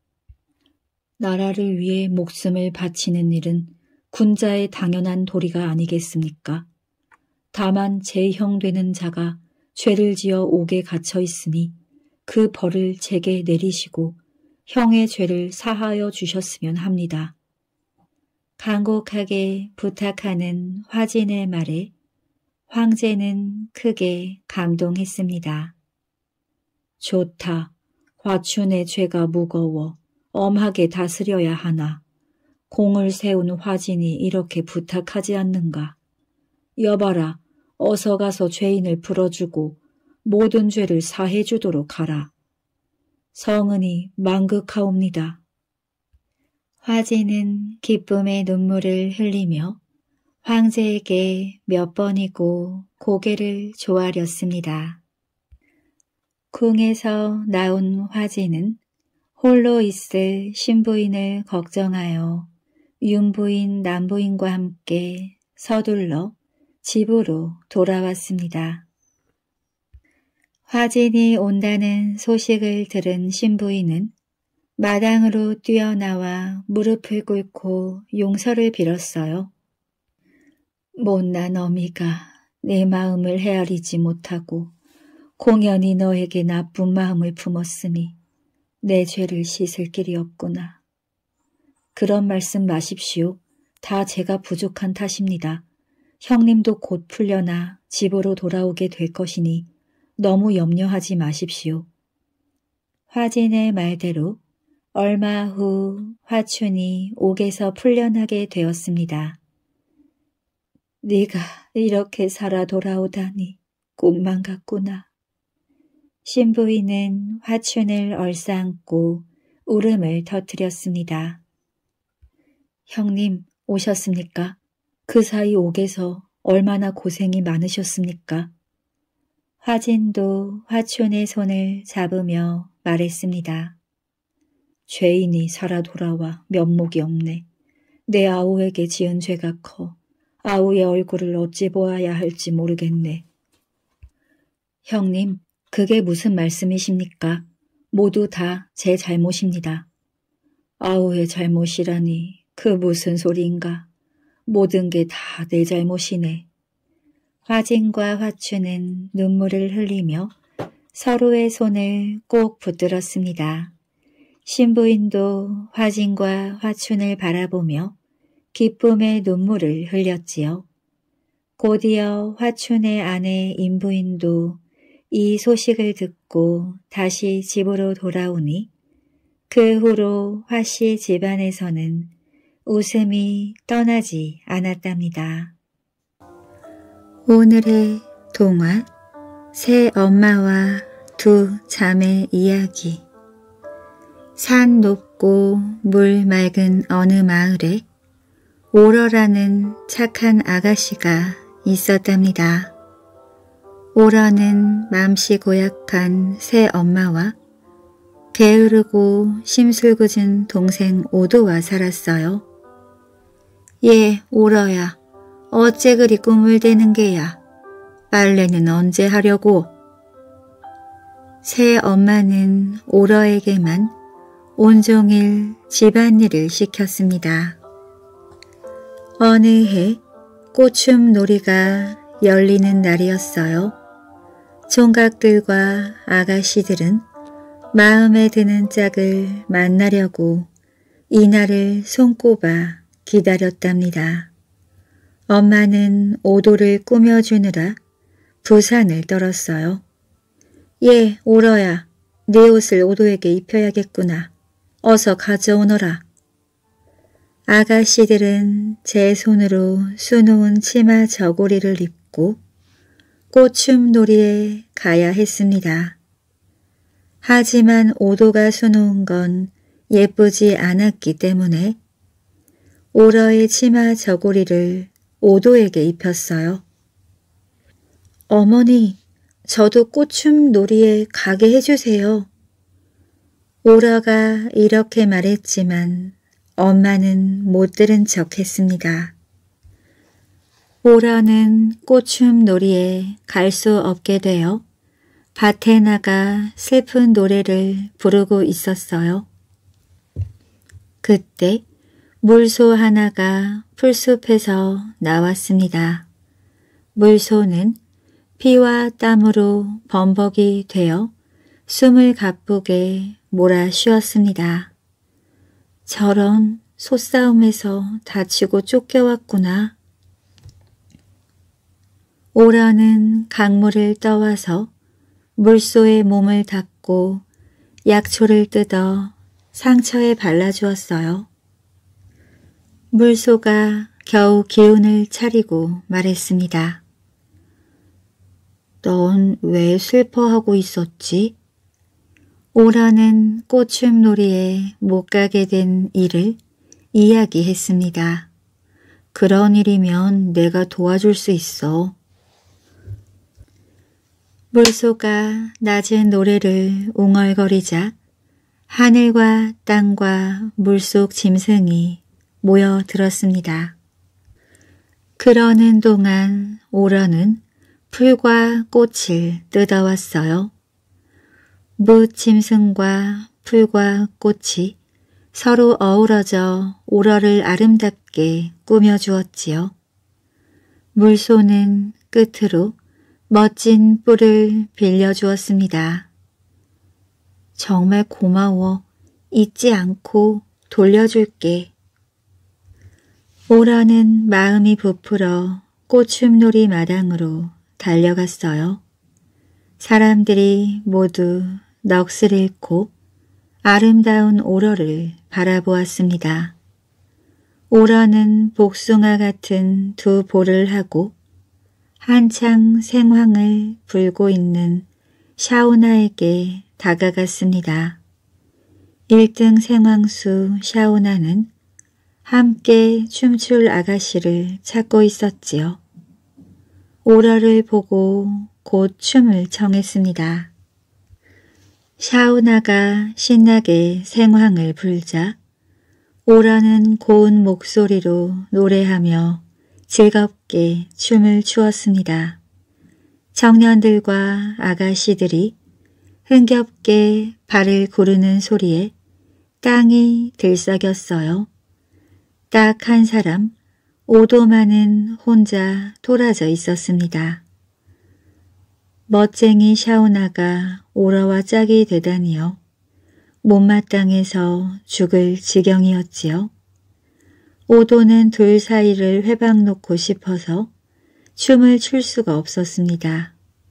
나라를 위해 목숨을 바치는 일은 군자의 당연한 도리가 아니겠습니까? 다만 제 형 되는 자가 죄를 지어 옥에 갇혀 있으니 그 벌을 제게 내리시고 형의 죄를 사하여 주셨으면 합니다. 간곡하게 부탁하는 화진의 말에 황제는 크게 감동했습니다. 좋다. 화춘의 죄가 무거워 엄하게 다스려야 하나. 공을 세운 화진이 이렇게 부탁하지 않는가. 여봐라. 어서 가서 죄인을 풀어주고 모든 죄를 사해주도록 하라. 성은이 만극하옵니다. 화진은 기쁨의 눈물을 흘리며 황제에게 몇 번이고 고개를 조아렸습니다. 궁에서 나온 화진은 홀로 있을 신부인을 걱정하여 윤부인 남부인과 함께 서둘러 집으로 돌아왔습니다. 화진이 온다는 소식을 들은 신부인은 마당으로 뛰어나와 무릎을 꿇고 용서를 빌었어요. 못난 어미가 내 마음을 헤아리지 못하고 공연히 너에게 나쁜 마음을 품었으니 내 죄를 씻을 길이 없구나. 그런 말씀 마십시오. 다 제가 부족한 탓입니다. 형님도 곧 풀려나 집으로 돌아오게 될 것이니 너무 염려하지 마십시오. 화진의 말대로 얼마 후 화춘이 옥에서 풀려나게 되었습니다. 네가 이렇게 살아 돌아오다니 꿈만 같구나. 신부인은 화춘을 얼싸안고 울음을 터뜨렸습니다. 형님 오셨습니까? 그 사이 옥에서 얼마나 고생이 많으셨습니까? 화진도 화춘의 손을 잡으며 말했습니다. 죄인이 살아 돌아와 면목이 없네. 내 아우에게 지은 죄가 커 아우의 얼굴을 어찌 보아야 할지 모르겠네. 형님, 그게 무슨 말씀이십니까? 모두 다 제 잘못입니다. 아우의 잘못이라니 그 무슨 소리인가. 모든 게 다 내 잘못이네. 화진과 화춘은 눈물을 흘리며 서로의 손을 꼭 붙들었습니다. 신부인도 화진과 화춘을 바라보며 기쁨의 눈물을 흘렸지요. 곧이어 화춘의 아내 인부인도 이 소식을 듣고 다시 집으로 돌아오니 그 후로 화씨 집안에서는 웃음이 떠나지 않았답니다. 오늘의 동화 새 엄마와 두 자매 이야기. 산 높고 물 맑은 어느 마을에 오러라는 착한 아가씨가 있었답니다. 오러는 맘씨 고약한 새 엄마와 게으르고 심술궂은 동생 오도와 살았어요. 예, 오러야. 어째 그리 꿈을 대는 게야. 빨래는 언제 하려고? 새 엄마는 오러에게만 온종일 집안일을 시켰습니다. 어느 해 꽃춤놀이가 열리는 날이었어요. 총각들과 아가씨들은 마음에 드는 짝을 만나려고 이날을 손꼽아 기다렸답니다. 엄마는 오도를 꾸며주느라 부산을 떨었어요. 예, 오러야. 네 옷을 오도에게 입혀야겠구나. 어서 가져오너라. 아가씨들은 제 손으로 수놓은 치마 저고리를 입고 꽃춤놀이에 가야 했습니다. 하지만 오도가 수놓은 건 예쁘지 않았기 때문에 오러의 치마 저고리를 오도에게 입혔어요. 어머니, 저도 꽃춤 놀이에 가게 해주세요. 오러가 이렇게 말했지만 엄마는 못 들은 척 했습니다. 오러는 꽃춤 놀이에 갈 수 없게 되어 밭에 나가 슬픈 노래를 부르고 있었어요. 그때 물소 하나가 풀숲에서 나왔습니다. 물소는 피와 땀으로 범벅이 되어 숨을 가쁘게 몰아쉬었습니다. 저런 소싸움에서 다치고 쫓겨왔구나. 오러는 강물을 떠와서 물소의 몸을 닦고 약초를 뜯어 상처에 발라주었어요. 물소가 겨우 기운을 차리고 말했습니다. 넌 왜 슬퍼하고 있었지? 오러는 꽃춤 놀이에 못 가게 된 일을 이야기했습니다. 그런 일이면 내가 도와줄 수 있어. 물소가 낮은 노래를 웅얼거리자 하늘과 땅과 물속 짐승이 모여들었습니다. 그러는 동안 오러는 풀과 꽃을 뜯어왔어요. 무짐승과 풀과 꽃이 서로 어우러져 오러를 아름답게 꾸며주었지요. 물소는 끝으로 멋진 뿔을 빌려주었습니다. 정말 고마워. 잊지 않고 돌려줄게. 오러는 마음이 부풀어 꽃춤놀이 마당으로 달려갔어요. 사람들이 모두 넋을 잃고 아름다운 오러를 바라보았습니다. 오러는 복숭아 같은 두 볼을 하고 한창 생황을 불고 있는 샤오나에게 다가갔습니다. 일 등 생황수 샤오나는 함께 춤출 아가씨를 찾고 있었지요. 오러를 보고 곧 춤을 청했습니다. 샤오나가 신나게 생황을 불자 오러는 고운 목소리로 노래하며 즐겁게 춤을 추었습니다. 청년들과 아가씨들이 흥겹게 발을 구르는 소리에 땅이 들썩였어요. 딱 한 사람, 오도만은 혼자 돌아져 있었습니다. 멋쟁이 샤오나가 오러와 짝이 되다니요. 못마땅해서 죽을 지경이었지요. 오도는 둘 사이를 회방 놓고 싶어서 춤을 출 수가 없었습니다.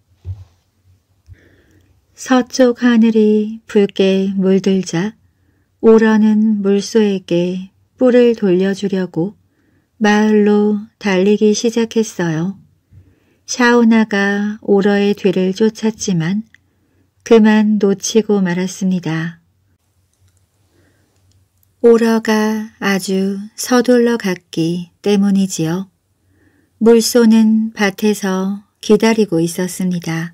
서쪽 하늘이 붉게 물들자 오러는 물소에게 뿔을 돌려주려고 마을로 달리기 시작했어요. 샤오나가 오러의 뒤를 쫓았지만 그만 놓치고 말았습니다. 오러가 아주 서둘러 갔기 때문이지요. 물소는 밭에서 기다리고 있었습니다.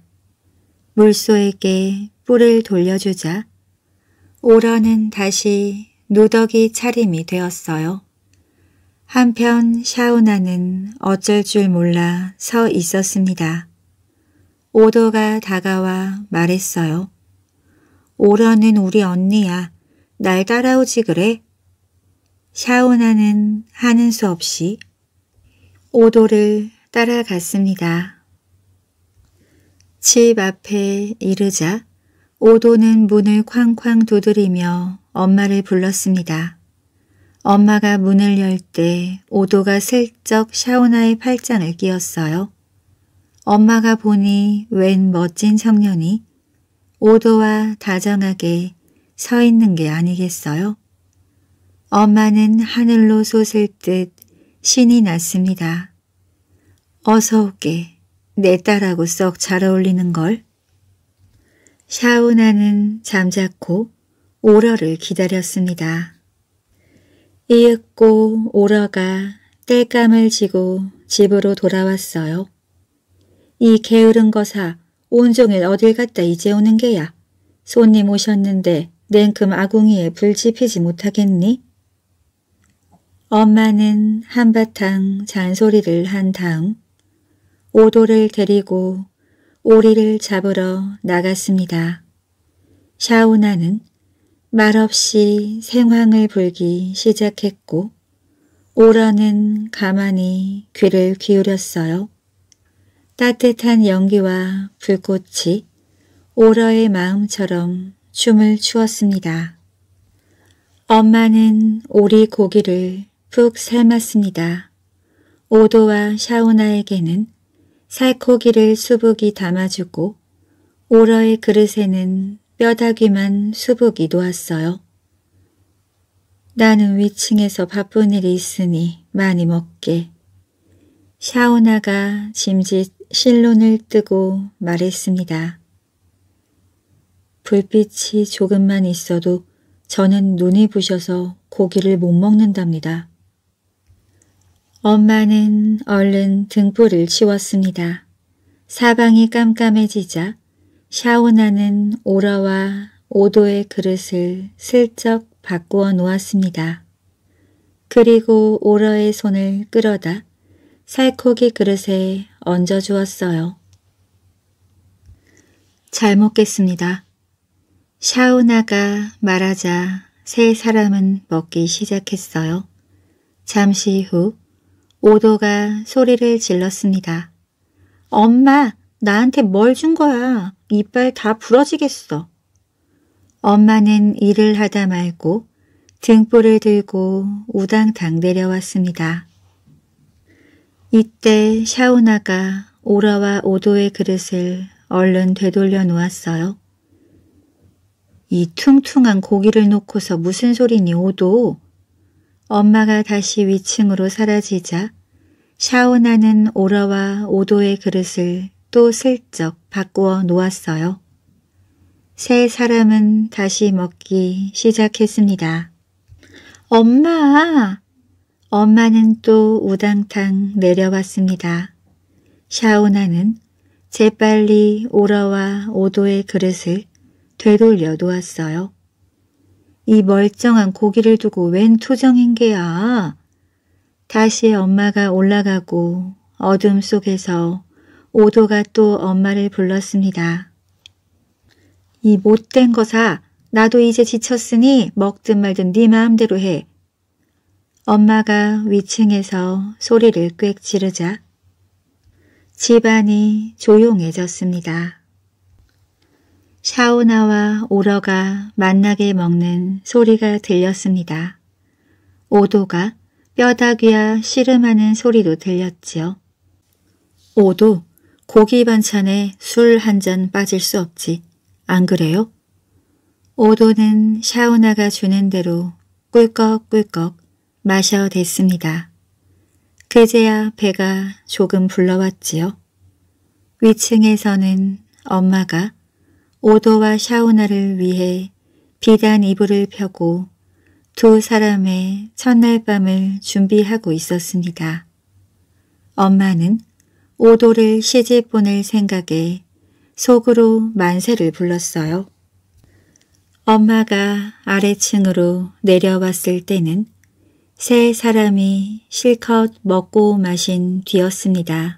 물소에게 뿔을 돌려주자 오러는 다시 누더기 차림이 되었어요. 한편 샤오나는 어쩔 줄 몰라 서 있었습니다. 오도가 다가와 말했어요. 오러는 우리 언니야. 날 따라오지 그래? 샤오나는 하는 수 없이 오도를 따라갔습니다. 집 앞에 이르자 오도는 문을 쾅쾅 두드리며 엄마를 불렀습니다. 엄마가 문을 열 때 오도가 슬쩍 샤오나의 팔짱을 끼었어요. 엄마가 보니 웬 멋진 청년이 오도와 다정하게 서 있는 게 아니겠어요? 엄마는 하늘로 솟을 듯 신이 났습니다. 어서 오게. 내 딸하고 썩 잘 어울리는걸. 샤오나는 잠자코 오러를 기다렸습니다. 이윽고 오러가 땔감을 지고 집으로 돌아왔어요. 이 게으른 거사 온종일 어딜 갔다 이제 오는 게야. 손님 오셨는데 냉큼 아궁이에 불 지피지 못하겠니? 엄마는 한바탕 잔소리를 한 다음 오도를 데리고 오리를 잡으러 나갔습니다. 샤오나는 말없이 생황을 불기 시작했고 오러는 가만히 귀를 기울였어요. 따뜻한 연기와 불꽃이 오러의 마음처럼 춤을 추었습니다. 엄마는 오리 고기를 푹 삶았습니다. 오도와 샤오나에게는 살코기를 수북이 담아주고 오러의 그릇에는 뼈다귀만 수북이 놓았어요. 나는 위층에서 바쁜 일이 있으니 많이 먹게. 샤오나가 짐짓 실론을 뜨고 말했습니다. 불빛이 조금만 있어도 저는 눈이 부셔서 고기를 못 먹는답니다. 엄마는 얼른 등불을 치웠습니다. 사방이 깜깜해지자 샤오나는 오러와 오도의 그릇을 슬쩍 바꾸어 놓았습니다. 그리고 오러의 손을 끌어다 살코기 그릇에 얹어주었어요. 잘 먹겠습니다. 샤오나가 말하자 세 사람은 먹기 시작했어요. 잠시 후 오도가 소리를 질렀습니다. 엄마, 나한테 뭘 준 거야? 이빨 다 부러지겠어. 엄마는 일을 하다 말고 등불을 들고 우당탕 내려왔습니다. 이때 샤오나가 오러와 오도의 그릇을 얼른 되돌려 놓았어요. 이 퉁퉁한 고기를 놓고서 무슨 소리니 오도? 엄마가 다시 위층으로 사라지자 샤오나는 오러와 오도의 그릇을 또 슬쩍 바꾸어 놓았어요. 세 사람은 다시 먹기 시작했습니다. 엄마! 엄마는 또 우당탕 내려왔습니다. 샤오나는 재빨리 오러와 오도의 그릇을 되돌려 놓았어요. 이 멀쩡한 고기를 두고 웬 투정인 게야. 다시 엄마가 올라가고 어둠 속에서 오도가 또 엄마를 불렀습니다. 이 못된 거사, 나도 이제 지쳤으니 먹든 말든 네 마음대로 해. 엄마가 위층에서 소리를 꽥 지르자 집안이 조용해졌습니다. 샤오나와 오러가 만나게 먹는 소리가 들렸습니다. 오도가 뼈다귀와 씨름하는 소리도 들렸지요. 오도, 고기 반찬에 술 한 잔 빠질 수 없지. 안 그래요? 오도는 샤오나가 주는 대로 꿀꺽꿀꺽 마셔댔습니다. 그제야 배가 조금 불러왔지요. 위층에서는 엄마가 오도와 샤오나를 위해 비단 이불을 펴고 두 사람의 첫날 밤을 준비하고 있었습니다. 엄마는 오도를 시집 보낼 생각에 속으로 만세를 불렀어요. 엄마가 아래층으로 내려왔을 때는 세 사람이 실컷 먹고 마신 뒤였습니다.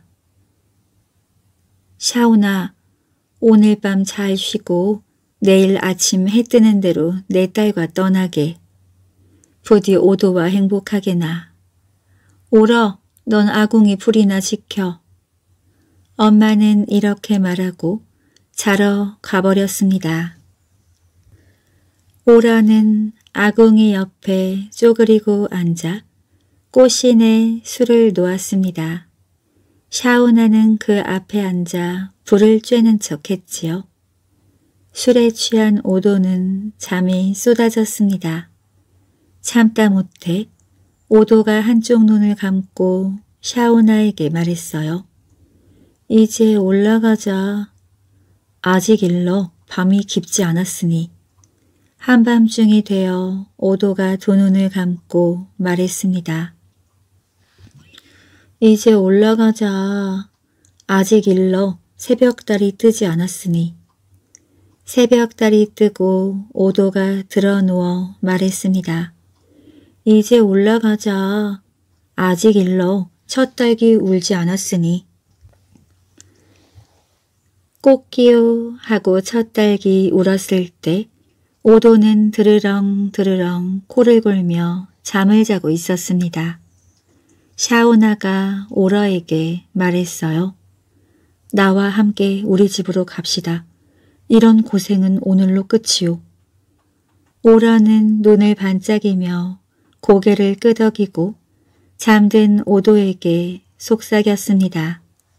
샤오나, 오늘 밤 잘 쉬고 내일 아침 해 뜨는 대로 내 딸과 떠나게. 부디 오도와 행복하게나. 오러, 넌 아궁이 불이나 지켜. 엄마는 이렇게 말하고 자러 가버렸습니다. 오러는 아궁이 옆에 쪼그리고 앉아 꽃신에 술을 놓았습니다. 샤오나는 그 앞에 앉아 불을 쬐는 척 했지요. 술에 취한 오도는 잠이 쏟아졌습니다. 참다 못해 오도가 한쪽 눈을 감고 샤오나에게 말했어요. 이제 올라가자. 아직 일러 밤이 깊지 않았으니. 한밤중이 되어 오도가 두 눈을 감고 말했습니다. 이제 올라가자. 아직 일러 새벽달이 뜨지 않았으니. 새벽달이 뜨고 오도가 드러누워 말했습니다. 이제 올라가자. 아직 일러 첫 딸기 울지 않았으니. 꽃기요 하고 첫 딸기 울었을 때 오도는 드르렁 드르렁 코를 골며 잠을 자고 있었습니다. 샤오나가 오러에게 말했어요. 나와 함께 우리 집으로 갑시다. 이런 고생은 오늘로 끝이오. 오라는 눈을 반짝이며 고개를 끄덕이고 잠든 오도에게 속삭였습니다.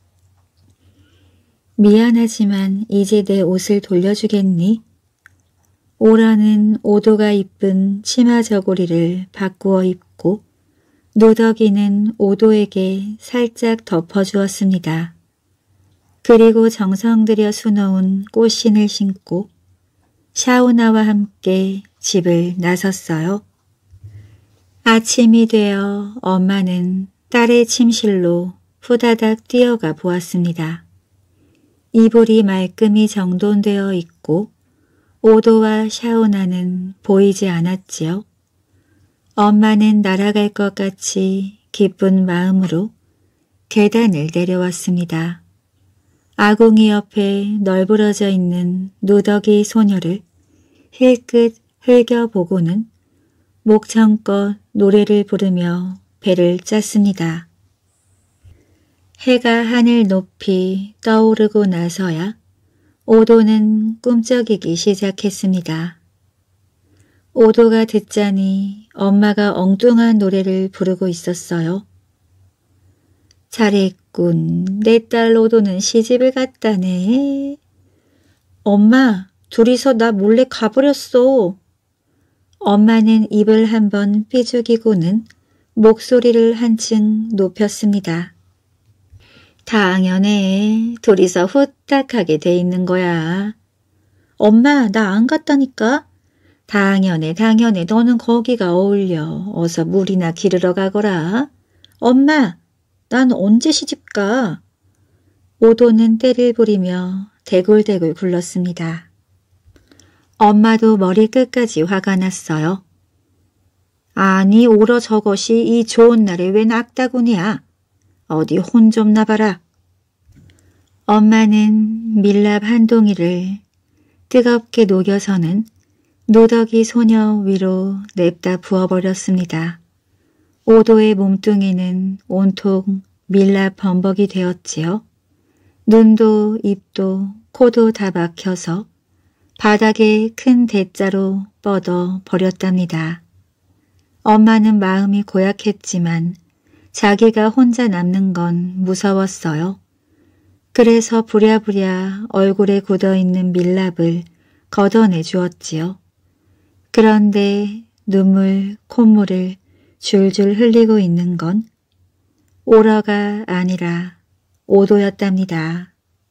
미안하지만 이제 내 옷을 돌려주겠니? 오라는 오도가 입은 치마 저고리를 바꾸어 입고 누더기는 오도에게 살짝 덮어주었습니다. 그리고 정성 들여 수놓은 꽃신을 신고 샤오나와 함께 집을 나섰어요. 아침이 되어 엄마는 딸의 침실로 후다닥 뛰어가 보았습니다. 이불이 말끔히 정돈되어 있고 오도와 샤오나는 보이지 않았지요. 엄마는 날아갈 것 같이 기쁜 마음으로 계단을 내려왔습니다. 아궁이 옆에 널브러져 있는 누더기 소녀를 힐끗 흘겨보고는 목청껏 노래를 부르며 배를 짰습니다. 해가 하늘 높이 떠오르고 나서야 오도는 꿈쩍이기 시작했습니다. 오도가 듣자니 엄마가 엉뚱한 노래를 부르고 있었어요. 잘했군. 내 딸 오도는 시집을 갔다네. 엄마, 둘이서 나 몰래 가버렸어. 엄마는 입을 한번 삐죽이고는 목소리를 한층 높였습니다. 당연해. 둘이서 후딱하게 돼 있는 거야. 엄마, 나 안 갔다니까. 당연해, 당연해. 너는 거기가 어울려. 어서 물이나 기르러 가거라. 엄마, 난 언제 시집가? 오도는 떼를 부리며 대굴대굴 굴렀습니다. 엄마도 머리 끝까지 화가 났어요. 아니, 오러 저것이 이 좋은 날에 웬 악다구니야. 어디 혼 좀 나봐라. 엄마는 밀랍 한 동이를 뜨겁게 녹여서는 누더기 소녀 위로 냅다 부어버렸습니다. 오도의 몸뚱이는 온통 밀랍 범벅이 되었지요. 눈도 입도 코도 다 막혀서 바닥에 큰 대자로 뻗어 버렸답니다. 엄마는 마음이 고약했지만 자기가 혼자 남는 건 무서웠어요. 그래서 부랴부랴 얼굴에 굳어있는 밀랍을 걷어내 주었지요. 그런데 눈물, 콧물을 줄줄 흘리고 있는 건 오러가 아니라 오도였답니다.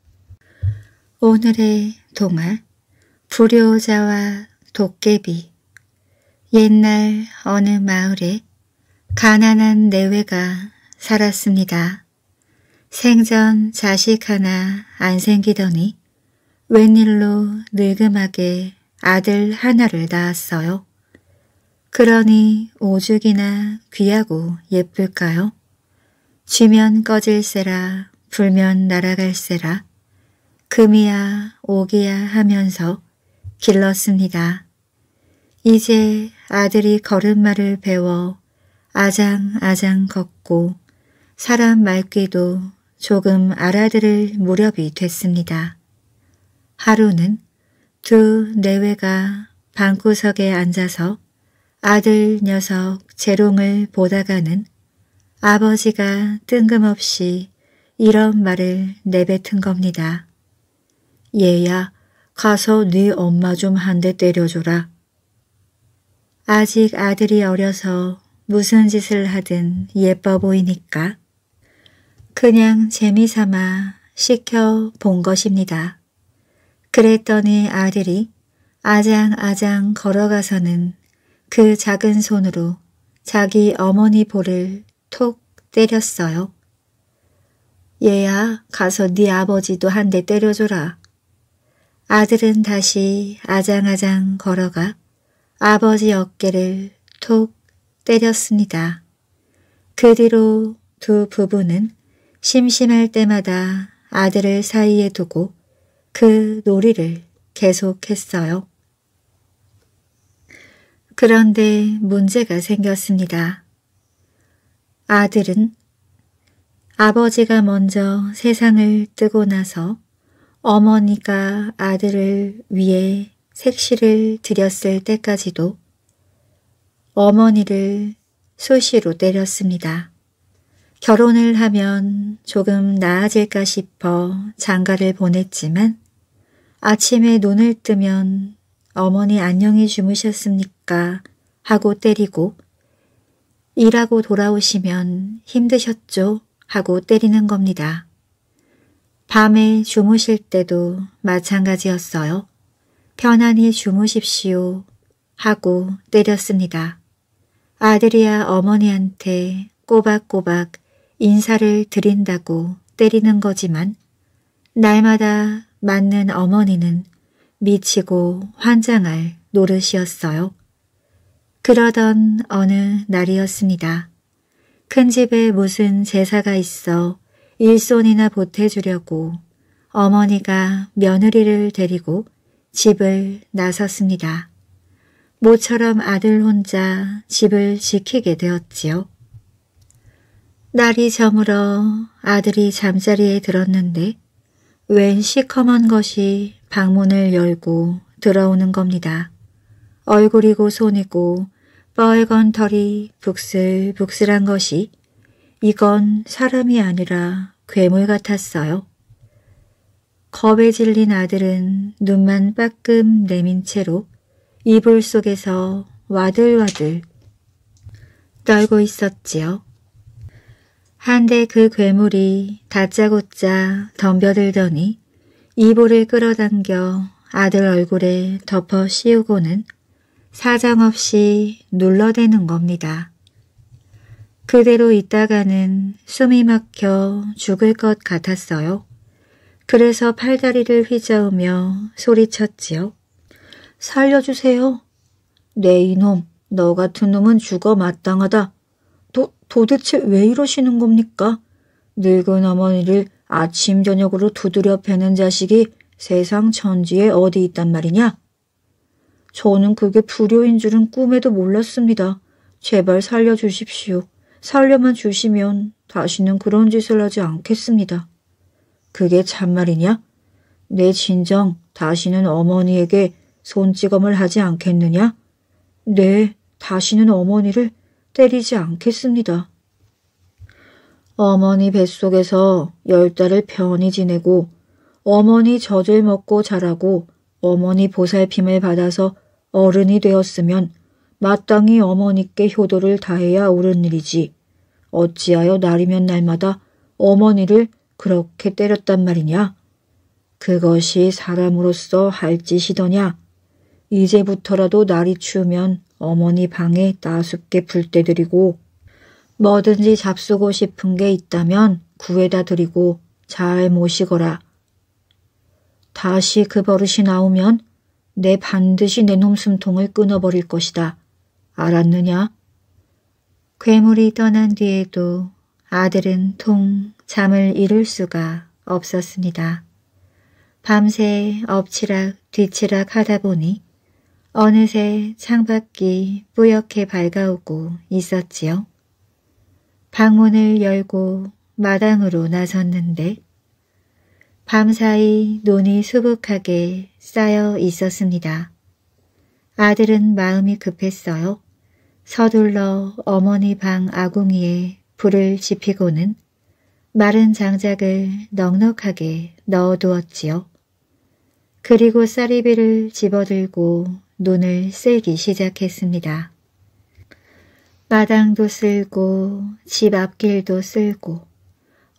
오늘의 동화 불효자와 도깨비. 옛날 어느 마을에 가난한 내외가 살았습니다. 생전 자식 하나 안 생기더니 웬일로 늙음하게 아들 하나를 낳았어요. 그러니 오죽이나 귀하고 예쁠까요? 쥐면 꺼질세라 불면 날아갈세라 금이야 오기야 하면서 길렀습니다. 이제 아들이 걸음마를 배워 아장아장 걷고 사람 말귀도 조금 알아들을 무렵이 됐습니다. 하루는 두 내외가 방구석에 앉아서 아들 녀석 재롱을 보다가는 아버지가 뜬금없이 이런 말을 내뱉은 겁니다. 얘야, 가서 네 엄마 좀 한 대 때려줘라. 아직 아들이 어려서 무슨 짓을 하든 예뻐 보이니까 그냥 재미삼아 시켜본 것입니다. 그랬더니 아들이 아장아장 걸어가서는 그 작은 손으로 자기 어머니 볼을 톡 때렸어요. 얘야, 가서 네 아버지도 한 대 때려줘라. 아들은 다시 아장아장 걸어가 아버지 어깨를 톡 때렸습니다. 그 뒤로 두 부부는 심심할 때마다 아들을 사이에 두고 그 놀이를 계속했어요. 그런데 문제가 생겼습니다. 아들은 아버지가 먼저 세상을 뜨고 나서 어머니가 아들을 위해 색시를 드렸을 때까지도 어머니를 수시로 때렸습니다. 결혼을 하면 조금 나아질까 싶어 장가를 보냈지만 아침에 눈을 뜨면 어머니 안녕히 주무셨습니까? 하고 때리고 일하고 돌아오시면 힘드셨죠? 하고 때리는 겁니다. 밤에 주무실 때도 마찬가지였어요. 편안히 주무십시오 하고 때렸습니다. 아들이야 어머니한테 꼬박꼬박 인사를 드린다고 때리는 거지만 날마다 맞는 어머니는 미치고 환장할 노릇이었어요. 그러던 어느 날이었습니다. 큰 집에 무슨 제사가 있어 일손이나 보태주려고 어머니가 며느리를 데리고 집을 나섰습니다. 모처럼 아들 혼자 집을 지키게 되었지요. 날이 저물어 아들이 잠자리에 들었는데 웬 시커먼 것이 방문을 열고 들어오는 겁니다. 얼굴이고 손이고 뻘건 털이 북슬북슬한 것이 이건 사람이 아니라 괴물 같았어요. 겁에 질린 아들은 눈만 빠끔 내민 채로 이불 속에서 와들와들 떨고 있었지요. 한데 그 괴물이 다짜고짜 덤벼들더니 이불을 끌어당겨 아들 얼굴에 덮어 씌우고는 사정없이 눌러대는 겁니다. 그대로 있다가는 숨이 막혀 죽을 것 같았어요. 그래서 팔다리를 휘저으며 소리쳤지요. 살려주세요. 네 이놈, 너 같은 놈은 죽어 마땅하다. 도, 도대체 왜 이러시는 겁니까? 늙은 어머니를 아침 저녁으로 두드려 패는 자식이 세상 천지에 어디 있단 말이냐? 저는 그게 불효인 줄은 꿈에도 몰랐습니다. 제발 살려주십시오. 살려만 주시면 다시는 그런 짓을 하지 않겠습니다. 그게 참말이냐? 내 진정 다시는 어머니에게 손찌검을 하지 않겠느냐? 네, 다시는 어머니를 때리지 않겠습니다. 어머니 뱃속에서 열 달을 편히 지내고 어머니 젖을 먹고 자라고 어머니 보살핌을 받아서 어른이 되었으면 마땅히 어머니께 효도를 다해야 옳은 일이지. 어찌하여 날이면 날마다 어머니를 그렇게 때렸단 말이냐? 그것이 사람으로서 할 짓이더냐? 이제부터라도 날이 추우면 어머니 방에 따숩게 불때 드리고 뭐든지 잡수고 싶은 게 있다면 구해다 드리고 잘 모시거라. 다시 그 버릇이 나오면 내 반드시 내 놈 숨통을 끊어버릴 것이다. 알았느냐? 괴물이 떠난 뒤에도 아들은 통 잠을 이룰 수가 없었습니다. 밤새 엎치락 뒤치락 하다 보니 어느새 창밖이 뿌옇게 밝아오고 있었지요. 방문을 열고 마당으로 나섰는데 밤사이 눈이 수북하게 쌓여 있었습니다. 아들은 마음이 급했어요. 서둘러 어머니 방 아궁이에 불을 지피고는 마른 장작을 넉넉하게 넣어두었지요. 그리고 쌀이비를 집어들고 눈을 쓸기 시작했습니다. 마당도 쓸고 집 앞길도 쓸고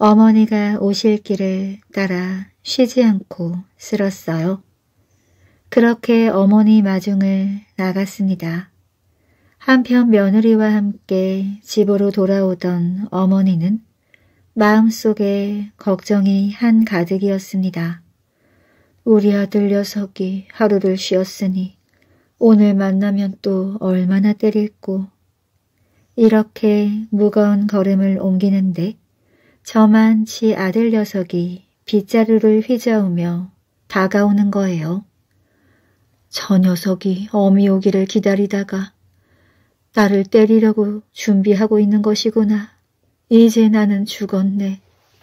어머니가 오실 길을 따라 쉬지 않고 쓸었어요. 그렇게 어머니 마중을 나갔습니다. 한편 며느리와 함께 집으로 돌아오던 어머니는 마음속에 걱정이 한가득이었습니다. 우리 아들 녀석이 하루를 쉬었으니 오늘 만나면 또 얼마나 때릴꼬. 이렇게 무거운 걸음을 옮기는데 저만치 아들 녀석이 빗자루를 휘저으며 다가오는 거예요. 저 녀석이 어미 오기를 기다리다가 나를 때리려고 준비하고 있는 것이구나. 이제 나는 죽었네.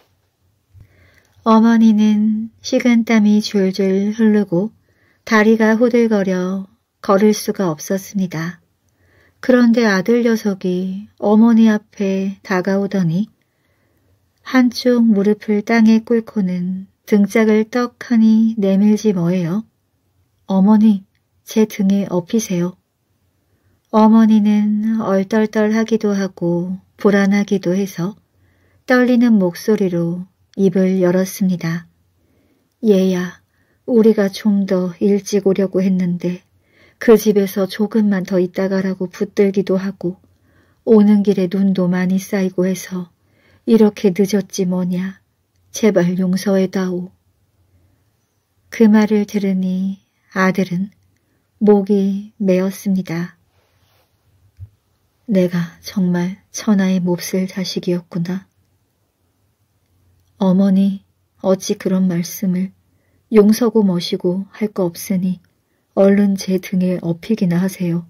어머니는 식은땀이 줄줄 흐르고 다리가 호들거려 걸을 수가 없었습니다. 그런데 아들 녀석이 어머니 앞에 다가오더니 한쪽 무릎을 땅에 꿇고는 등짝을 떡하니 내밀지 뭐예요. 어머니, 제 등에 업히세요. 어머니는 얼떨떨하기도 하고 불안하기도 해서 떨리는 목소리로 입을 열었습니다. 얘야, 우리가 좀 더 일찍 오려고 했는데 그 집에서 조금만 더 있다 가라고 붙들기도 하고 오는 길에 눈도 많이 쌓이고 해서 이렇게 늦었지 뭐냐. 제발 용서해다오. 그 말을 들으니 아들은 목이 메었습니다. 내가 정말 천하의 몹쓸 자식이었구나. 어머니, 어찌 그런 말씀을. 용서고 머시고 할 거 없으니 얼른 제 등에 업히기나 하세요.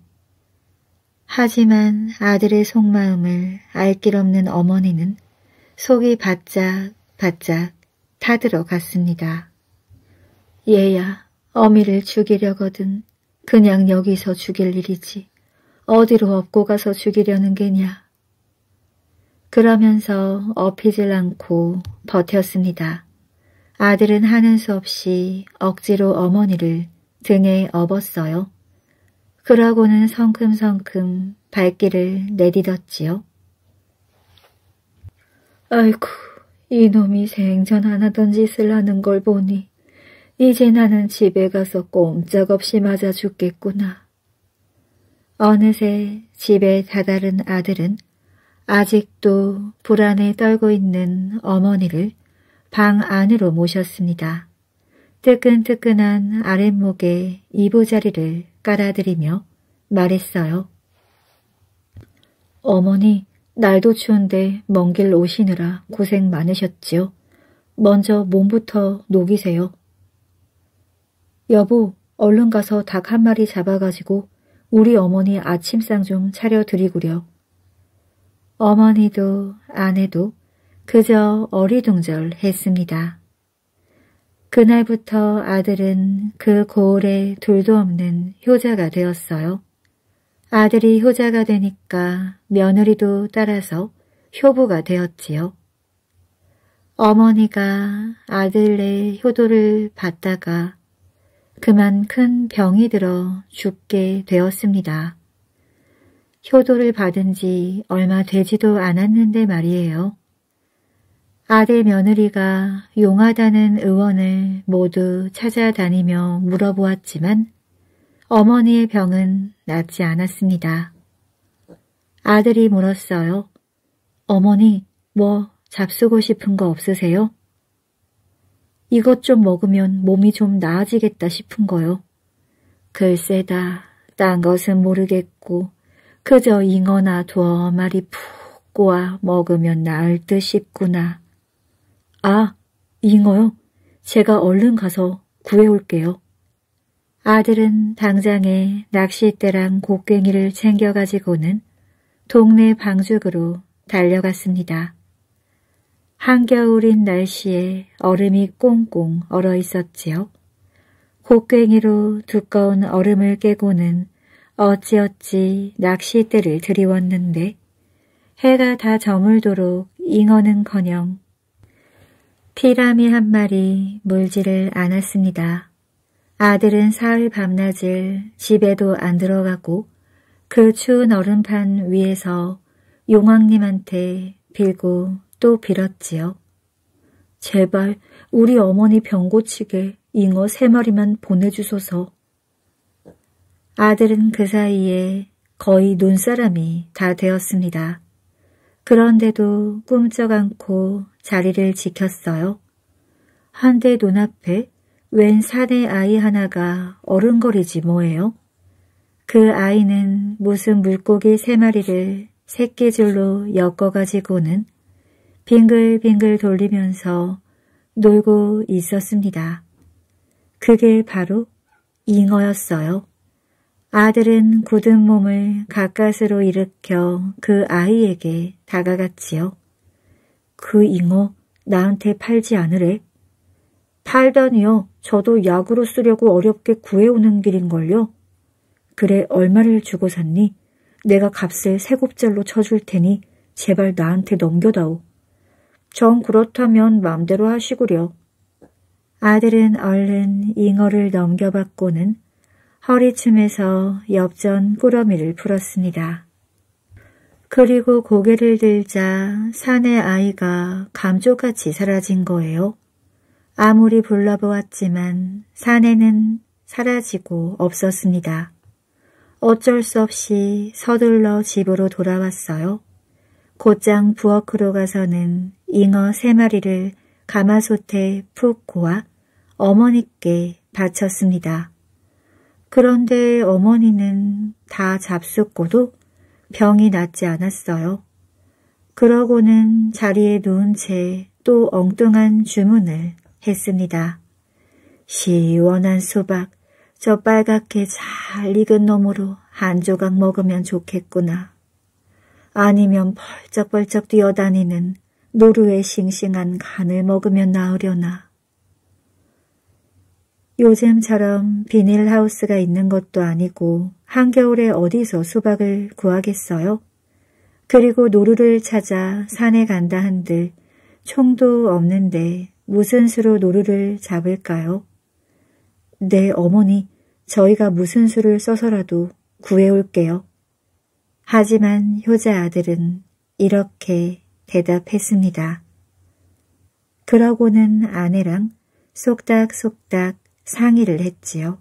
하지만 아들의 속마음을 알 길 없는 어머니는 속이 바짝 바짝 타들어갔습니다. 얘야, 어미를 죽이려거든 그냥 여기서 죽일 일이지 어디로 업고 가서 죽이려는 게냐. 그러면서 업히질 않고 버텼습니다. 아들은 하는 수 없이 억지로 어머니를 등에 업었어요. 그러고는 성큼성큼 발길을 내딛었지요. 아이고, 이놈이 생전 안 하던 짓을 하는 걸 보니 이제 나는 집에 가서 꼼짝없이 맞아 죽겠구나. 어느새 집에 다다른 아들은 아직도 불안에 떨고 있는 어머니를 방 안으로 모셨습니다. 뜨끈뜨끈한 아랫목에 이부자리를 깔아드리며 말했어요. 어머니, 날도 추운데 먼 길 오시느라 고생 많으셨지요. 먼저 몸부터 녹이세요. 여보, 얼른 가서 닭 한 마리 잡아가지고 우리 어머니 아침상 좀 차려드리구려. 어머니도 아내도 그저 어리둥절했습니다. 그날부터 아들은 그 고을에 둘도 없는 효자가 되었어요. 아들이 효자가 되니까 며느리도 따라서 효부가 되었지요. 어머니가 아들의 효도를 받다가 그만 큰 병이 들어 죽게 되었습니다. 효도를 받은 지 얼마 되지도 않았는데 말이에요. 아들 며느리가 용하다는 의원을 모두 찾아다니며 물어보았지만 어머니의 병은 낫지 않았습니다. 아들이 물었어요. 어머니, 뭐 잡수고 싶은 거 없으세요? 이것 좀 먹으면 몸이 좀 나아지겠다 싶은 거요. 글쎄다, 딴 것은 모르겠고 그저 잉어나 두어 마리 푹 꼬아 먹으면 나을 듯 싶구나. 아, 잉어요? 제가 얼른 가서 구해올게요. 아들은 당장에 낚싯대랑 곡괭이를 챙겨가지고는 동네 방죽으로 달려갔습니다. 한겨울인 날씨에 얼음이 꽁꽁 얼어 있었지요. 곡괭이로 두꺼운 얼음을 깨고는 어찌어찌 낚싯대를 들이웠는데 해가 다 저물도록 잉어는커녕 피라미 한 마리 물지를 않았습니다. 아들은 사흘 밤낮을 집에도 안 들어가고 그 추운 얼음판 위에서 용왕님한테 빌고 또 빌었지요. 제발 우리 어머니 병 고치게 잉어 세 마리만 보내주소서. 아들은 그 사이에 거의 눈사람이 다 되었습니다. 그런데도 꿈쩍 않고 자리를 지켰어요. 한데 눈앞에 웬 사내 아이 하나가 어른거리지 뭐예요? 그 아이는 무슨 물고기 세 마리를 새끼줄로 엮어가지고는 빙글빙글 돌리면서 놀고 있었습니다. 그게 바로 잉어였어요. 아들은 굳은 몸을 가까스로 일으켜 그 아이에게 다가갔지요. 그 잉어 나한테 팔지 않으래? 팔다니요. 저도 약으로 쓰려고 어렵게 구해오는 길인걸요. 그래, 얼마를 주고 샀니? 내가 값을 세 곱절로 쳐줄 테니 제발 나한테 넘겨다오. 정 그렇다면 맘대로 하시구려. 아들은 얼른 잉어를 넘겨받고는 허리춤에서 엽전 꾸러미를 풀었습니다. 그리고 고개를 들자 사내 아이가 감쪽같이 사라진 거예요. 아무리 불러보았지만 사내는 사라지고 없었습니다. 어쩔 수 없이 서둘러 집으로 돌아왔어요. 곧장 부엌으로 가서는 잉어 세 마리를 가마솥에 푹 고아 어머니께 바쳤습니다. 그런데 어머니는 다 잡숫고도 병이 낫지 않았어요. 그러고는 자리에 누운 채 또 엉뚱한 주문을 했습니다. 시원한 수박, 저 빨갛게 잘 익은 놈으로 한 조각 먹으면 좋겠구나. 아니면 벌쩍벌쩍 뛰어다니는 노루의 싱싱한 간을 먹으면 나으려나. 요즘처럼 비닐하우스가 있는 것도 아니고 한겨울에 어디서 수박을 구하겠어요? 그리고 노루를 찾아 산에 간다 한들 총도 없는데 무슨 수로 노루를 잡을까요? 네, 어머니, 저희가 무슨 수를 써서라도 구해올게요. 하지만 효자 아들은 이렇게 대답했습니다. 그러고는 아내랑 쏙닥쏙닥 상의를 했지요.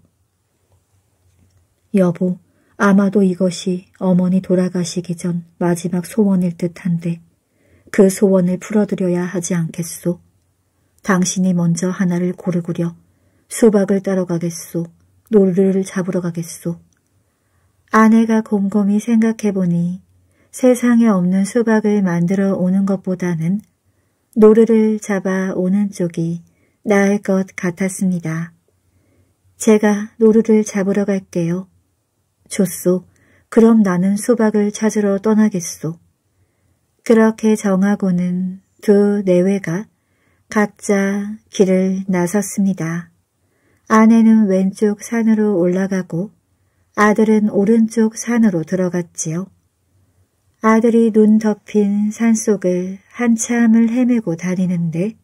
여보, 아마도 이것이 어머니 돌아가시기 전 마지막 소원일 듯한데 그 소원을 풀어드려야 하지 않겠소? 당신이 먼저 하나를 고르구려. 수박을 따러 가겠소? 노루를 잡으러 가겠소? 아내가 곰곰이 생각해보니 세상에 없는 수박을 만들어 오는 것보다는 노루를 잡아 오는 쪽이 나을 것 같았습니다. 제가 노루를 잡으러 갈게요. 좋소. 그럼 나는 수박을 찾으러 떠나겠소. 그렇게 정하고는 두 내외가 각자 길을 나섰습니다. 아내는 왼쪽 산으로 올라가고 아들은 오른쪽 산으로 들어갔지요. 아들이 눈 덮인 산속을 한참을 헤매고 다니는데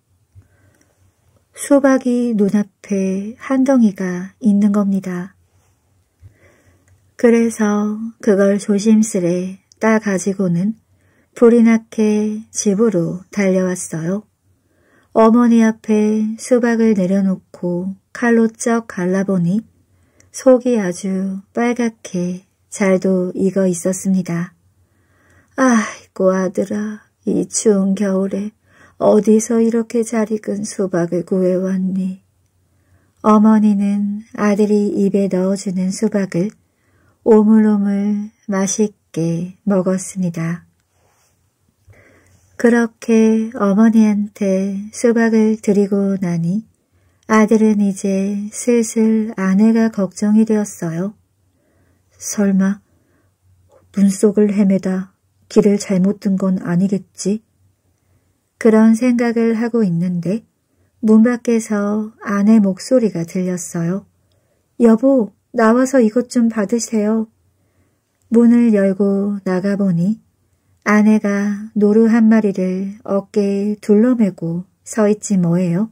수박이 눈앞에 한 덩이가 있는 겁니다. 그래서 그걸 조심스레 따 가지고는 불이 나게 집으로 달려왔어요. 어머니 앞에 수박을 내려놓고 칼로 쩍 갈라보니 속이 아주 빨갛게 잘도 익어 있었습니다. 아이고 아들아, 이 추운 겨울에 어디서 이렇게 잘 익은 수박을 구해왔니? 어머니는 아들이 입에 넣어주는 수박을 오물오물 맛있게 먹었습니다. 그렇게 어머니한테 수박을 드리고 나니 아들은 이제 슬슬 아내가 걱정이 되었어요. 설마 문속을 헤매다 길을 잘못 든 건 아니겠지? 그런 생각을 하고 있는데 문 밖에서 아내 목소리가 들렸어요. 여보, 나와서 이것 좀 받으세요. 문을 열고 나가보니 아내가 노루 한 마리를 어깨에 둘러매고 서 있지 뭐예요.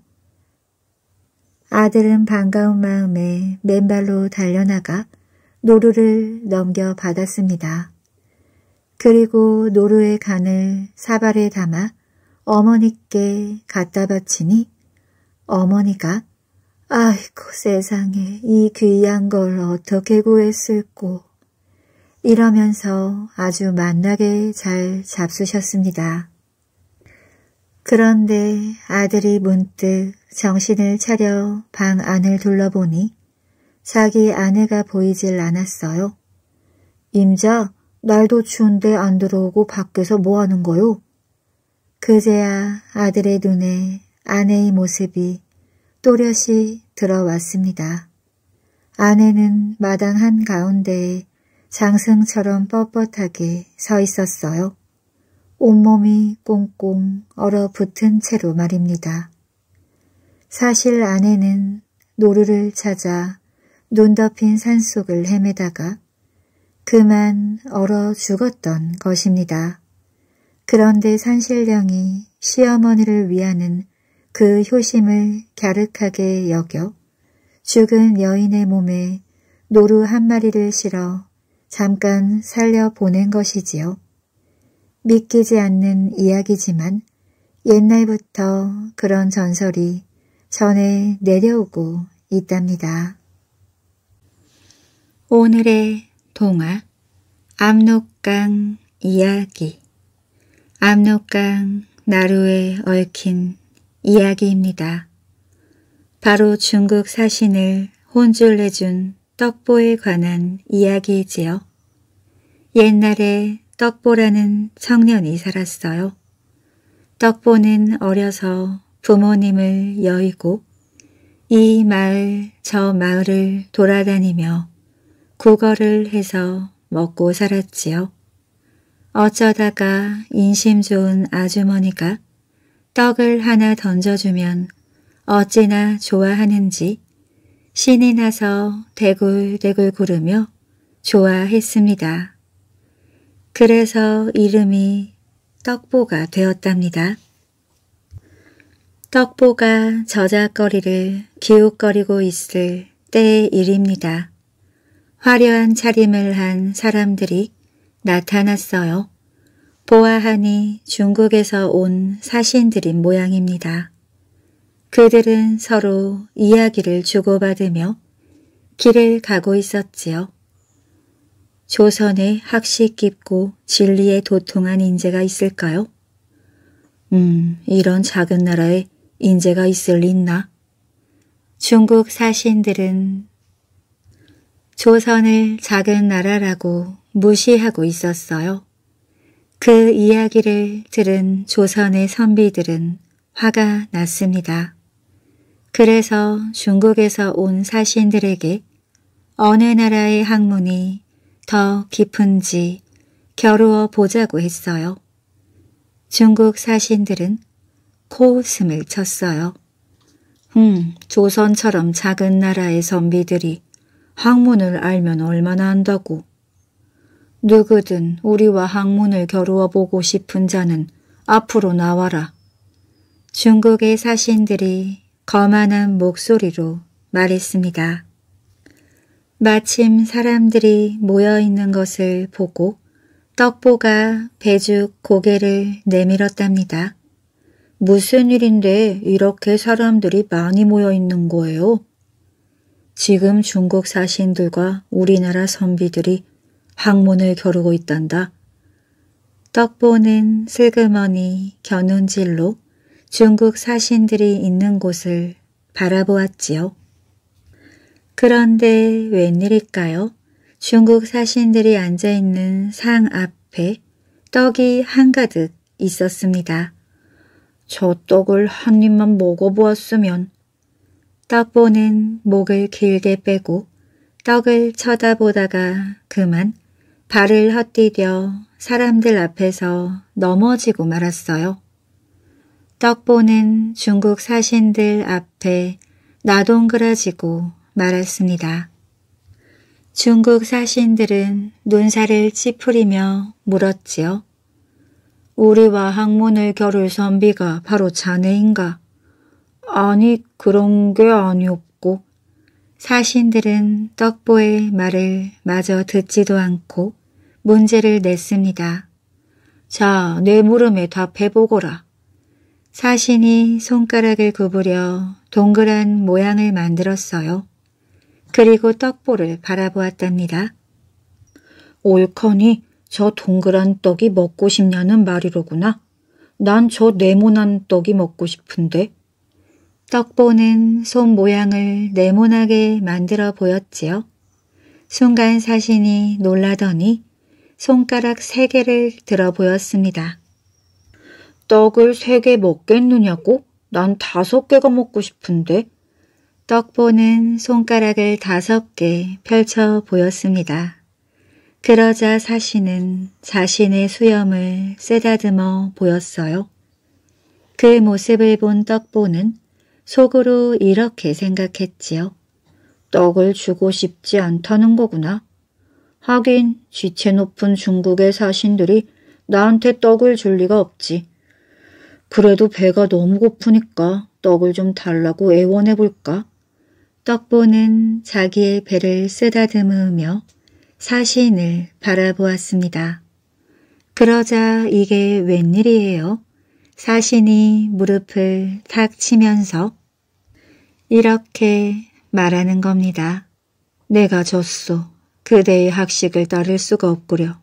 아들은 반가운 마음에 맨발로 달려나가 노루를 넘겨받았습니다. 그리고 노루의 간을 사발에 담아 어머니께 갖다 바치니 어머니가 아이고 세상에 이 귀한 걸 어떻게 구했을꼬. 이러면서 아주 맛나게 잘 잡수셨습니다. 그런데 아들이 문득 정신을 차려 방 안을 둘러보니 자기 아내가 보이질 않았어요. 임자, 날도 추운데 안 들어오고 밖에서 뭐 하는 거요? 그제야 아들의 눈에 아내의 모습이 또렷이 들어왔습니다. 아내는 마당 한가운데에 장승처럼 뻣뻣하게 서 있었어요. 온몸이 꽁꽁 얼어붙은 채로 말입니다. 사실 아내는 노루를 찾아 눈 덮인 산속을 헤매다가 그만 얼어 죽었던 것입니다. 그런데 산신령이 시어머니를 위하는 그 효심을 갸륵하게 여겨 죽은 여인의 몸에 노루 한 마리를 실어 잠깐 살려보낸 것이지요. 믿기지 않는 이야기지만 옛날부터 그런 전설이 전해 내려오고 있답니다. 오늘의 동화 압록강 이야기. 압록강 나루에 얽힌 이야기입니다. 바로 중국 사신을 혼쭐 내준 떡보에 관한 이야기이지요. 옛날에 떡보라는 청년이 살았어요. 떡보는 어려서 부모님을 여의고 이 마을 저 마을을 돌아다니며 구걸을 해서 먹고 살았지요. 어쩌다가 인심 좋은 아주머니가 떡을 하나 던져주면 어찌나 좋아하는지 신이 나서 대굴대굴 구르며 좋아했습니다. 그래서 이름이 떡보가 되었답니다. 떡보가 저작거리를 기웃거리고 있을 때의 일입니다. 화려한 차림을 한 사람들이 나타났어요. 보아하니 중국에서 온 사신들인 모양입니다. 그들은 서로 이야기를 주고받으며 길을 가고 있었지요. 조선에 학식 깊고 진리에 도통한 인재가 있을까요? 음, 이런 작은 나라에 인재가 있을 리 있나? 중국 사신들은 조선을 작은 나라라고 무시하고 있었어요. 그 이야기를 들은 조선의 선비들은 화가 났습니다. 그래서 중국에서 온 사신들에게 어느 나라의 학문이 더 깊은지 겨루어 보자고 했어요. 중국 사신들은 코웃음을 쳤어요. 음, 조선처럼 작은 나라의 선비들이 학문을 알면 얼마나 안다고. 누구든 우리와 학문을 겨루어 보고 싶은 자는 앞으로 나와라. 중국의 사신들이 거만한 목소리로 말했습니다. 마침 사람들이 모여있는 것을 보고 떡보가 배죽 고개를 내밀었답니다. 무슨 일인데 이렇게 사람들이 많이 모여있는 거예요? 지금 중국 사신들과 우리나라 선비들이 학문을 겨루고 있단다. 떡보는 슬그머니 겨눈질로 중국 사신들이 있는 곳을 바라보았지요. 그런데 웬일일까요? 중국 사신들이 앉아있는 상 앞에 떡이 한가득 있었습니다. 저 떡을 한 입만 먹어보았으면. 떡보는 목을 길게 빼고 떡을 쳐다보다가 그만 발을 헛디뎌 사람들 앞에서 넘어지고 말았어요. 떡보는 중국 사신들 앞에 나동그라지고 말았습니다. 중국 사신들은 눈살을 찌푸리며 물었지요. 우리와 학문을 겨룰 선비가 바로 자네인가? 아니, 그런 게 아니었고. 사신들은 떡보의 말을 마저 듣지도 않고 문제를 냈습니다. 자, 내 물음에 답해보거라. 사신이 손가락을 구부려 동그란 모양을 만들었어요. 그리고 떡보를 바라보았답니다. 옳거니 저 동그란 떡이 먹고 싶냐는 말이로구나. 난 저 네모난 떡이 먹고 싶은데. 떡보는 손 모양을 네모나게 만들어 보였지요. 순간 사신이 놀라더니 손가락 세 개를 들어 보였습니다. 떡을 세 개 먹겠느냐고? 난 다섯 개가 먹고 싶은데. 떡보는 손가락을 다섯 개 펼쳐 보였습니다. 그러자 사신은 자신의 수염을 쓰다듬어 보였어요. 그 모습을 본 떡보는 속으로 이렇게 생각했지요. 떡을 주고 싶지 않다는 거구나. 하긴 지체 높은 중국의 사신들이 나한테 떡을 줄 리가 없지. 그래도 배가 너무 고프니까 떡을 좀 달라고 애원해볼까? 떡보는 자기의 배를 쓰다듬으며 사신을 바라보았습니다. 그러자 이게 웬일이에요? 사신이 무릎을 탁 치면서 이렇게 말하는 겁니다. 내가 졌소. 그대의 학식을 따를 수가 없구려.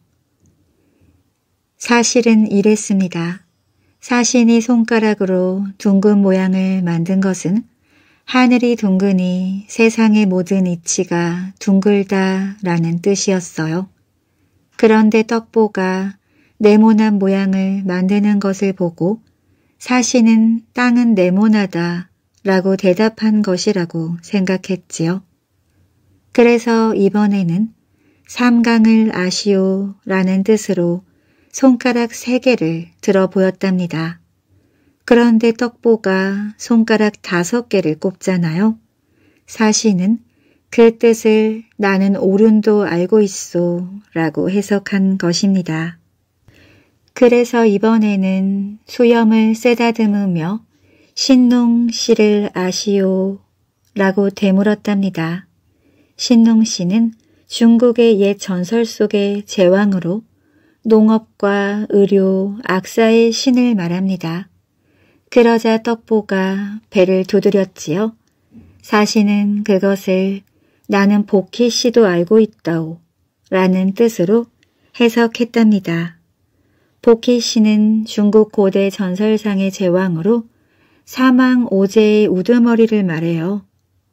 사실은 이랬습니다. 사신이 손가락으로 둥근 모양을 만든 것은 하늘이 둥그니 세상의 모든 이치가 둥글다라는 뜻이었어요. 그런데 떡보가 네모난 모양을 만드는 것을 보고 사신은 땅은 네모나다 라고 대답한 것이라고 생각했지요. 그래서 이번에는 삼강을 아시오 라는 뜻으로 손가락 세 개를 들어 보였답니다. 그런데 떡보가 손가락 다섯 개를 꼽잖아요. 사신은 그 뜻을 나는 오륜도 알고 있소 라고 해석한 것입니다. 그래서 이번에는 수염을 쓰다듬으며 신농씨를 아시오 라고 되물었답니다. 신농씨는 중국의 옛 전설 속의 제왕으로 농업과 의료, 악사의 신을 말합니다. 그러자 떡보가 배를 두드렸지요. 사신은 그것을 나는 복희씨도 알고 있다오 라는 뜻으로 해석했답니다. 복희씨는 중국 고대 전설상의 제왕으로 사망 오제의 우두머리를 말해요.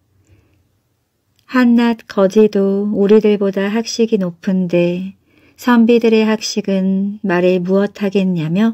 한낱 거지도 우리들보다 학식이 높은데 선비들의 학식은 말에 무엇하겠냐며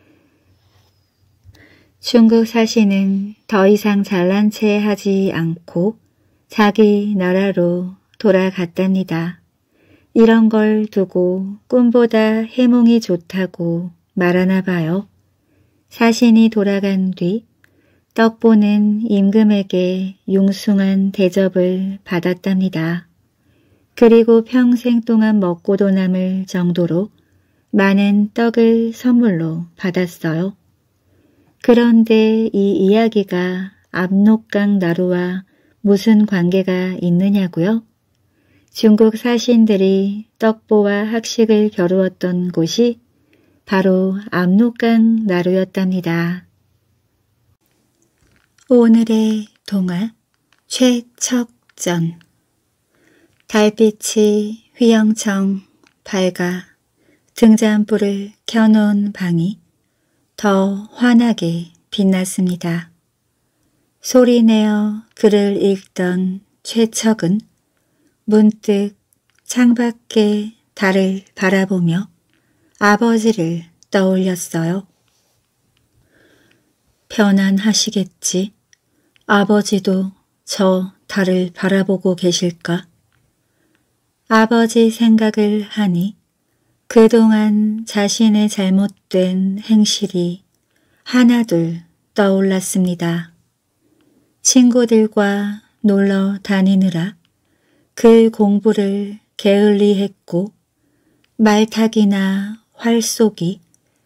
중국 사신은 더 이상 잘난 체 하지 않고 자기 나라로 돌아갔답니다. 이런 걸 두고 꿈보다 해몽이 좋다고 말하나 봐요. 사신이 돌아간 뒤 떡보는 임금에게 융숭한 대접을 받았답니다. 그리고 평생 동안 먹고도 남을 정도로 많은 떡을 선물로 받았어요. 그런데 이 이야기가 압록강 나루와 무슨 관계가 있느냐고요? 중국 사신들이 떡보와 학식을 겨루었던 곳이 바로 압록강 나루였답니다. 오늘의 동화 최척전. 달빛이 휘영청 밝아 등잔불을 켜놓은 방이 더 환하게 빛났습니다. 소리내어 글을 읽던 최척은 문득 창밖에 달을 바라보며 아버지를 떠올렸어요. 편안하시겠지. 아버지도 저 달을 바라보고 계실까? 아버지 생각을 하니 그동안 자신의 잘못된 행실이 하나둘 떠올랐습니다. 친구들과 놀러 다니느라 글 공부를 게을리 했고 말타기나 활쏘기,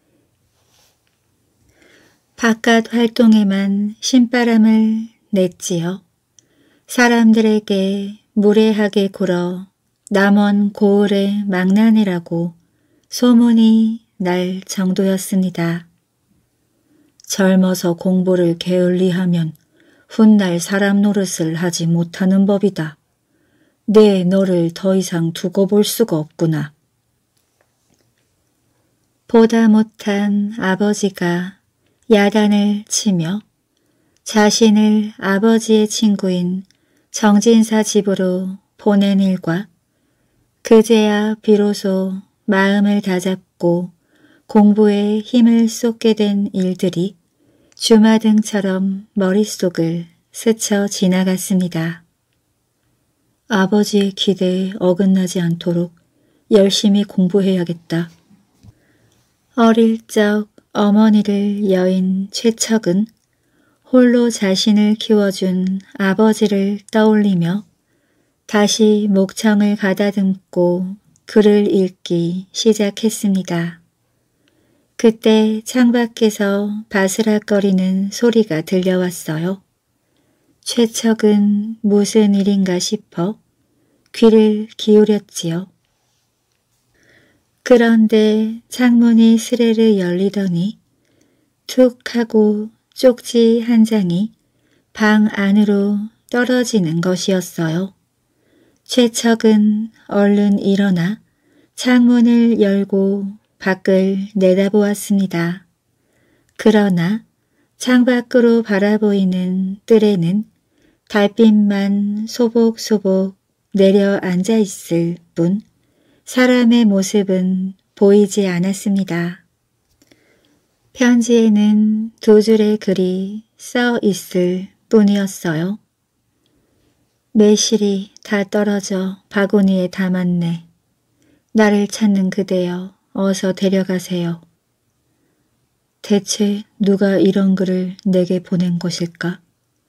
바깥 활동에만 신바람을 냈지요. 사람들에게 무례하게 굴어 남원 고을의 망나니라고 소문이 날 정도였습니다. 젊어서 공부를 게을리하면 훗날 사람 노릇을 하지 못하는 법이다. 내 너를 더 이상 두고 볼 수가 없구나. 보다 못한 아버지가 야단을 치며 자신을 아버지의 친구인 정진사 집으로 보낸 일과 그제야 비로소 마음을 다잡고 공부에 힘을 쏟게 된 일들이 주마등처럼 머릿속을 스쳐 지나갔습니다. 아버지의 기대에 어긋나지 않도록 열심히 공부해야겠다. 어릴 적 어머니를 여인 최척은 홀로 자신을 키워준 아버지를 떠올리며 다시 목청을 가다듬고 글을 읽기 시작했습니다. 그때 창밖에서 바스락거리는 소리가 들려왔어요. 최척은 무슨 일인가 싶어 귀를 기울였지요. 그런데 창문이 스레르 열리더니 툭 하고 쪽지 한 장이 방 안으로 떨어지는 것이었어요. 최척은 얼른 일어나 창문을 열고 밖을 내다보았습니다. 그러나 창밖으로 바라보이는 뜰에는 달빛만 소복소복 내려앉아 있을 뿐 사람의 모습은 보이지 않았습니다. 편지에는 두 줄의 글이 써 있을 뿐이었어요. 매실이 다 떨어져 바구니에 담았네. 나를 찾는 그대여 어서 데려가세요. 대체 누가 이런 글을 내게 보낸 것일까?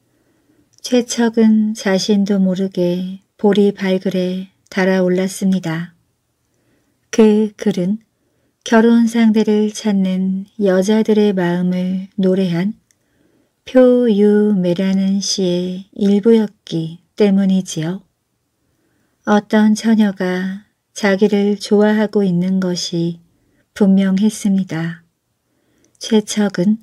최척은 자신도 모르게 볼이 발글에 달아올랐습니다. 그 글은 결혼 상대를 찾는 여자들의 마음을 노래한 표유매라는 시의 일부였기 때문이지요. 어떤 처녀가 자기를 좋아하고 있는 것이 분명했습니다. 최척은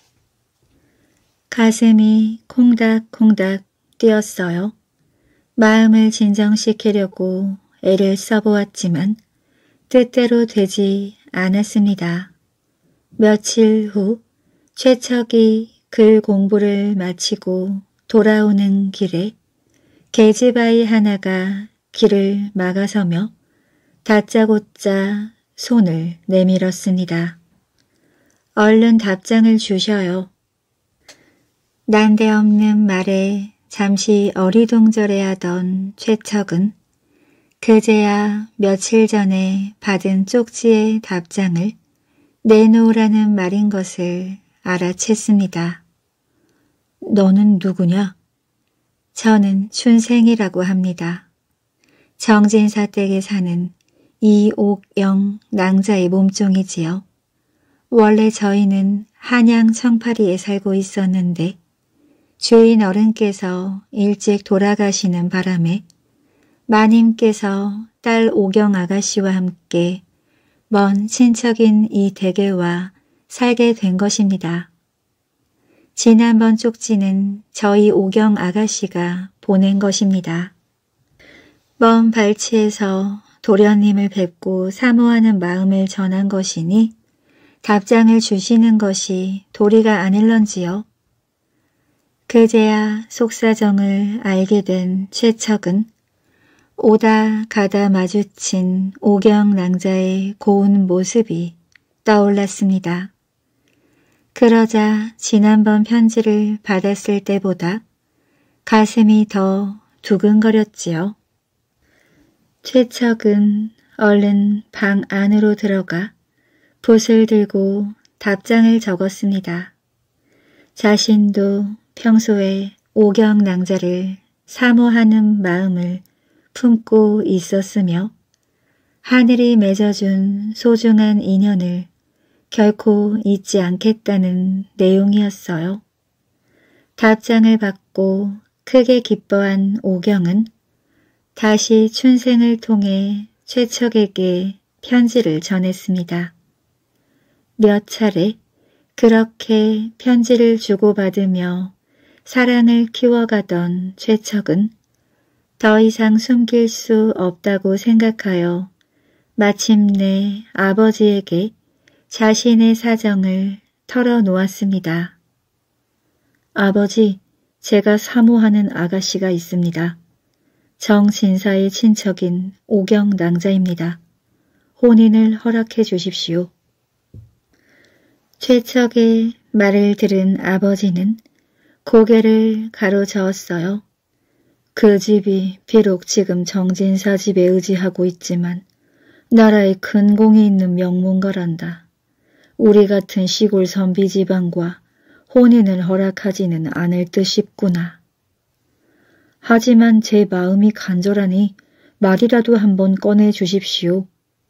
가슴이 콩닥콩닥 뛰었어요. 마음을 진정시키려고 애를 써보았지만 뜻대로 되지 않았습니다. 며칠 후 최척이 글 공부를 마치고 돌아오는 길에 계집아이 하나가 길을 막아서며 다짜고짜 손을 내밀었습니다. 얼른 답장을 주셔요. 난데없는 말에 잠시 어리둥절해하던 최척은 그제야 며칠 전에 받은 쪽지의 답장을 내놓으라는 말인 것을 알아챘습니다. 너는 누구냐? 저는 춘생이라고 합니다. 정진사 댁에 사는 이옥영 낭자의 몸종이지요. 원래 저희는 한양 청파리에 살고 있었는데 주인 어른께서 일찍 돌아가시는 바람에 마님께서 딸 오경 아가씨와 함께 먼 친척인 이 댁에 와 살게 된 것입니다. 지난번 쪽지는 저희 오경 아가씨가 보낸 것입니다. 먼 발치에서 도련님을 뵙고 사모하는 마음을 전한 것이니 답장을 주시는 것이 도리가 아닐런지요. 그제야 속사정을 알게 된 최척은 오다 가다 마주친 오경 낭자의 고운 모습이 떠올랐습니다. 그러자 지난번 편지를 받았을 때보다 가슴이 더 두근거렸지요. 최척은 얼른 방 안으로 들어가 붓을 들고 답장을 적었습니다. 자신도 평소에 오경 낭자를 사모하는 마음을 품고 있었으며 하늘이 맺어준 소중한 인연을 결코 잊지 않겠다는 내용이었어요. 답장을 받고 크게 기뻐한 오경은 다시 춘생을 통해 최척에게 편지를 전했습니다. 몇 차례 그렇게 편지를 주고받으며 사랑을 키워가던 최척은 더 이상 숨길 수 없다고 생각하여 마침내 아버지에게 자신의 사정을 털어놓았습니다. 아버지, 제가 사모하는 아가씨가 있습니다. 정진사의 친척인 오경 낭자입니다. 혼인을 허락해 주십시오. 최척의 말을 들은 아버지는 고개를 가로저었어요. 그 집이 비록 지금 정진사 집에 의지하고 있지만 나라에 큰 공이 있는 명문가란다. 우리 같은 시골 선비 집안과 혼인을 허락하지는 않을 듯 싶구나. 하지만 제 마음이 간절하니 말이라도 한번 꺼내 주십시오.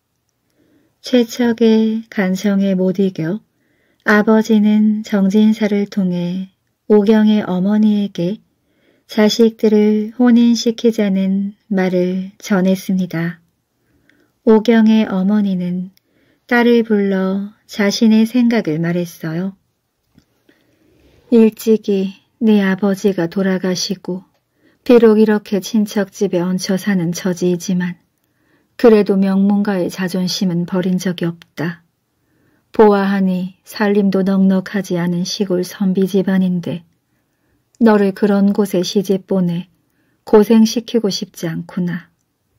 최척의 간성에 못 이겨 아버지는 정진사를 통해 오경의 어머니에게 자식들을 혼인시키자는 말을 전했습니다. 오경의 어머니는 딸을 불러 자신의 생각을 말했어요. 일찍이 네 아버지가 돌아가시고 비록 이렇게 친척집에 얹혀 사는 처지이지만 그래도 명문가의 자존심은 버린 적이 없다. 보아하니 살림도 넉넉하지 않은 시골 선비 집안인데 너를 그런 곳에 시집 보내 고생시키고 싶지 않구나.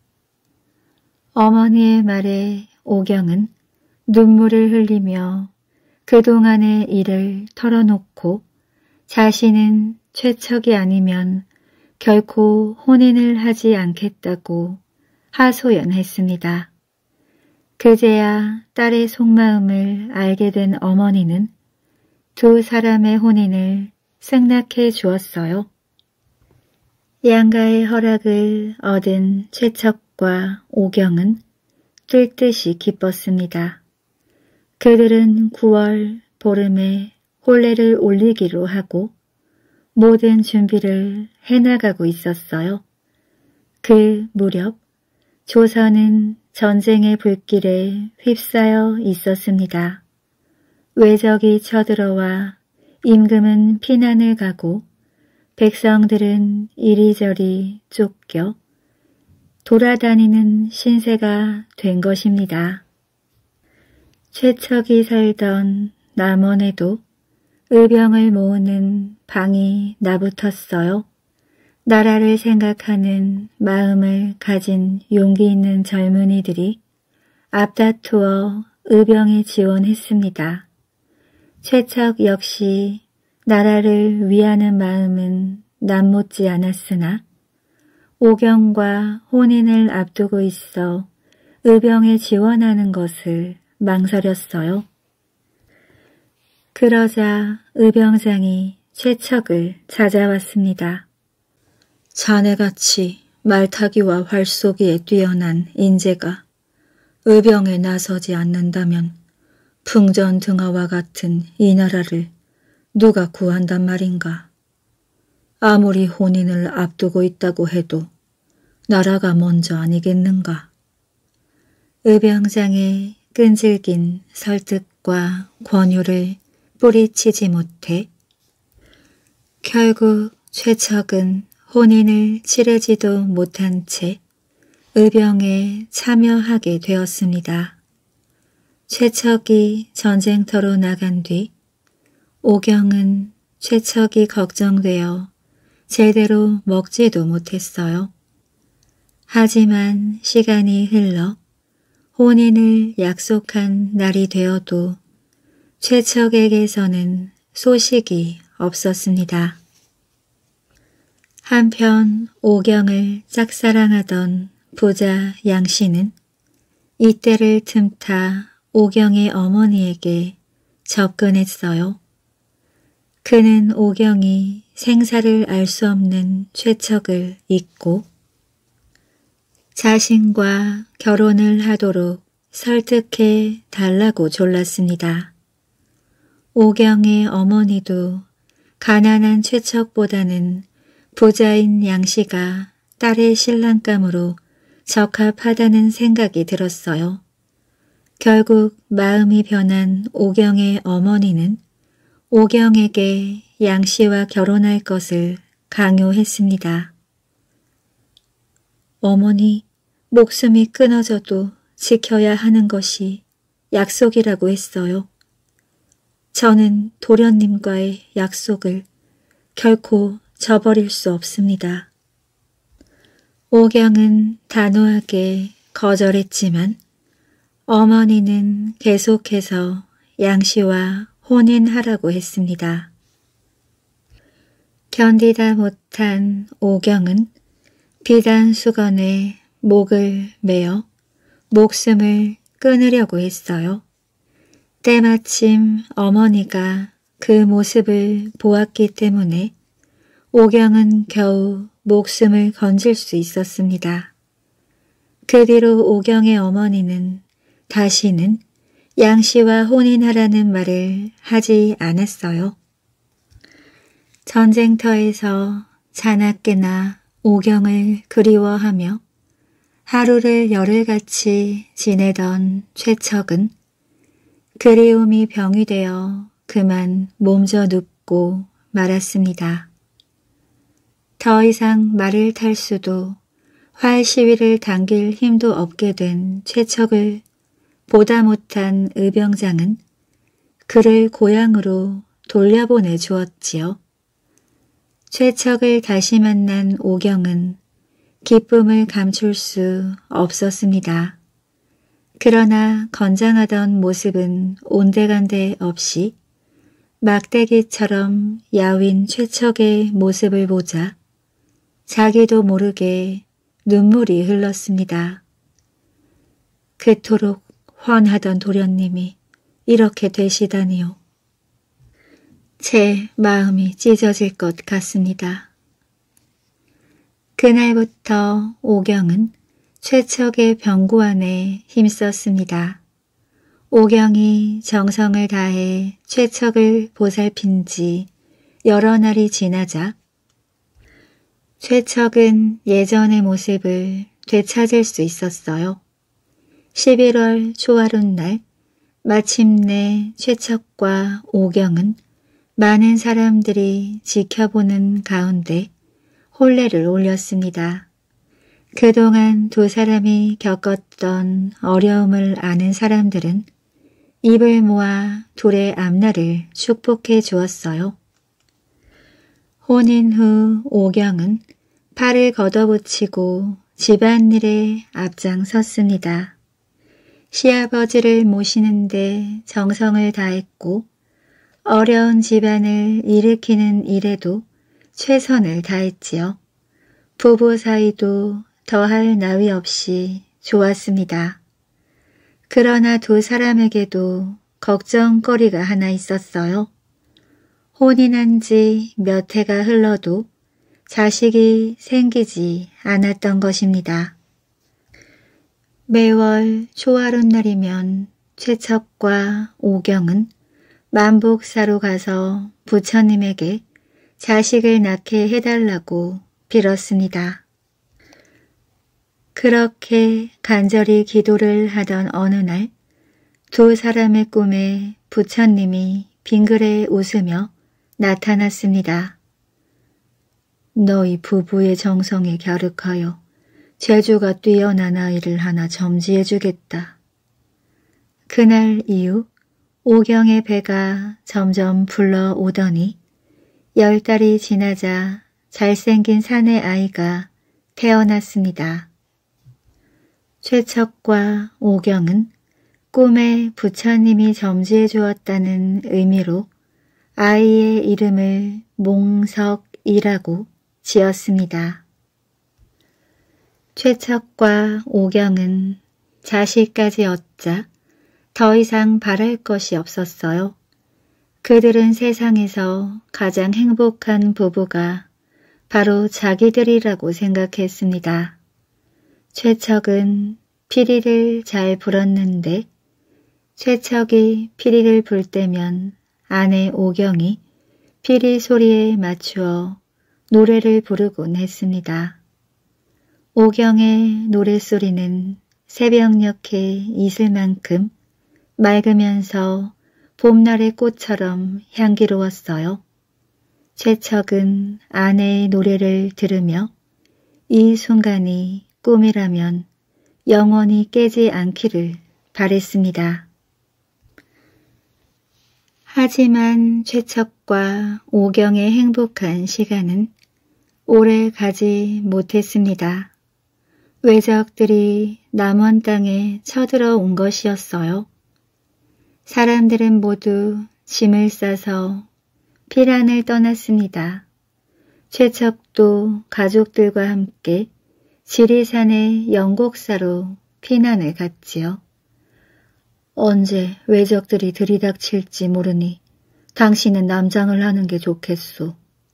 어머니의 말에 오경은 눈물을 흘리며 그동안의 일을 털어놓고 자신은 최척이 아니면 결코 혼인을 하지 않겠다고 하소연했습니다. 그제야 딸의 속마음을 알게 된 어머니는 두 사람의 혼인을 승낙해 주었어요. 양가의 허락을 얻은 최척과 오경은 뜰 듯이 기뻤습니다. 그들은 구월 보름에 혼례를 올리기로 하고 모든 준비를 해나가고 있었어요. 그 무렵 조선은 전쟁의 불길에 휩싸여 있었습니다. 외적이 쳐들어와 임금은 피난을 가고 백성들은 이리저리 쫓겨 돌아다니는 신세가 된 것입니다. 최척이 살던 남원에도 의병을 모으는 방이 나붙었어요. 나라를 생각하는 마음을 가진 용기 있는 젊은이들이 앞다투어 의병에 지원했습니다. 최척 역시 나라를 위하는 마음은 남못지 않았으나 오경과 혼인을 앞두고 있어 의병에 지원하는 것을 망설였어요. 그러자 의병장이 최척을 찾아왔습니다. 자네같이 말타기와 활쏘기에 뛰어난 인재가 의병에 나서지 않는다면 풍전등화와 같은 이 나라를 누가 구한단 말인가. 아무리 혼인을 앞두고 있다고 해도 나라가 먼저 아니겠는가. 의병장의 끈질긴 설득과 권유를 뿌리치지 못해 결국 최척은 혼인을 치르지도 못한 채 의병에 참여하게 되었습니다. 최척이 전쟁터로 나간 뒤 오경은 최척이 걱정되어 제대로 먹지도 못했어요. 하지만 시간이 흘러 혼인을 약속한 날이 되어도 최척에게서는 소식이 없었습니다. 한편 오경을 짝사랑하던 부자 양씨는 이때를 틈타 오경의 어머니에게 접근했어요. 그는 오경이 생사를 알 수 없는 최척을 잊고 자신과 결혼을 하도록 설득해 달라고 졸랐습니다. 오경의 어머니도 가난한 최척보다는 부자인 양씨가 딸의 신랑감으로 적합하다는 생각이 들었어요. 결국 마음이 변한 오경의 어머니는 오경에게 양씨와 결혼할 것을 강요했습니다. 어머니, 목숨이 끊어져도 지켜야 하는 것이 약속이라고 했어요. 저는 도련님과의 약속을 결코 저버릴 수 없습니다. 오경은 단호하게 거절했지만 어머니는 계속해서 양씨와 혼인하라고 했습니다. 견디다 못한 오경은 비단 수건에 목을 매어 목숨을 끊으려고 했어요. 때마침 어머니가 그 모습을 보았기 때문에 오경은 겨우 목숨을 건질 수 있었습니다. 그 뒤로 오경의 어머니는 다시는 양씨와 혼인하라는 말을 하지 않았어요. 전쟁터에서 자나깨나 오경을 그리워하며 하루를 열흘같이 지내던 최척은 그리움이 병이 되어 그만 몸져 눕고 말았습니다. 더 이상 말을 탈 수도 활 시위를 당길 힘도 없게 된 최척을 보다 못한 의병장은 그를 고향으로 돌려보내 주었지요. 최척을 다시 만난 오경은 기쁨을 감출 수 없었습니다. 그러나 건장하던 모습은 온데간데 없이 막대기처럼 야윈 최척의 모습을 보자 자기도 모르게 눈물이 흘렀습니다. 그토록 훤하던 도련님이 이렇게 되시다니요. 제 마음이 찢어질 것 같습니다. 그날부터 오경은 최척의 병고안에 힘썼습니다. 오경이 정성을 다해 최척을 보살핀 지 여러 날이 지나자 최척은 예전의 모습을 되찾을 수 있었어요. 십일월 초하룻날 마침내 최척과 오경은 많은 사람들이 지켜보는 가운데 혼례를 올렸습니다. 그동안 두 사람이 겪었던 어려움을 아는 사람들은 입을 모아 둘의 앞날을 축복해 주었어요. 혼인 후 오경은 팔을 걷어붙이고 집안일에 앞장섰습니다. 시아버지를 모시는데 정성을 다했고 어려운 집안을 일으키는 일에도 최선을 다했지요. 부부 사이도 더할 나위 없이 좋았습니다. 그러나 두 사람에게도 걱정거리가 하나 있었어요. 혼인한 지 몇 해가 흘러도 자식이 생기지 않았던 것입니다. 매월 초하룻날이면 최척과 오경은 만복사로 가서 부처님에게 자식을 낳게 해달라고 빌었습니다. 그렇게 간절히 기도를 하던 어느 날 두 사람의 꿈에 부처님이 빙그레 웃으며 나타났습니다. 너희 부부의 정성에 갸륵하여 재주가 뛰어난 아이를 하나 점지해 주겠다. 그날 이후 오경의 배가 점점 불러오더니 열 달이 지나자 잘생긴 사내 아이가 태어났습니다. 최척과 오경은 꿈에 부처님이 점지해 주었다는 의미로 아이의 이름을 몽석이라고 지었습니다. 최척과 오경은 자식까지 얻자 더 이상 바랄 것이 없었어요. 그들은 세상에서 가장 행복한 부부가 바로 자기들이라고 생각했습니다. 최척은 피리를 잘 불었는데 최척이 피리를 불 때면 아내 오경이 피리 소리에 맞추어 노래를 부르곤 했습니다. 오경의 노랫소리는 새벽녘에 이슬만큼 맑으면서 봄날의 꽃처럼 향기로웠어요. 최척은 아내의 노래를 들으며 이 순간이 꿈이라면 영원히 깨지 않기를 바랬습니다. 하지만 최척과 오경의 행복한 시간은 오래 가지 못했습니다. 외적들이 남원 땅에 쳐들어온 것이었어요. 사람들은 모두 짐을 싸서 피란을 떠났습니다. 최척도 가족들과 함께 지리산의 영곡사로 피난을 갔지요. 언제 외적들이 들이닥칠지 모르니 당신은 남장을 하는 게 좋겠소.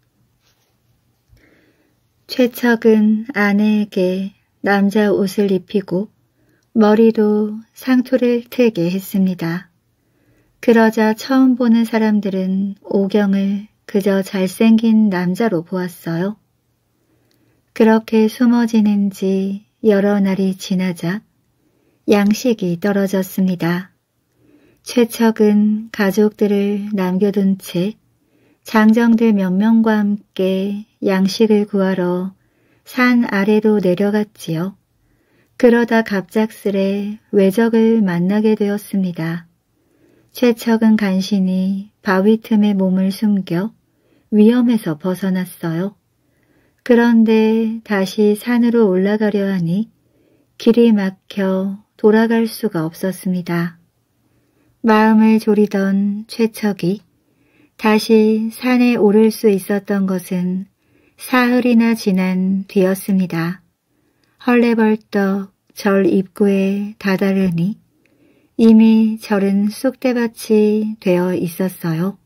최척은 아내에게 남자 옷을 입히고 머리도 상투를 틀게 했습니다. 그러자 처음 보는 사람들은 오경을 그저 잘생긴 남자로 보았어요. 그렇게 숨어 지낸 지 여러 날이 지나자 양식이 떨어졌습니다. 최척은 가족들을 남겨둔 채 장정들 몇 명과 함께 양식을 구하러 산 아래로 내려갔지요. 그러다 갑작스레 외적을 만나게 되었습니다. 최척은 간신히 바위 틈에 몸을 숨겨 위험에서 벗어났어요. 그런데 다시 산으로 올라가려 하니 길이 막혀 돌아갈 수가 없었습니다. 마음을 졸이던 최척이 다시 산에 오를 수 있었던 것은 사흘이나 지난 뒤였습니다. 헐레벌떡 절 입구에 다다르니 이미 절은 쑥대밭이 되어 있었어요.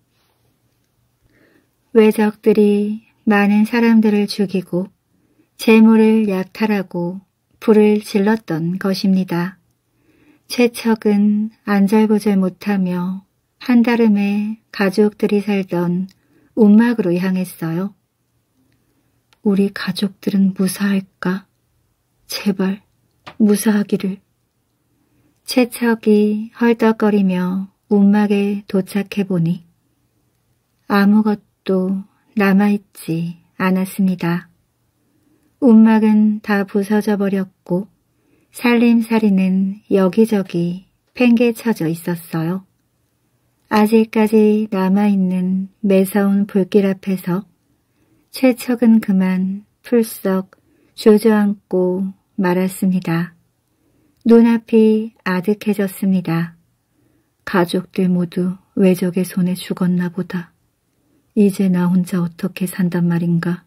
외적들이 많은 사람들을 죽이고 재물을 약탈하고 불을 질렀던 것입니다. 최척은 안절부절 못하며 한달음에 가족들이 살던 움막으로 향했어요. 우리 가족들은 무사할까? 제발 무사하기를. 최척이 헐떡거리며 움막에 도착해보니 아무것도 남아있지 않았습니다. 움막은 다 부서져 버렸고 살림살이는 여기저기 팽개쳐져 있었어요. 아직까지 남아있는 매서운 불길 앞에서 최척은 그만 풀썩 주저앉고 말았습니다. 눈앞이 아득해졌습니다. 가족들 모두 외적의 손에 죽었나 보다. 이제 나 혼자 어떻게 산단 말인가.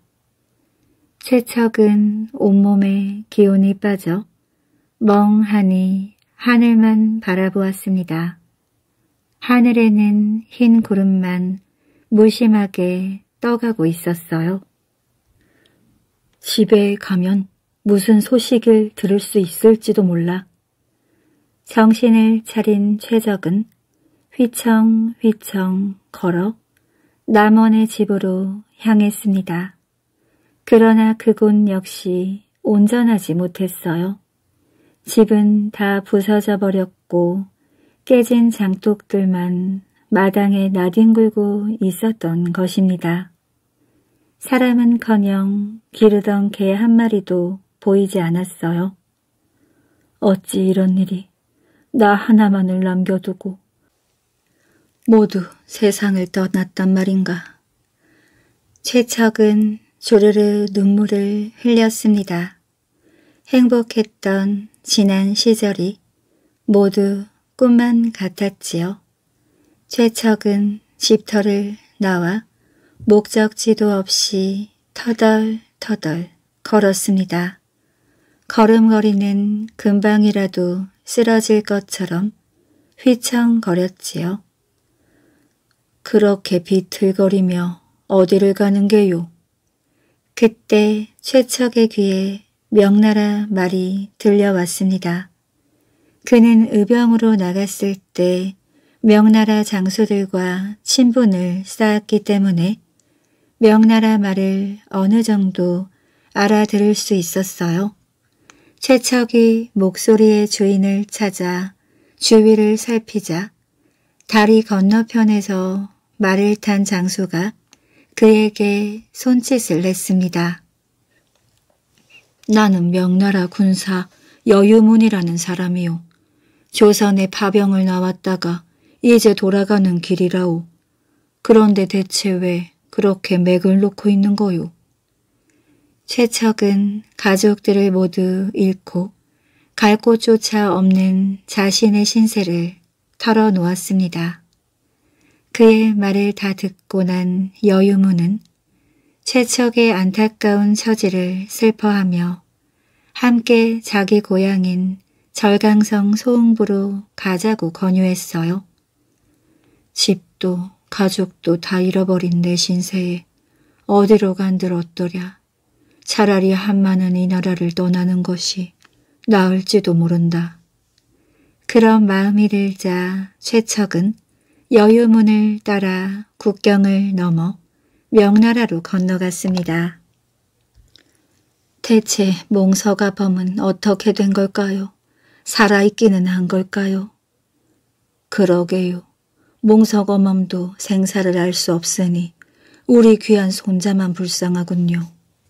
최척은 온몸에 기운이 빠져 멍하니 하늘만 바라보았습니다. 하늘에는 흰 구름만 무심하게 떠가고 있었어요. 집에 가면 무슨 소식을 들을 수 있을지도 몰라. 정신을 차린 최적은 휘청휘청 걸어 남원의 집으로 향했습니다. 그러나 그곳 역시 온전하지 못했어요. 집은 다 부서져 버렸고 깨진 장독들만 마당에 나뒹굴고 있었던 것입니다. 사람은커녕 기르던 개 한 마리도 보이지 않았어요. 어찌 이런 일이 나 하나만을 남겨두고 모두 세상을 떠났단 말인가. 최척은 조르르 눈물을 흘렸습니다. 행복했던 지난 시절이 모두 꿈만 같았지요. 최척은 집터를 나와 목적지도 없이 터덜터덜 걸었습니다. 걸음걸이는 금방이라도 쓰러질 것처럼 휘청거렸지요. 그렇게 비틀거리며 어디를 가는 게요? 그때 최척의 귀에 명나라 말이 들려왔습니다. 그는 의병으로 나갔을 때 명나라 장수들과 친분을 쌓았기 때문에 명나라 말을 어느 정도 알아들을 수 있었어요. 최척이 목소리의 주인을 찾아 주위를 살피자 다리 건너편에서 말을 탄 장수가 그에게 손짓을 했습니다. 나는 명나라 군사 여유문이라는 사람이요. 조선에 파병을 나왔다가 이제 돌아가는 길이라오. 그런데 대체 왜 그렇게 맥을 놓고 있는 거요? 최척은 가족들을 모두 잃고 갈 곳조차 없는 자신의 신세를 털어놓았습니다. 그의 말을 다 듣고 난 여유문은 최척의 안타까운 처지를 슬퍼하며 함께 자기 고향인 절강성 소흥부로 가자고 권유했어요. 집도 가족도 다 잃어버린 내 신세에 어디로 간들 어떠랴. 차라리 한마는 이 나라를 떠나는 것이 나을지도 모른다. 그런 마음이 들자 최척은 여유문을 따라 국경을 넘어 명나라로 건너갔습니다. 대체 몽서가 범은 어떻게 된 걸까요? 살아있기는 한 걸까요? 그러게요. 몽서검엄도 생사를 알 수 없으니 우리 귀한 손자만 불쌍하군요.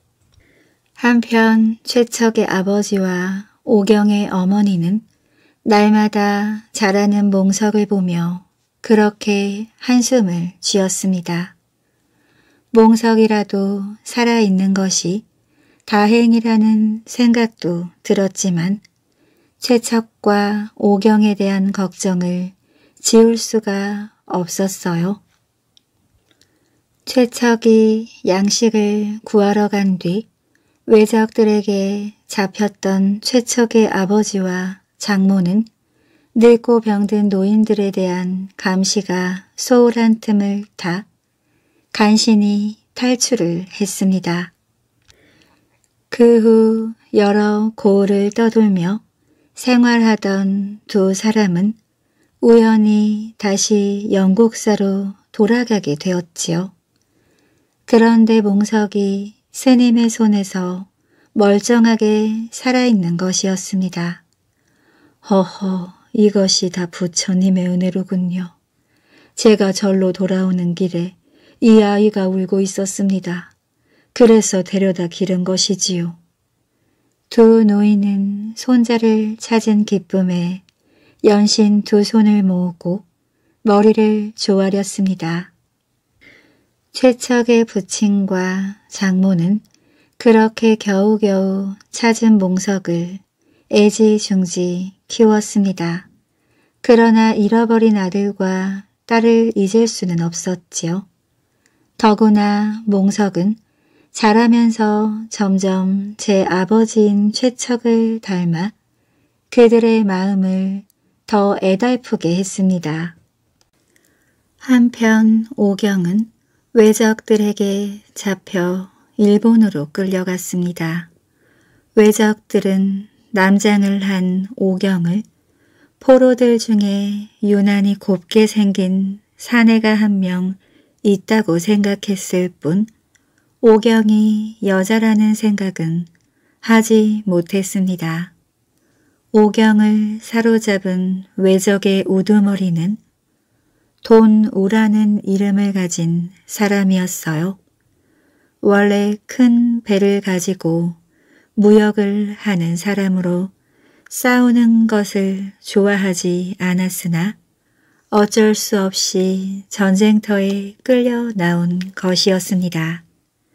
한편 최척의 아버지와 오경의 어머니는 날마다 자라는 몽석을 보며 그렇게 한숨을 쥐었습니다. 몽석이라도 살아있는 것이 다행이라는 생각도 들었지만 최척과 오경에 대한 걱정을 지울 수가 없었어요. 최척이 양식을 구하러 간 뒤 외적들에게 잡혔던 최척의 아버지와 장모는 늙고 병든 노인들에 대한 감시가 소홀한 틈을 타 간신히 탈출을 했습니다. 그 후 여러 고을을 떠돌며 생활하던 두 사람은 우연히 다시 영국사로 돌아가게 되었지요. 그런데 몽석이 스님의 손에서 멀쩡하게 살아있는 것이었습니다. 허허, 이것이 다 부처님의 은혜로군요. 제가 절로 돌아오는 길에 이 아이가 울고 있었습니다. 그래서 데려다 기른 것이지요. 두 노인은 손자를 찾은 기쁨에 연신 두 손을 모으고 머리를 조아렸습니다. 최척의 부친과 장모는 그렇게 겨우겨우 찾은 몽석을 애지중지 키웠습니다. 그러나 잃어버린 아들과 딸을 잊을 수는 없었지요. 더구나 몽석은 자라면서 점점 제 아버지인 최척을 닮아 그들의 마음을 더 애달프게 했습니다. 한편 오경은 외적들에게 잡혀 일본으로 끌려갔습니다. 외적들은 남장을 한 오경을 포로들 중에 유난히 곱게 생긴 사내가 한 명 있다고 생각했을 뿐 오경이 여자라는 생각은 하지 못했습니다. 오경을 사로잡은 외적의 우두머리는 돈우라는 이름을 가진 사람이었어요. 원래 큰 배를 가지고 무역을 하는 사람으로 싸우는 것을 좋아하지 않았으나 어쩔 수 없이 전쟁터에 끌려 나온 것이었습니다.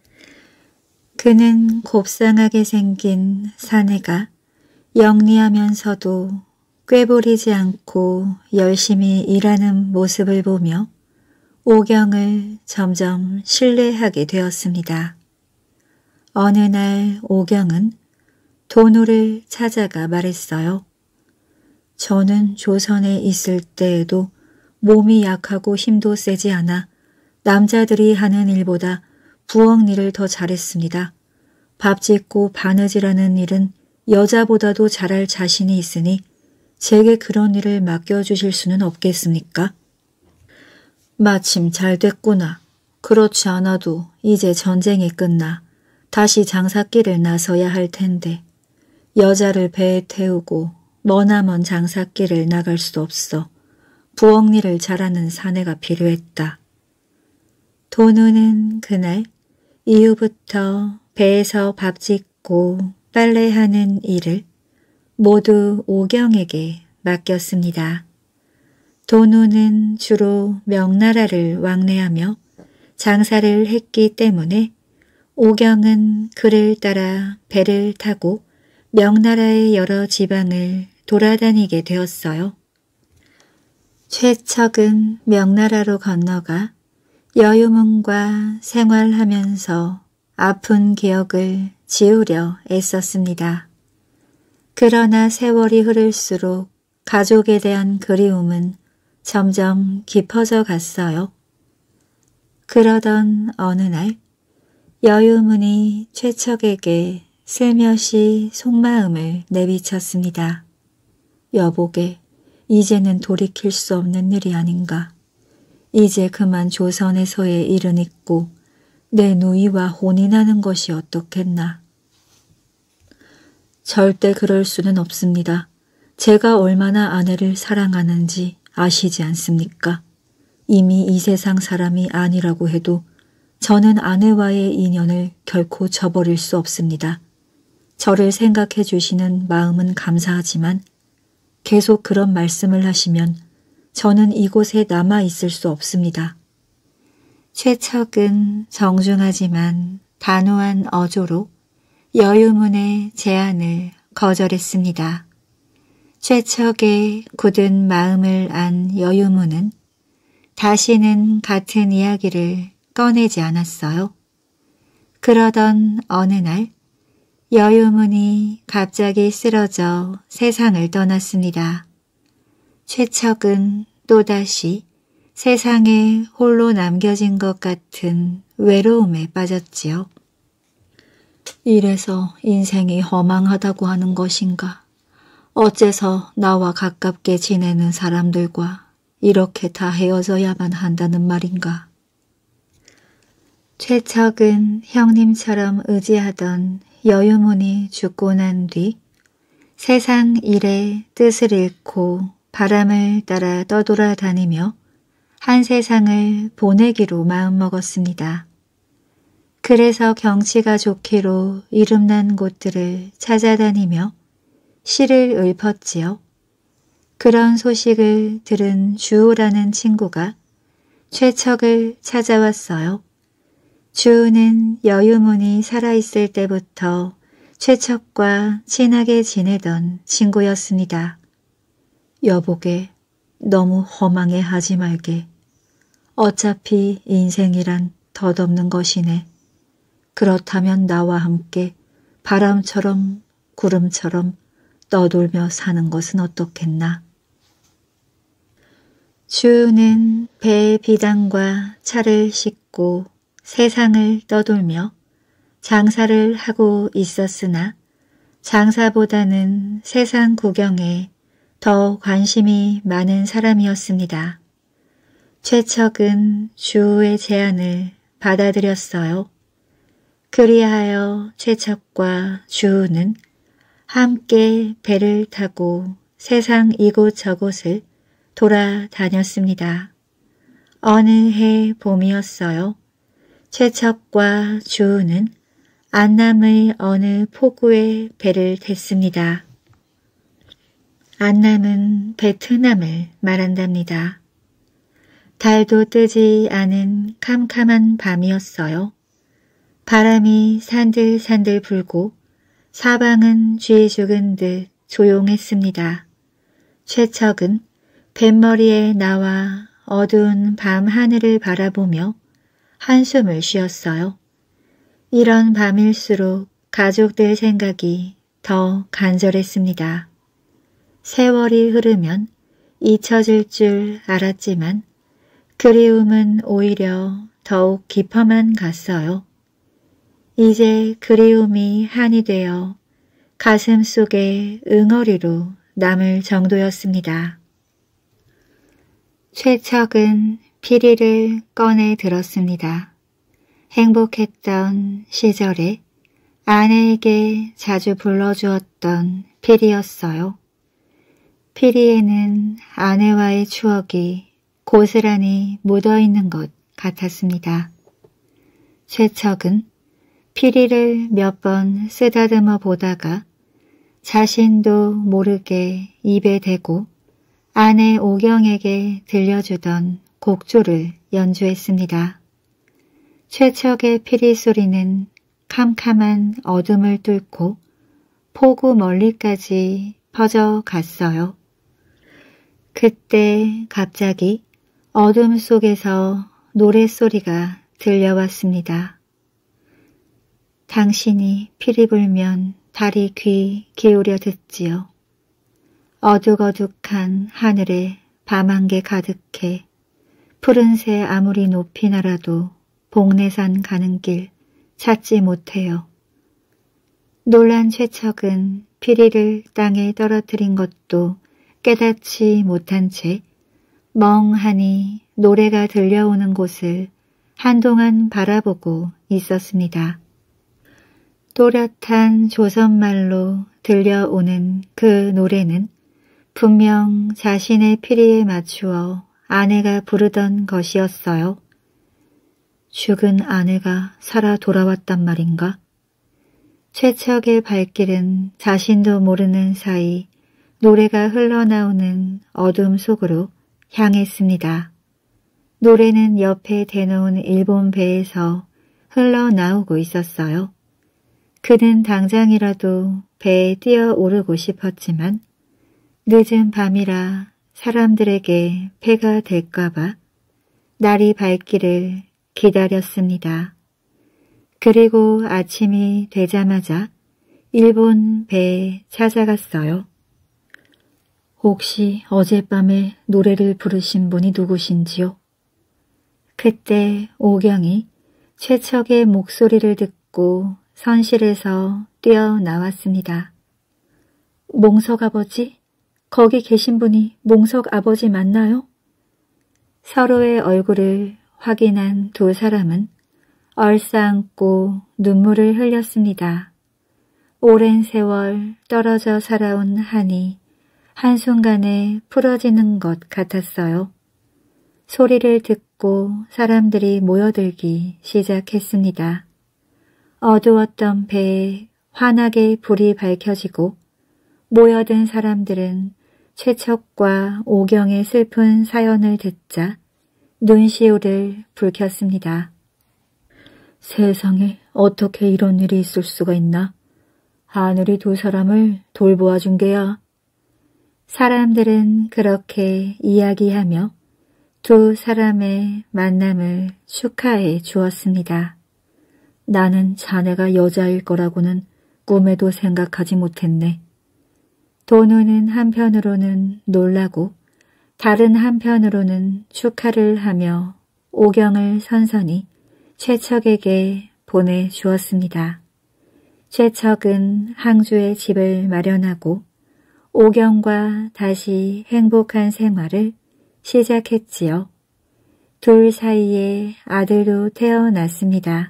그는 곱상하게 생긴 사내가 영리하면서도 꾀부리지 않고 열심히 일하는 모습을 보며 오경을 점점 신뢰하게 되었습니다. 어느 날 오경은 돈우를 찾아가 말했어요. 저는 조선에 있을 때에도 몸이 약하고 힘도 세지 않아 남자들이 하는 일보다 부엌 일을 더 잘했습니다. 밥 짓고 바느질하는 일은 여자보다도 잘할 자신이 있으니 제게 그런 일을 맡겨주실 수는 없겠습니까? 마침 잘 됐구나. 그렇지 않아도 이제 전쟁이 끝나 다시 장사길을 나서야 할 텐데 여자를 배에 태우고 머나먼 장사길을 나갈 수 없어. 부엌일을 잘하는 사내가 필요했다. 돈우는 그날 이후부터 배에서 밥 짓고 빨래하는 일을 모두 오경에게 맡겼습니다. 돈우는 주로 명나라를 왕래하며 장사를 했기 때문에 오경은 그를 따라 배를 타고 명나라의 여러 지방을 돌아다니게 되었어요. 최척은 명나라로 건너가 여유문과 생활하면서 아픈 기억을 지우려 애썼습니다. 그러나 세월이 흐를수록 가족에 대한 그리움은 점점 깊어져 갔어요. 그러던 어느 날 여유문이 최척에게 슬며시 속마음을 내비쳤습니다. 여보게, 이제는 돌이킬 수 없는 일이 아닌가. 이제 그만 조선에서의 일은 있고 내 누이와 혼이 나는 것이 어떻겠나. 절대 그럴 수는 없습니다. 제가 얼마나 아내를 사랑하는지 아시지 않습니까? 이미 이 세상 사람이 아니라고 해도 저는 아내와의 인연을 결코 저버릴 수 없습니다. 저를 생각해 주시는 마음은 감사하지만 계속 그런 말씀을 하시면 저는 이곳에 남아 있을 수 없습니다. 최척은 정중하지만 단호한 어조로 여유문의 제안을 거절했습니다. 최척의 굳은 마음을 안 여유문은 다시는 같은 이야기를 꺼내지 않았어요. 그러던 어느 날 여유문이 갑자기 쓰러져 세상을 떠났습니다. 최척은 또다시 세상에 홀로 남겨진 것 같은 외로움에 빠졌지요. 이래서 인생이 허망하다고 하는 것인가. 어째서 나와 가깝게 지내는 사람들과 이렇게 다 헤어져야만 한다는 말인가. 최척은 형님처럼 의지하던 여유문이 죽고 난 뒤 세상 일의 뜻을 잃고 바람을 따라 떠돌아다니며 한 세상을 보내기로 마음먹었습니다. 그래서 경치가 좋기로 이름난 곳들을 찾아다니며 시를 읊었지요. 그런 소식을 들은 주우라는 친구가 최척을 찾아왔어요. 주우는 여유문이 살아있을 때부터 최척과 친하게 지내던 친구였습니다. 여보게, 너무 허망해 하지 말게. 어차피 인생이란 덧없는 것이네. 그렇다면 나와 함께 바람처럼 구름처럼 떠돌며 사는 것은 어떻겠나. 주우는 배의 비단과 차를 싣고 세상을 떠돌며 장사를 하고 있었으나 장사보다는 세상 구경에 더 관심이 많은 사람이었습니다. 최척은 주우의 제안을 받아들였어요. 그리하여 최척과 주우는 함께 배를 타고 세상 이곳저곳을 돌아다녔습니다. 어느 해 봄이었어요. 최척과 주우는 안남의 어느 포구에 배를 댔습니다. 안남은 베트남을 말한답니다. 달도 뜨지 않은 캄캄한 밤이었어요. 바람이 산들산들 불고 사방은 쥐 죽은 듯 조용했습니다. 최척은 뱃머리에 나와 어두운 밤 하늘을 바라보며 한숨을 쉬었어요. 이런 밤일수록 가족들 생각이 더 간절했습니다. 세월이 흐르면 잊혀질 줄 알았지만 그리움은 오히려 더욱 깊어만 갔어요. 이제 그리움이 한이 되어 가슴 속에 응어리로 남을 정도였습니다. 최척은 피리를 꺼내 들었습니다. 행복했던 시절에 아내에게 자주 불러주었던 피리였어요. 피리에는 아내와의 추억이 고스란히 묻어있는 것 같았습니다. 최척은 피리를 몇 번 쓰다듬어 보다가 자신도 모르게 입에 대고 아내 오경에게 들려주던 곡조를 연주했습니다. 최척의 피리 소리는 캄캄한 어둠을 뚫고 포구 멀리까지 퍼져갔어요. 그때 갑자기 어둠 속에서 노랫소리가 들려왔습니다. 당신이 피리 불면 다리 귀 기울여 듣지요. 어둑어둑한 하늘에 밤안개 가득해 푸른 새 아무리 높이 날아도 복내산 가는 길 찾지 못해요. 놀란 최척은 피리를 땅에 떨어뜨린 것도 깨닫지 못한 채 멍하니 노래가 들려오는 곳을 한동안 바라보고 있었습니다. 또렷한 조선말로 들려오는 그 노래는 분명 자신의 피리에 맞추어 아내가 부르던 것이었어요. 죽은 아내가 살아 돌아왔단 말인가? 최척의 발길은 자신도 모르는 사이 노래가 흘러나오는 어둠 속으로 향했습니다. 노래는 옆에 대놓은 일본 배에서 흘러나오고 있었어요. 그는 당장이라도 배에 뛰어오르고 싶었지만 늦은 밤이라 사람들에게 폐가 될까봐 날이 밝기를 기다렸습니다. 그리고 아침이 되자마자 일본 배에 찾아갔어요. 혹시 어젯밤에 노래를 부르신 분이 누구신지요? 그때 오경이 최척의 목소리를 듣고 선실에서 뛰어나왔습니다. 몽석 아버지? 거기 계신 분이 몽석 아버지 맞나요? 서로의 얼굴을 확인한 두 사람은 얼싸안고 눈물을 흘렸습니다. 오랜 세월 떨어져 살아온 한이 한순간에 풀어지는 것 같았어요. 소리를 듣고 사람들이 모여들기 시작했습니다. 어두웠던 배에 환하게 불이 밝혀지고 모여든 사람들은 최척과 오경의 슬픈 사연을 듣자 눈시울을 붉혔습니다. 세상에 어떻게 이런 일이 있을 수가 있나? 하늘이 두 사람을 돌보아 준 게야. 사람들은 그렇게 이야기하며 두 사람의 만남을 축하해 주었습니다. 나는 자네가 여자일 거라고는 꿈에도 생각하지 못했네. 도누는 한편으로는 놀라고 다른 한편으로는 축하를 하며 오경을 선선히 최척에게 보내주었습니다. 최척은 항주에 집을 마련하고 오경과 다시 행복한 생활을 시작했지요. 둘 사이에 아들도 태어났습니다.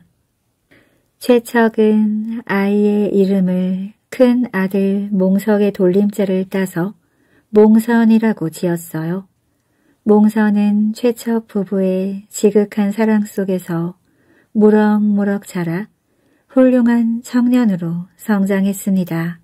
최척은 아이의 이름을 큰 아들 몽석의 돌림자를 따서 몽선이라고 지었어요. 몽선은 최척 부부의 지극한 사랑 속에서 무럭무럭 자라 훌륭한 청년으로 성장했습니다.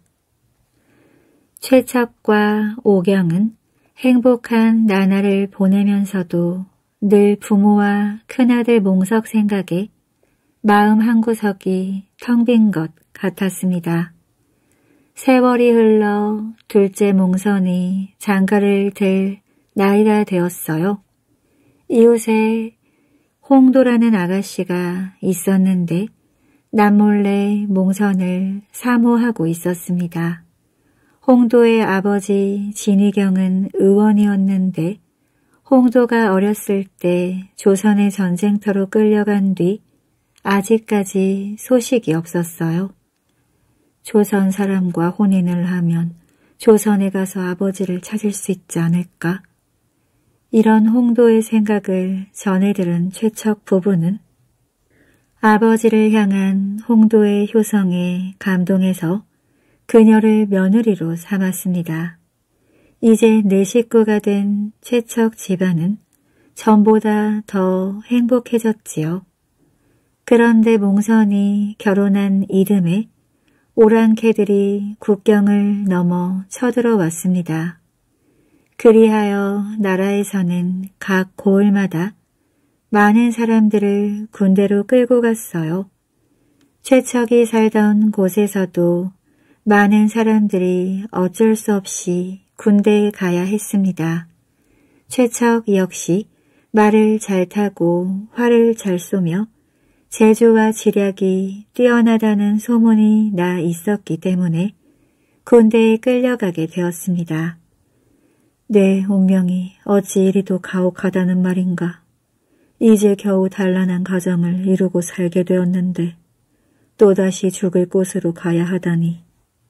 최척과 오경은 행복한 나날을 보내면서도 늘 부모와 큰아들 몽석 생각에 마음 한구석이 텅 빈 것 같았습니다. 세월이 흘러 둘째 몽선이 장가를 들 나이가 되었어요. 이웃에 홍도라는 아가씨가 있었는데 남몰래 몽선을 사모하고 있었습니다. 홍도의 아버지 진희경은 의원이었는데 홍도가 어렸을 때 조선의 전쟁터로 끌려간 뒤 아직까지 소식이 없었어요. 조선 사람과 혼인을 하면 조선에 가서 아버지를 찾을 수 있지 않을까? 이런 홍도의 생각을 전해 들은 최척 부부는 아버지를 향한 홍도의 효성에 감동해서 그녀를 며느리로 삼았습니다. 이제 내 식구가 된 최척 집안은 전보다 더 행복해졌지요. 그런데 몽선이 결혼한 이듬해 오랑캐들이 국경을 넘어 쳐들어왔습니다. 그리하여 나라에서는 각 고을마다 많은 사람들을 군대로 끌고 갔어요. 최척이 살던 곳에서도 많은 사람들이 어쩔 수 없이 군대에 가야 했습니다. 최척 역시 말을 잘 타고 활을 잘 쏘며 재주와 지략이 뛰어나다는 소문이 나 있었기 때문에 군대에 끌려가게 되었습니다. 내 운명이 어찌 이리도 가혹하다는 말인가. 이제 겨우 단란한 가정을 이루고 살게 되었는데 또다시 죽을 곳으로 가야 하다니.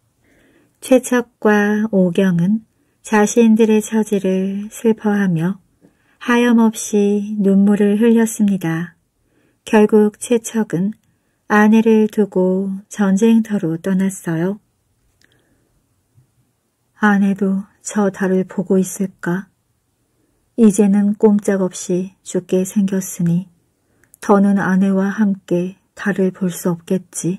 최척과 오경은 자신들의 처지를 슬퍼하며 하염없이 눈물을 흘렸습니다. 결국 최척은 아내를 두고 전쟁터로 떠났어요. 아내도 저 달을 보고 있을까? 이제는 꼼짝없이 죽게 생겼으니 더는 아내와 함께 달을 볼 수 없겠지.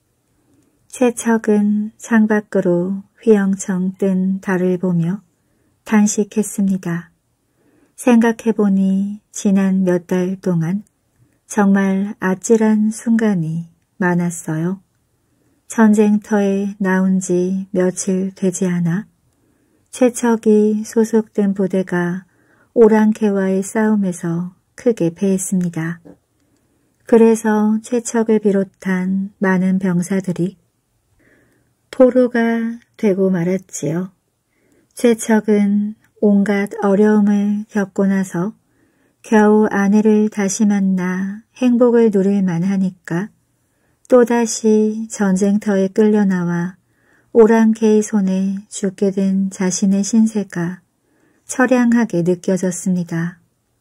최척은 창밖으로 휘영청 뜬 달을 보며 단식했습니다. 생각해보니 지난 몇 달 동안 정말 아찔한 순간이 많았어요. 전쟁터에 나온 지 며칠 되지 않아 최척이 소속된 부대가 오랑캐와의 싸움에서 크게 패했습니다. 그래서 최척을 비롯한 많은 병사들이 포로가 되고 말았지요. 최척은 온갖 어려움을 겪고 나서 겨우 아내를 다시 만나 행복을 누릴 만하니까 또다시 전쟁터에 끌려나와 오랑캐의 손에 죽게 된 자신의 신세가 처량하게 느껴졌습니다.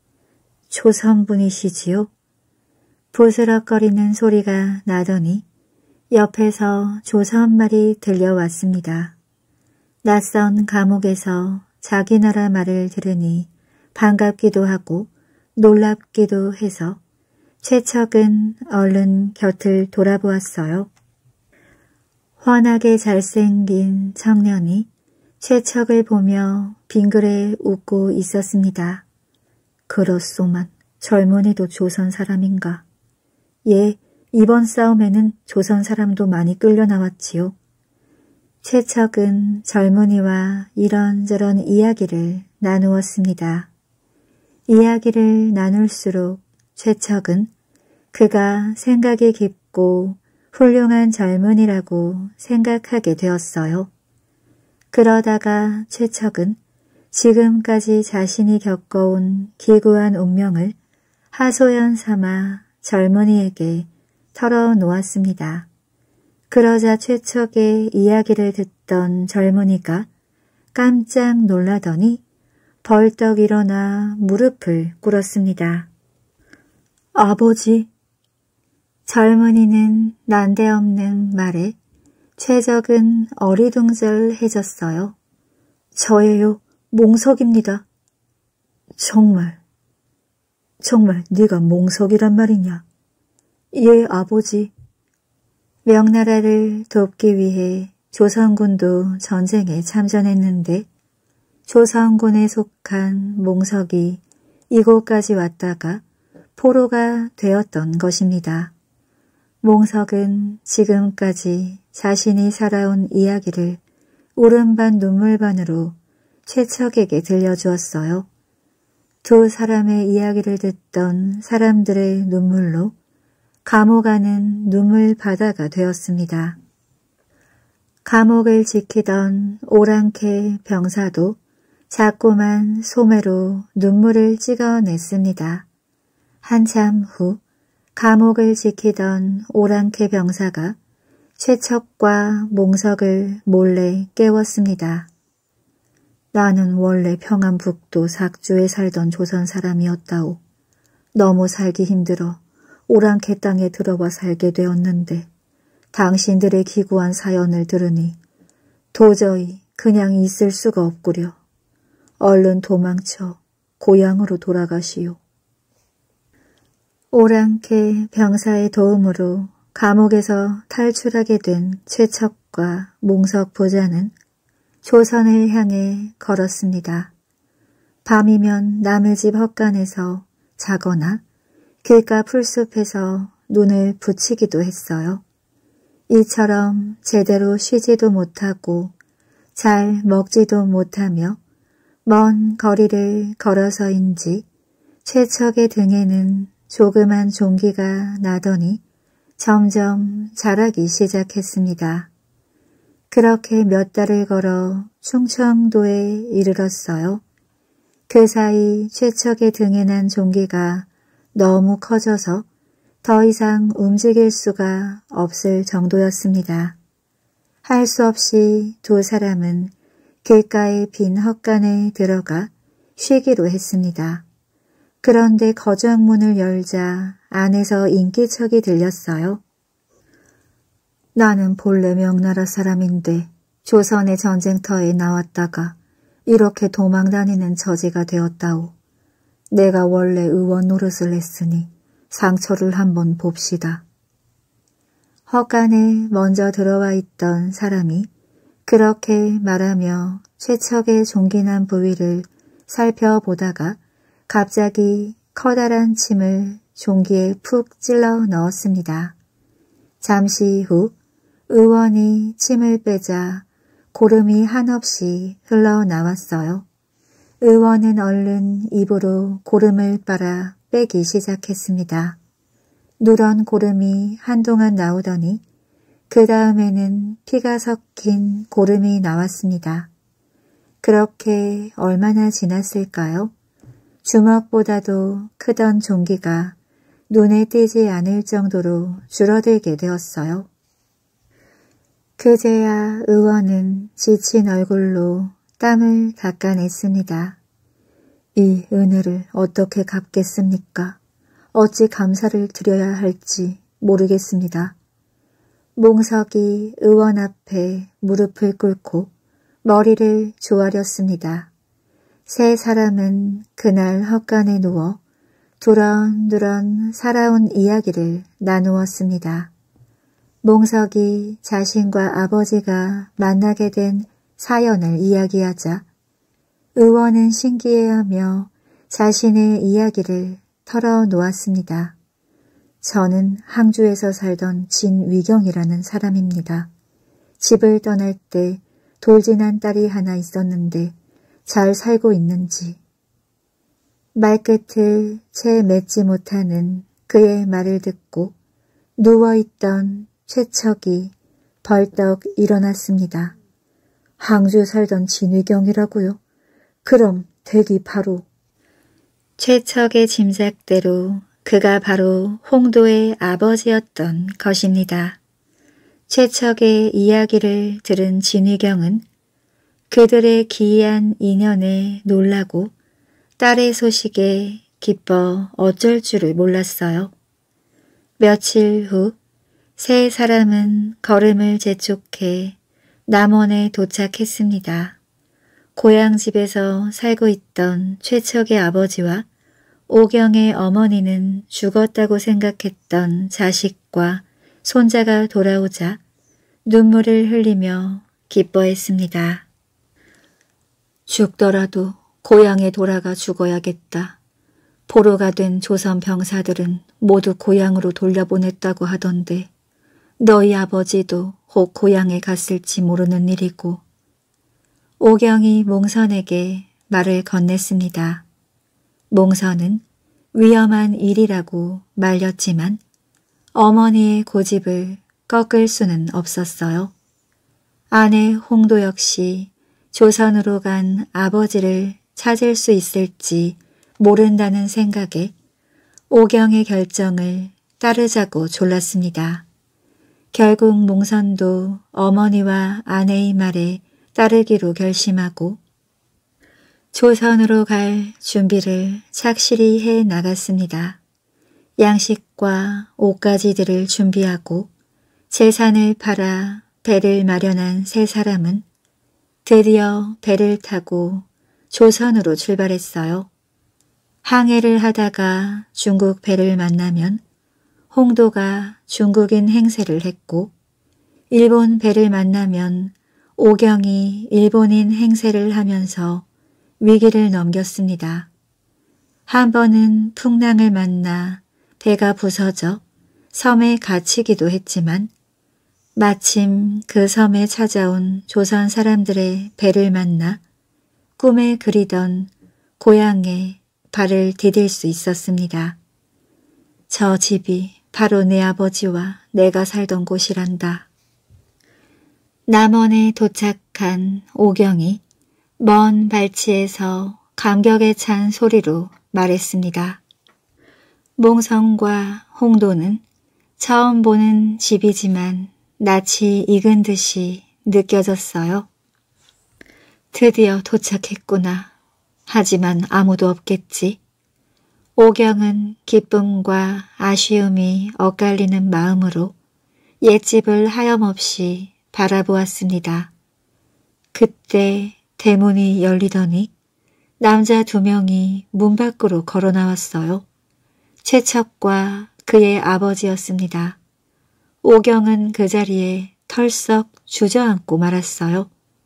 조선분이시지요? 부스럭거리는 소리가 나더니 옆에서 조선말이 들려왔습니다. 낯선 감옥에서 자기 나라 말을 들으니 반갑기도 하고 놀랍기도 해서 최척은 얼른 곁을 돌아보았어요. 환하게 잘생긴 청년이 최척을 보며 빙그레 웃고 있었습니다. 그렇소만 젊은이도 조선 사람인가? 예, 이번 싸움에는 조선 사람도 많이 끌려 나왔지요. 최척은 젊은이와 이런저런 이야기를 나누었습니다. 이야기를 나눌수록 최척은 그가 생각이 깊고 훌륭한 젊은이라고 생각하게 되었어요. 그러다가 최척은 지금까지 자신이 겪어온 기구한 운명을 하소연 삼아 젊은이에게 털어놓았습니다. 그러자 최척의 이야기를 듣던 젊은이가 깜짝 놀라더니 벌떡 일어나 무릎을 꿇었습니다. 아버지! 젊은이는 난데없는 말에 최적은 어리둥절해졌어요. 저예요. 몽석입니다. 정말, 정말 네가 몽석이란 말이냐? 예, 아버지. 명나라를 돕기 위해 조선군도 전쟁에 참전했는데 조선군에 속한 몽석이 이곳까지 왔다가 포로가 되었던 것입니다. 몽석은 지금까지 자신이 살아온 이야기를 울음반 눈물반으로 최척에게 들려주었어요. 두 사람의 이야기를 듣던 사람들의 눈물로 감옥 안은 눈물 바다가 되었습니다. 감옥을 지키던 오랑캐 병사도 자꾸만 소매로 눈물을 찍어냈습니다. 한참 후 감옥을 지키던 오랑캐 병사가 최척과 몽석을 몰래 깨웠습니다. 나는 원래 평안북도 삭주에 살던 조선 사람이었다오. 너무 살기 힘들어 오랑캐 땅에 들어와 살게 되었는데 당신들의 기구한 사연을 들으니 도저히 그냥 있을 수가 없구려. 얼른 도망쳐 고향으로 돌아가시오. 오랑캐 병사의 도움으로 감옥에서 탈출하게 된 최척과 몽석 부자는 조선을 향해 걸었습니다. 밤이면 남의 집 헛간에서 자거나 길가 풀숲에서 눈을 붙이기도 했어요. 이처럼 제대로 쉬지도 못하고 잘 먹지도 못하며 먼 거리를 걸어서인지 최척의 등에는 조그만 종기가 나더니 점점 자라기 시작했습니다. 그렇게 몇 달을 걸어 충청도에 이르렀어요. 그 사이 최척의 등에 난 종기가 너무 커져서 더 이상 움직일 수가 없을 정도였습니다. 할 수 없이 두 사람은 길가의 빈 헛간에 들어가 쉬기로 했습니다. 그런데 거정문을 열자 안에서 인기척이 들렸어요. 나는 본래 명나라 사람인데 조선의 전쟁터에 나왔다가 이렇게 도망다니는 처지가 되었다오. 내가 원래 의원 노릇을 했으니 상처를 한번 봅시다. 헛간에 먼저 들어와 있던 사람이 그렇게 말하며 최척의 종기난 부위를 살펴보다가 갑자기 커다란 침을 종기에 푹 찔러 넣었습니다. 잠시 후 의원이 침을 빼자 고름이 한없이 흘러나왔어요. 의원은 얼른 입으로 고름을 빨아 빼기 시작했습니다. 누런 고름이 한동안 나오더니 그 다음에는 피가 섞인 고름이 나왔습니다. 그렇게 얼마나 지났을까요? 주먹보다도 크던 종기가 눈에 띄지 않을 정도로 줄어들게 되었어요. 그제야 의원은 지친 얼굴로 땀을 닦아냈습니다. 이 은혜를 어떻게 갚겠습니까? 어찌 감사를 드려야 할지 모르겠습니다. 몽석이 의원 앞에 무릎을 꿇고 머리를 조아렸습니다. 세 사람은 그날 헛간에 누워 두런두런 살아온 이야기를 나누었습니다. 몽석이 자신과 아버지가 만나게 된 사연을 이야기하자 의원은 신기해하며 자신의 이야기를 털어놓았습니다. 저는 항주에서 살던 진위경이라는 사람입니다. 집을 떠날 때 돌진한 딸이 하나 있었는데 잘 살고 있는지. 말끝을 채 맺지 못하는 그의 말을 듣고 누워있던 최척이 벌떡 일어났습니다. 항주 살던 진위경이라고요? 그럼 댁이 바로. 최척의 짐작대로 그가 바로 홍도의 아버지였던 것입니다. 최척의 이야기를 들은 진위경은 그들의 기이한 인연에 놀라고 딸의 소식에 기뻐 어쩔 줄을 몰랐어요. 며칠 후 세 사람은 걸음을 재촉해 남원에 도착했습니다. 고향집에서 살고 있던 최척의 아버지와 오경의 어머니는 죽었다고 생각했던 자식과 손자가 돌아오자 눈물을 흘리며 기뻐했습니다. 죽더라도 고향에 돌아가 죽어야겠다. 포로가 된 조선 병사들은 모두 고향으로 돌려보냈다고 하던데 너희 아버지도 혹 고향에 갔을지 모르는 일이고. 오경이 몽선에게 말을 건넸습니다. 몽선은 위험한 일이라고 말렸지만 어머니의 고집을 꺾을 수는 없었어요. 아내 홍도 역시 조선으로 간 아버지를 찾을 수 있을지 모른다는 생각에 오경의 결정을 따르자고 졸랐습니다. 결국 몽선도 어머니와 아내의 말에 따르기로 결심하고 조선으로 갈 준비를 착실히 해 나갔습니다. 양식과 옷가지들을 준비하고 재산을 팔아 배를 마련한 세 사람은 드디어 배를 타고 조선으로 출발했어요. 항해를 하다가 중국 배를 만나면 홍도가 중국인 행세를 했고 일본 배를 만나면 오경이 일본인 행세를 하면서 위기를 넘겼습니다. 한 번은 풍랑을 만나 배가 부서져 섬에 갇히기도 했지만 마침 그 섬에 찾아온 조선 사람들의 배를 만나 꿈에 그리던 고향에 발을 디딜 수 있었습니다. 저 집이 바로 내 아버지와 내가 살던 곳이란다. 남원에 도착한 오경이 먼 발치에서 감격에 찬 소리로 말했습니다. 몽성과 홍도는 처음 보는 집이지만 낯이 익은 듯이 느껴졌어요. 드디어 도착했구나. 하지만 아무도 없겠지. 오경은 기쁨과 아쉬움이 엇갈리는 마음으로 옛집을 하염없이 바라보았습니다. 그때 대문이 열리더니 남자 두 명이 문 밖으로 걸어 나왔어요. 최척과 그의 아버지였습니다. 오경은 그 자리에 털썩 주저앉고 말았어요.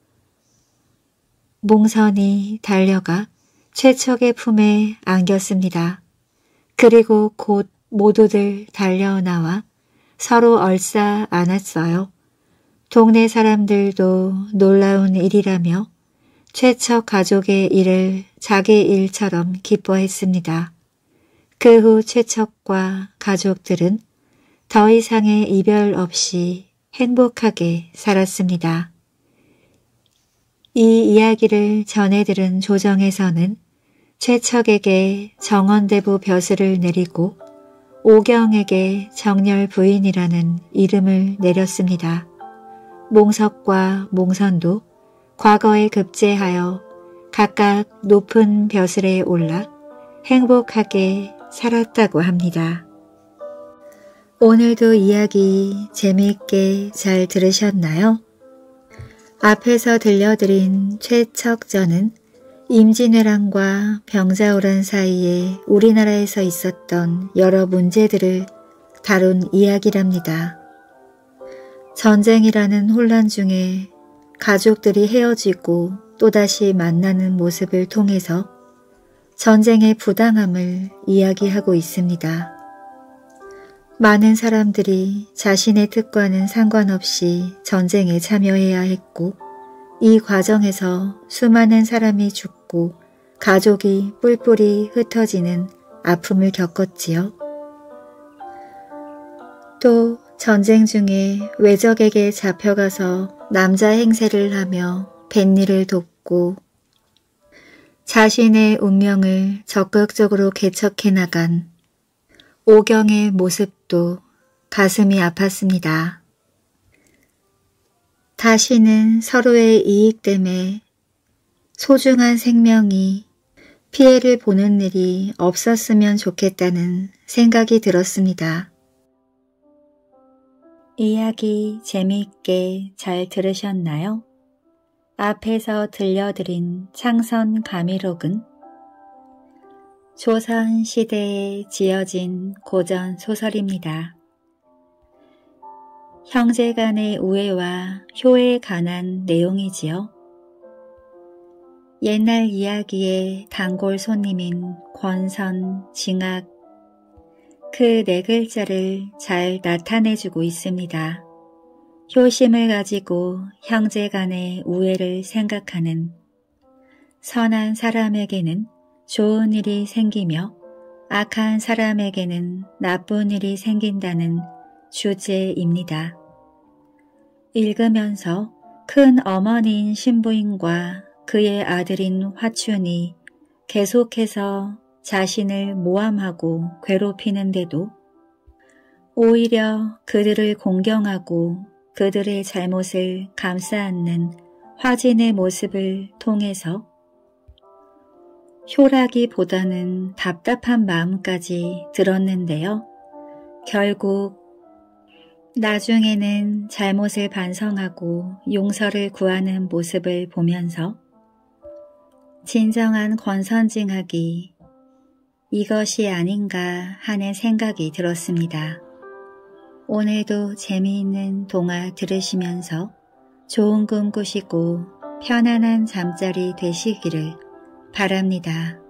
몽선이 달려가 최척의 품에 안겼습니다. 그리고 곧 모두들 달려나와 서로 얼싸 안았어요. 동네 사람들도 놀라운 일이라며 최척 가족의 일을 자기 일처럼 기뻐했습니다. 그 후 최척과 가족들은 더 이상의 이별 없이 행복하게 살았습니다. 이 이야기를 전해들은 조정에서는 최척에게 정원대부 벼슬을 내리고 오경에게 정렬 부인이라는 이름을 내렸습니다. 몽석과 몽선도 과거에 급제하여 각각 높은 벼슬에 올라 행복하게 살았다고 합니다. 오늘도 이야기 재미있게 잘 들으셨나요? 앞에서 들려드린 최척전은 임진왜란과 병자호란 사이에 우리나라에서 있었던 여러 문제들을 다룬 이야기랍니다. 전쟁이라는 혼란 중에 가족들이 헤어지고 또다시 만나는 모습을 통해서 전쟁의 부당함을 이야기하고 있습니다. 많은 사람들이 자신의 뜻과는 상관없이 전쟁에 참여해야 했고 이 과정에서 수많은 사람이 죽고 가족이 뿔뿔이 흩어지는 아픔을 겪었지요. 또 전쟁 중에 외적에게 잡혀가서 남자 행세를 하며 뱃일을 돕고 자신의 운명을 적극적으로 개척해 나간 오경의 모습도 가슴이 아팠습니다. 다시는 서로의 이익 때문에 소중한 생명이 피해를 보는 일이 없었으면 좋겠다는 생각이 들었습니다. 이야기 재미있게 잘 들으셨나요? 앞에서 들려드린 창선가미록은 조선시대에 지어진 고전 소설입니다. 형제간의 우애와 효에 관한 내용이지요. 옛날 이야기의 단골 손님인 권선, 징악, 그 네 글자를 잘 나타내주고 있습니다. 효심을 가지고 형제간의 우애를 생각하는 선한 사람에게는 좋은 일이 생기며 악한 사람에게는 나쁜 일이 생긴다는 주제입니다. 읽으면서 큰 어머니인 신부인과 그의 아들인 화춘이 계속해서 자신을 모함하고 괴롭히는데도 오히려 그들을 공경하고 그들의 잘못을 감싸 안는 화진의 모습을 통해서 효라기보다는 답답한 마음까지 들었는데요. 결국 나중에는 잘못을 반성하고 용서를 구하는 모습을 보면서 진정한 권선징악이 이것이 아닌가 하는 생각이 들었습니다. 오늘도 재미있는 동화 들으시면서 좋은 꿈 꾸시고 편안한 잠자리 되시기를 바랍니다.